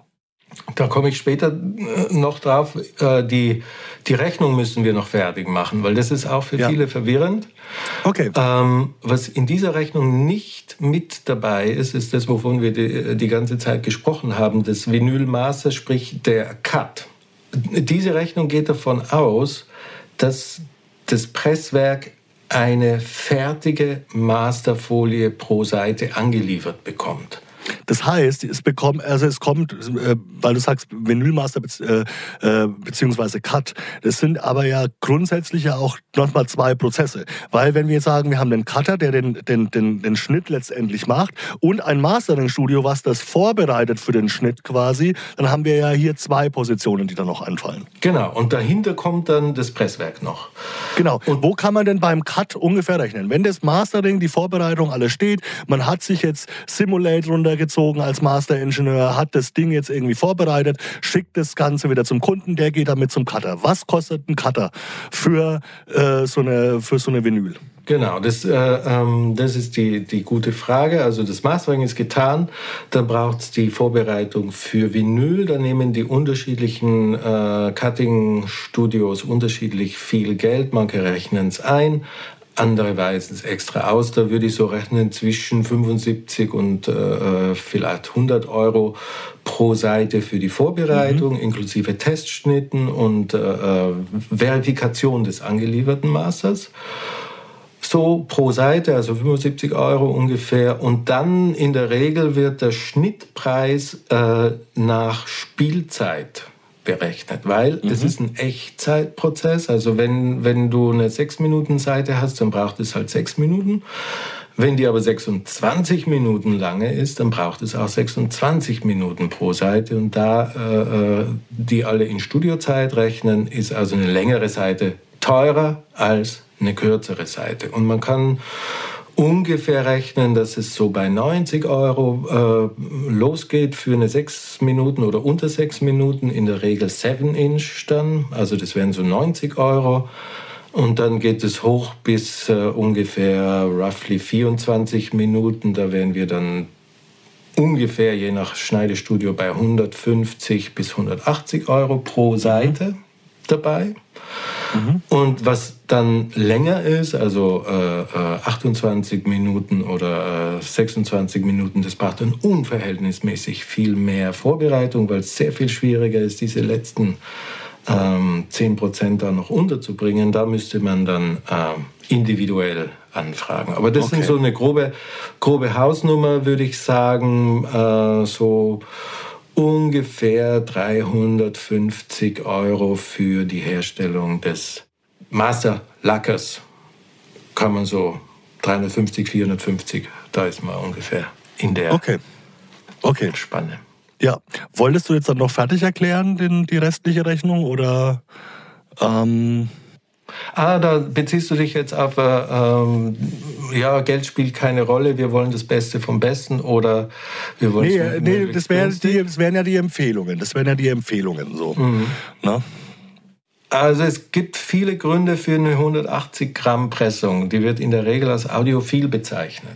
Da komme ich später noch drauf. Die, die Rechnung müssen wir noch fertig machen, weil das ist auch für ja. viele verwirrend. Okay. Ähm, was in dieser Rechnung nicht mit dabei ist, ist das, wovon wir die, die ganze Zeit gesprochen haben, das Vinylmaster, sprich der Cut. Diese Rechnung geht davon aus, dass das Presswerk eine fertige Masterfolie pro Seite angeliefert bekommt. Das heißt, es bekommt, also es kommt, äh, weil du sagst Vinylmaster be- äh, beziehungsweise Cut, das sind aber ja grundsätzlich ja auch nochmal zwei Prozesse. Weil wenn wir jetzt sagen, wir haben den Cutter, der den, den, den, den Schnitt letztendlich macht und ein Mastering-Studio, was das vorbereitet für den Schnitt quasi, dann haben wir ja hier zwei Positionen, die da noch anfallen. Genau, und dahinter kommt dann das Presswerk noch. Genau, und wo kann man denn beim Cut ungefähr rechnen? Wenn das Mastering, die Vorbereitung alles steht, man hat sich jetzt Simulate runtergezogen, zurückgezogen als Masteringenieur, hat das Ding jetzt irgendwie vorbereitet, schickt das Ganze wieder zum Kunden, der geht damit zum Cutter. Was kostet ein Cutter für, äh, so, eine, für so eine Vinyl? Genau, das, äh, ähm, das ist die, die gute Frage. Also das Mastering ist getan, dann braucht es die Vorbereitung für Vinyl. Da nehmen die unterschiedlichen äh, Cutting-Studios unterschiedlich viel Geld. Manche rechnen es ein, andere weisen es extra aus. Da würde ich so rechnen zwischen fünfundsiebzig und äh, vielleicht hundert Euro pro Seite für die Vorbereitung, mhm. inklusive Testschnitten und äh, Verifikation des angelieferten Masters. So pro Seite, also fünfundsiebzig Euro ungefähr. Und dann in der Regel wird der Schnittpreis äh, nach Spielzeit berechnet, weil mhm. es ist ein Echtzeitprozess. Also wenn, wenn du eine sechs Minuten Seite hast, dann braucht es halt sechs Minuten. Wenn die aber sechsundzwanzig Minuten lange ist, dann braucht es auch sechsundzwanzig Minuten pro Seite. Und da äh, die alle in Studiozeit rechnen, ist also eine längere Seite teurer als eine kürzere Seite. Und man kann ungefähr rechnen, dass es so bei neunzig Euro äh, losgeht für eine sechs Minuten oder unter sechs Minuten, in der Regel sieben Inch dann, also das wären so neunzig Euro. Und dann geht es hoch bis äh, ungefähr roughly vierundzwanzig Minuten, da wären wir dann ungefähr je nach Schneidestudio bei hundertfünfzig bis hundertachtzig Euro pro Seite dabei. Mhm. Und was dann länger ist, also äh, achtundzwanzig Minuten oder äh, sechsundzwanzig Minuten, das braucht dann unverhältnismäßig viel mehr Vorbereitung, weil es sehr viel schwieriger ist, diese letzten ähm, zehn Prozent da noch unterzubringen. Da müsste man dann äh, individuell anfragen. Aber das okay. sind so eine grobe, grobe Hausnummer, würde ich sagen, äh, so ungefähr dreihundertfünfzig Euro für die Herstellung des Masterlackers. Kann man so dreihundertfünfzig, vierhundertfünfzig, da ist man ungefähr in der okay. Okay. Spanne. Ja, wolltest du jetzt dann noch fertig erklären, den, die restliche Rechnung, oder? Ähm Ah, da beziehst du dich jetzt auf, äh, ähm, ja, Geld spielt keine Rolle, wir wollen das Beste vom Besten, oder wir wollen nee, es nee, das, wär die, das wären ja die Empfehlungen, das wären ja die Empfehlungen, so. Mhm. Na? Also es gibt viele Gründe für eine hundertachtzig Gramm Pressung, die wird in der Regel als audiophil bezeichnet.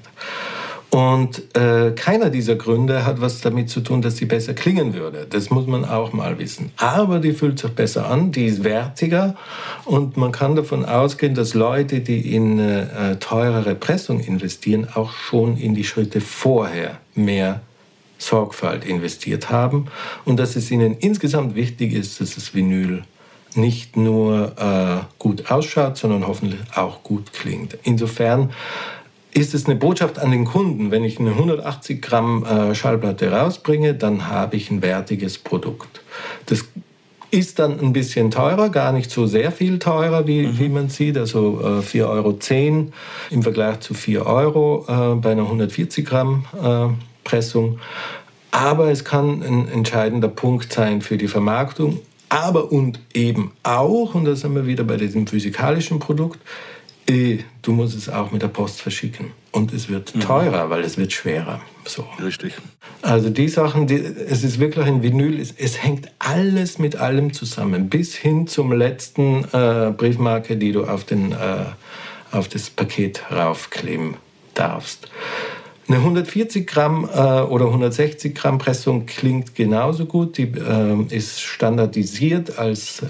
Und äh, keiner dieser Gründe hat was damit zu tun, dass sie besser klingen würde. Das muss man auch mal wissen. Aber die fühlt sich besser an, die ist wertiger und man kann davon ausgehen, dass Leute, die in äh, teurere Pressung investieren, auch schon in die Schritte vorher mehr Sorgfalt investiert haben und dass es ihnen insgesamt wichtig ist, dass das Vinyl nicht nur äh, gut ausschaut, sondern hoffentlich auch gut klingt. Insofern ist es eine Botschaft an den Kunden. Wenn ich eine hundertachtzig Gramm äh, Schallplatte rausbringe, dann habe ich ein wertiges Produkt. Das ist dann ein bisschen teurer, gar nicht so sehr viel teurer, wie, mhm. wie man sieht. Also äh, vier Euro zehn im Vergleich zu vier Euro äh, bei einer hundertvierzig Gramm äh, Pressung. Aber es kann ein entscheidender Punkt sein für die Vermarktung. Aber und eben auch, und da sind wir wieder bei diesem physikalischen Produkt, du musst es auch mit der Post verschicken. Und es wird teurer, mhm. weil es wird schwerer. So. Richtig. Also die Sachen, die, es ist wirklich ein Vinyl, es, es hängt alles mit allem zusammen. Bis hin zum letzten äh, Briefmarke, die du auf, den, äh, auf das Paket raufkleben darfst. Eine hundertvierzig Gramm äh, oder hundertsechzig Gramm Pressung klingt genauso gut. Die äh, ist standardisiert als äh,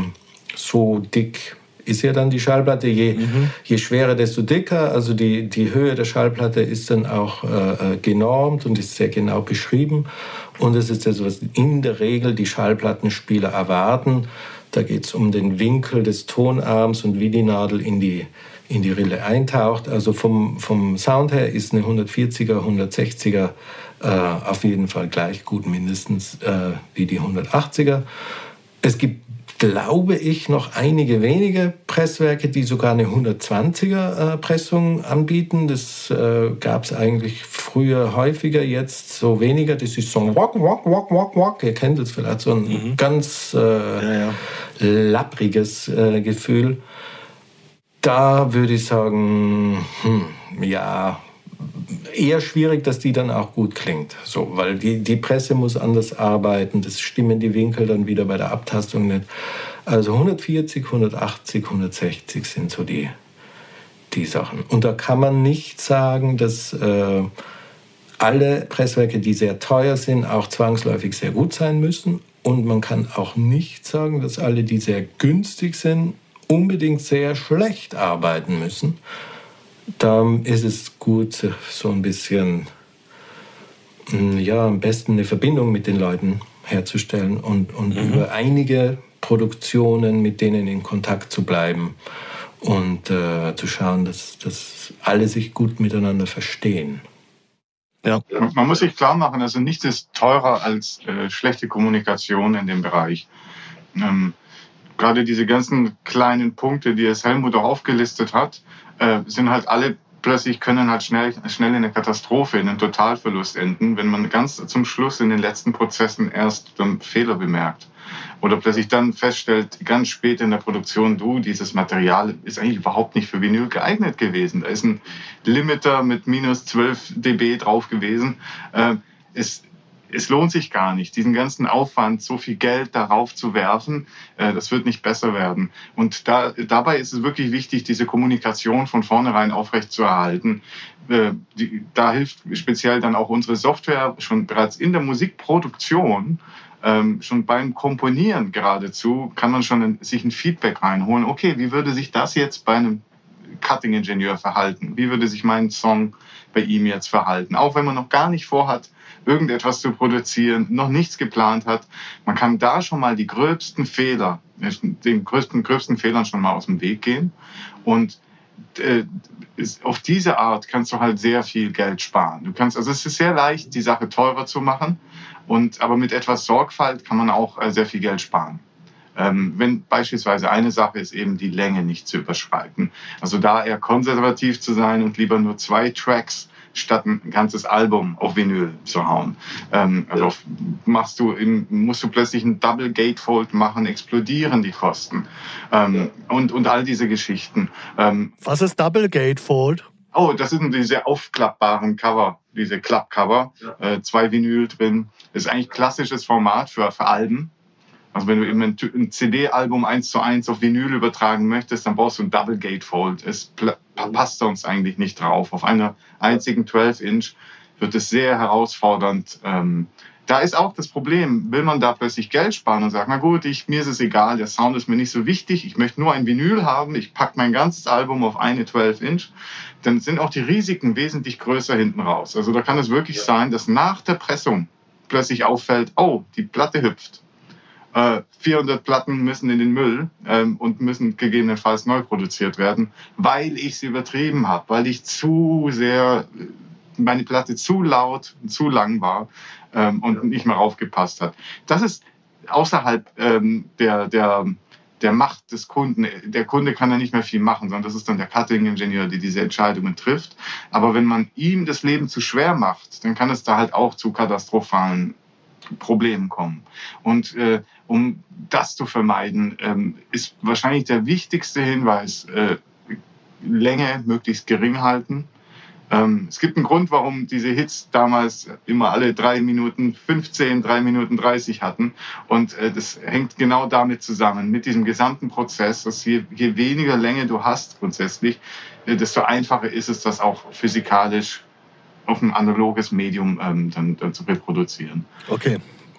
so dick ist ja dann die Schallplatte. Je, mhm. je schwerer, desto dicker. Also die, die Höhe der Schallplatte ist dann auch äh, genormt und ist sehr genau beschrieben. Und das ist das, was in der Regel die Schallplattenspieler erwarten. Da geht es um den Winkel des Tonarms und wie die Nadel in die, in die Rille eintaucht. Also vom, vom Sound her ist eine hundertvierziger, hundertsechziger äh, auf jeden Fall gleich gut mindestens äh, wie die hundertachtziger. Es gibt, glaube ich, noch einige wenige Presswerke, die sogar eine hundertzwanziger äh, Pressung anbieten. Das äh, gab es eigentlich früher häufiger, jetzt so weniger. Das ist so ein Wok, Wok, Wok, Wok, Wok. Ihr kennt es vielleicht, so ein mhm. ganz äh, ja, ja. lappriges äh, Gefühl. Da würde ich sagen, hm, ja, eher schwierig, dass die dann auch gut klingt. So, weil die, die Presse muss anders arbeiten, das stimmen die Winkel dann wieder bei der Abtastung nicht. Also hundertvierzig, hundertachtzig, hundertsechzig sind so die, die Sachen. Und da kann man nicht sagen, dass äh, alle Presswerke, die sehr teuer sind, auch zwangsläufig sehr gut sein müssen. Und man kann auch nicht sagen, dass alle, die sehr günstig sind, unbedingt sehr schlecht arbeiten müssen. Da ist es gut, so ein bisschen, ja, am besten eine Verbindung mit den Leuten herzustellen und, und mhm. über einige Produktionen mit denen in Kontakt zu bleiben und äh, zu schauen, dass, dass alle sich gut miteinander verstehen. Ja. Man muss sich klar machen, also nichts ist teurer als äh, schlechte Kommunikation in dem Bereich. Ähm, gerade diese ganzen kleinen Punkte, die es Helmut auch aufgelistet hat, äh, sind halt alle plötzlich, können halt schnell, schnell in eine Katastrophe, in einen Totalverlust enden, wenn man ganz zum Schluss in den letzten Prozessen erst dann Fehler bemerkt. Oder plötzlich dann feststellt, ganz spät in der Produktion, du, dieses Material ist eigentlich überhaupt nicht für Vinyl geeignet gewesen. Da ist ein Limiter mit minus zwölf dB drauf gewesen. Äh, es, es lohnt sich gar nicht, diesen ganzen Aufwand, so viel Geld darauf zu werfen. Äh, das wird nicht besser werden. Und da, dabei ist es wirklich wichtig, diese Kommunikation von vornherein aufrechtzuerhalten. Äh, die, da hilft speziell dann auch unsere Software schon bereits in der Musikproduktion. Ähm, schon beim Komponieren geradezu kann man schon ein, sich ein Feedback reinholen. Okay, wie würde sich das jetzt bei einem Cutting-Ingenieur verhalten? Wie würde sich mein Song bei ihm jetzt verhalten? Auch wenn man noch gar nicht vorhat, irgendetwas zu produzieren, noch nichts geplant hat. Man kann da schon mal die gröbsten Fehler, den gröbsten, gröbsten Fehlern schon mal aus dem Weg gehen. Und äh, ist, auf diese Art kannst du halt sehr viel Geld sparen. Du kannst, also es ist sehr leicht, die Sache teurer zu machen. Und, aber mit etwas Sorgfalt kann man auch äh, sehr viel Geld sparen. Ähm, wenn beispielsweise eine Sache ist, eben die Länge nicht zu überschreiten. Also da eher konservativ zu sein und lieber nur zwei Tracks statt ein ganzes Album auf Vinyl zu hauen. Ähm, also auf, machst du im, musst du plötzlich ein Double Gatefold machen, explodieren die Kosten. Ähm, und, und all diese Geschichten. Ähm, Was ist Double Gatefold? Oh, das sind diese aufklappbaren Cover, diese Klappcover, ja. äh, zwei Vinyl drin. Das ist eigentlich klassisches Format für, für Alben. Also wenn du eben ein, ein C D-Album eins zu eins auf Vinyl übertragen möchtest, dann brauchst du ein Double Gatefold. Es pl- passt uns eigentlich nicht drauf. Auf einer einzigen zwölf Inch wird es sehr herausfordernd. Ähm, da ist auch das Problem, will man da plötzlich Geld sparen und sagt, na gut, ich, mir ist es egal, der Sound ist mir nicht so wichtig, ich möchte nur ein Vinyl haben, ich packe mein ganzes Album auf eine zwölf Inch, dann sind auch die Risiken wesentlich größer hinten raus. Also da kann es wirklich ja. sein, dass nach der Pressung plötzlich auffällt, oh, die Platte hüpft. Äh, vierhundert Platten müssen in den Müll ähm, und müssen gegebenenfalls neu produziert werden, weil ich es übertrieben habe, weil ich zu sehr, meine Platte zu laut, zu lang war ähm, und nicht mehr aufgepasst hat. Das ist außerhalb ähm, der, der, der Macht des Kunden. Der Kunde kann da nicht mehr viel machen, sondern das ist dann der Cutting-Ingenieur, der diese Entscheidungen trifft. Aber wenn man ihm das Leben zu schwer macht, dann kann es da halt auch zu katastrophalen Problemen kommen. Und äh, um das zu vermeiden, ähm, ist wahrscheinlich der wichtigste Hinweis, äh, Länge möglichst gering halten. Ähm, es gibt einen Grund, warum diese Hits damals immer alle drei Minuten fünfzehn, drei Minuten dreißig hatten. Und äh, das hängt genau damit zusammen, mit diesem gesamten Prozess, dass je, je weniger Länge du hast grundsätzlich, äh, desto einfacher ist es, das auch physikalisch auf ein analoges Medium ähm, dann, dann zu reproduzieren. Okay.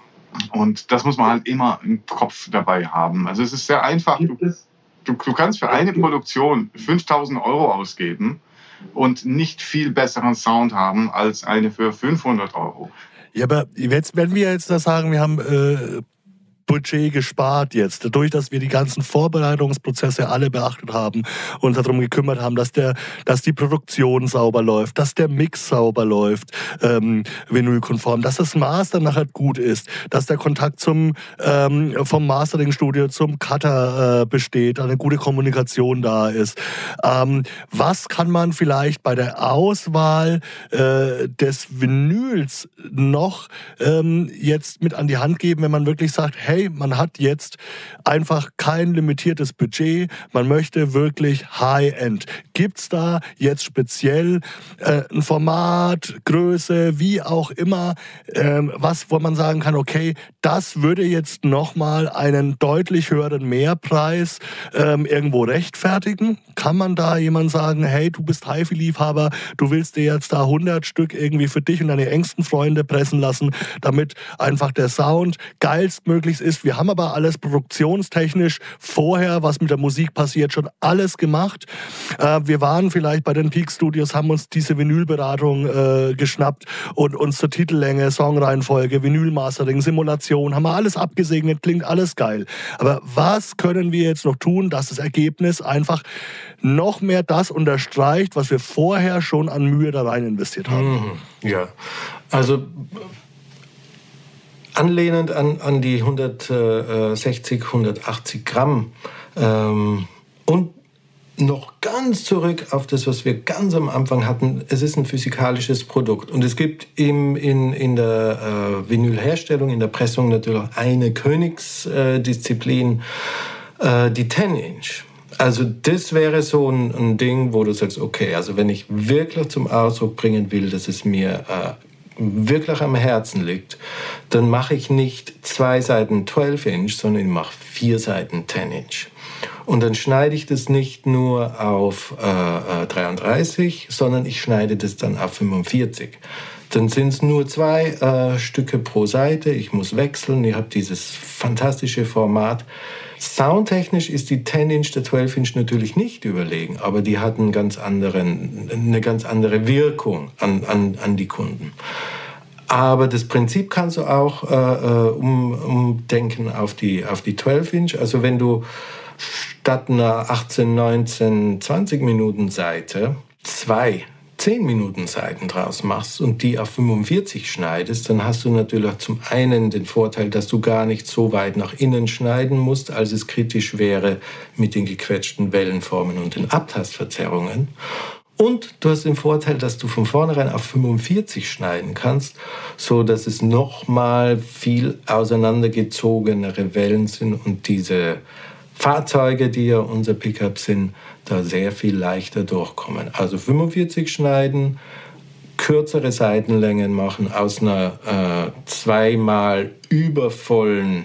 Und das muss man halt immer im Kopf dabei haben. Also es ist sehr einfach. Du, du, du kannst für eine Produktion fünftausend Euro ausgeben und nicht viel besseren Sound haben als eine für fünfhundert Euro. Ja, aber jetzt, wenn wir jetzt da sagen, wir haben äh, Budget gespart jetzt, dadurch, dass wir die ganzen Vorbereitungsprozesse alle beachtet haben und uns darum gekümmert haben, dass der, dass die Produktion sauber läuft, dass der Mix sauber läuft, ähm, vinylkonform, dass das Master nachher gut ist, dass der Kontakt zum ähm, vom Mastering-Studio zum Cutter äh, besteht, eine gute Kommunikation da ist. Ähm, was kann man vielleicht bei der Auswahl äh, des Vinyls noch ähm, jetzt mit an die Hand geben, wenn man wirklich sagt, hey, hey, man hat jetzt einfach kein limitiertes Budget, man möchte wirklich High-End. Gibt's da jetzt speziell äh, ein Format, Größe, wie auch immer, ähm, was, wo man sagen kann, okay, das würde jetzt nochmal einen deutlich höheren Mehrpreis ähm, irgendwo rechtfertigen? Kann man da jemand sagen, hey, du bist Hi-Fi-Liebhaber, du willst dir jetzt da hundert Stück irgendwie für dich und deine engsten Freunde pressen lassen, damit einfach der Sound geilstmöglichst ist. Wir haben aber alles produktionstechnisch vorher, was mit der Musik passiert, schon alles gemacht. Äh, wir waren vielleicht bei den Peak Studios, haben uns diese Vinylberatung äh, geschnappt und uns zur Titellänge, Songreihenfolge, Vinylmastering, Simulation, haben wir alles abgesegnet, klingt alles geil. Aber was können wir jetzt noch tun, dass das Ergebnis einfach noch mehr das unterstreicht, was wir vorher schon an Mühe da rein investiert haben? Ja, also anlehnend an, an die hundertsechzig, hundertachtzig Gramm ähm, und noch ganz zurück auf das, was wir ganz am Anfang hatten. Es ist ein physikalisches Produkt. Und es gibt im, in, in der äh, Vinylherstellung, in der Pressung natürlich eine Königsdisziplin, äh, die zehn Inch. Also das wäre so ein, ein Ding, wo du sagst, okay, also wenn ich wirklich zum Ausdruck bringen will, dass es mir äh, wirklich am Herzen liegt, dann mache ich nicht zwei Seiten zwölf Inch, sondern ich mache vier Seiten zehn Inch. Und dann schneide ich das nicht nur auf äh, dreiunddreißig, sondern ich schneide das dann auf fünfundvierzig. Dann sind es nur zwei äh, Stücke pro Seite. Ich muss wechseln. Ich habe dieses fantastische Format. Soundtechnisch ist die zehn Inch der zwölf Inch natürlich nicht überlegen, aber die hat einen ganz anderen, eine ganz andere Wirkung an, an, an die Kunden. Aber das Prinzip kannst du auch äh, um, umdenken auf die, auf die zwölf Inch. Also wenn du statt einer achtzehn, neunzehn, zwanzig Minuten Seite zwei zehn Minuten Seiten draus machst und die auf fünfundvierzig schneidest, dann hast du natürlich zum einen den Vorteil, dass du gar nicht so weit nach innen schneiden musst, als es kritisch wäre mit den gequetschten Wellenformen und den Abtastverzerrungen. Und du hast den Vorteil, dass du von vornherein auf fünfundvierzig schneiden kannst, so dass es nochmal viel auseinandergezogenere Wellen sind und diese Fahrzeuge, die ja unser Pickup sind, da sehr viel leichter durchkommen. Also fünfundvierzig schneiden, kürzere Seitenlängen machen, aus einer äh, zweimal übervollen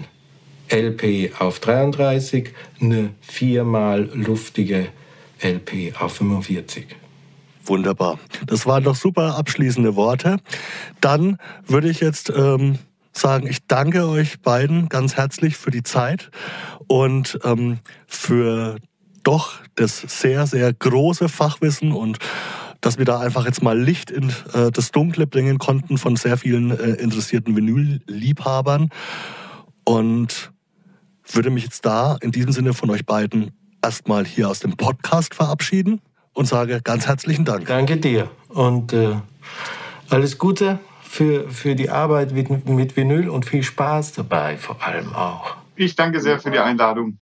L P auf dreiunddreißig, eine viermal luftige L P auf fünfundvierzig. Wunderbar. Das waren doch super abschließende Worte. Dann würde ich jetzt ähm, sagen, ich danke euch beiden ganz herzlich für die Zeit und ähm, für doch das sehr, sehr große Fachwissen und dass wir da einfach jetzt mal Licht in äh, das Dunkle bringen konnten von sehr vielen äh, interessierten Vinyl-Liebhabern. Und würde mich jetzt da in diesem Sinne von euch beiden erstmal hier aus dem Podcast verabschieden und sage ganz herzlichen Dank. Danke dir und äh, alles Gute für, für die Arbeit mit, mit Vinyl und viel Spaß dabei vor allem auch. Ich danke sehr für die Einladung.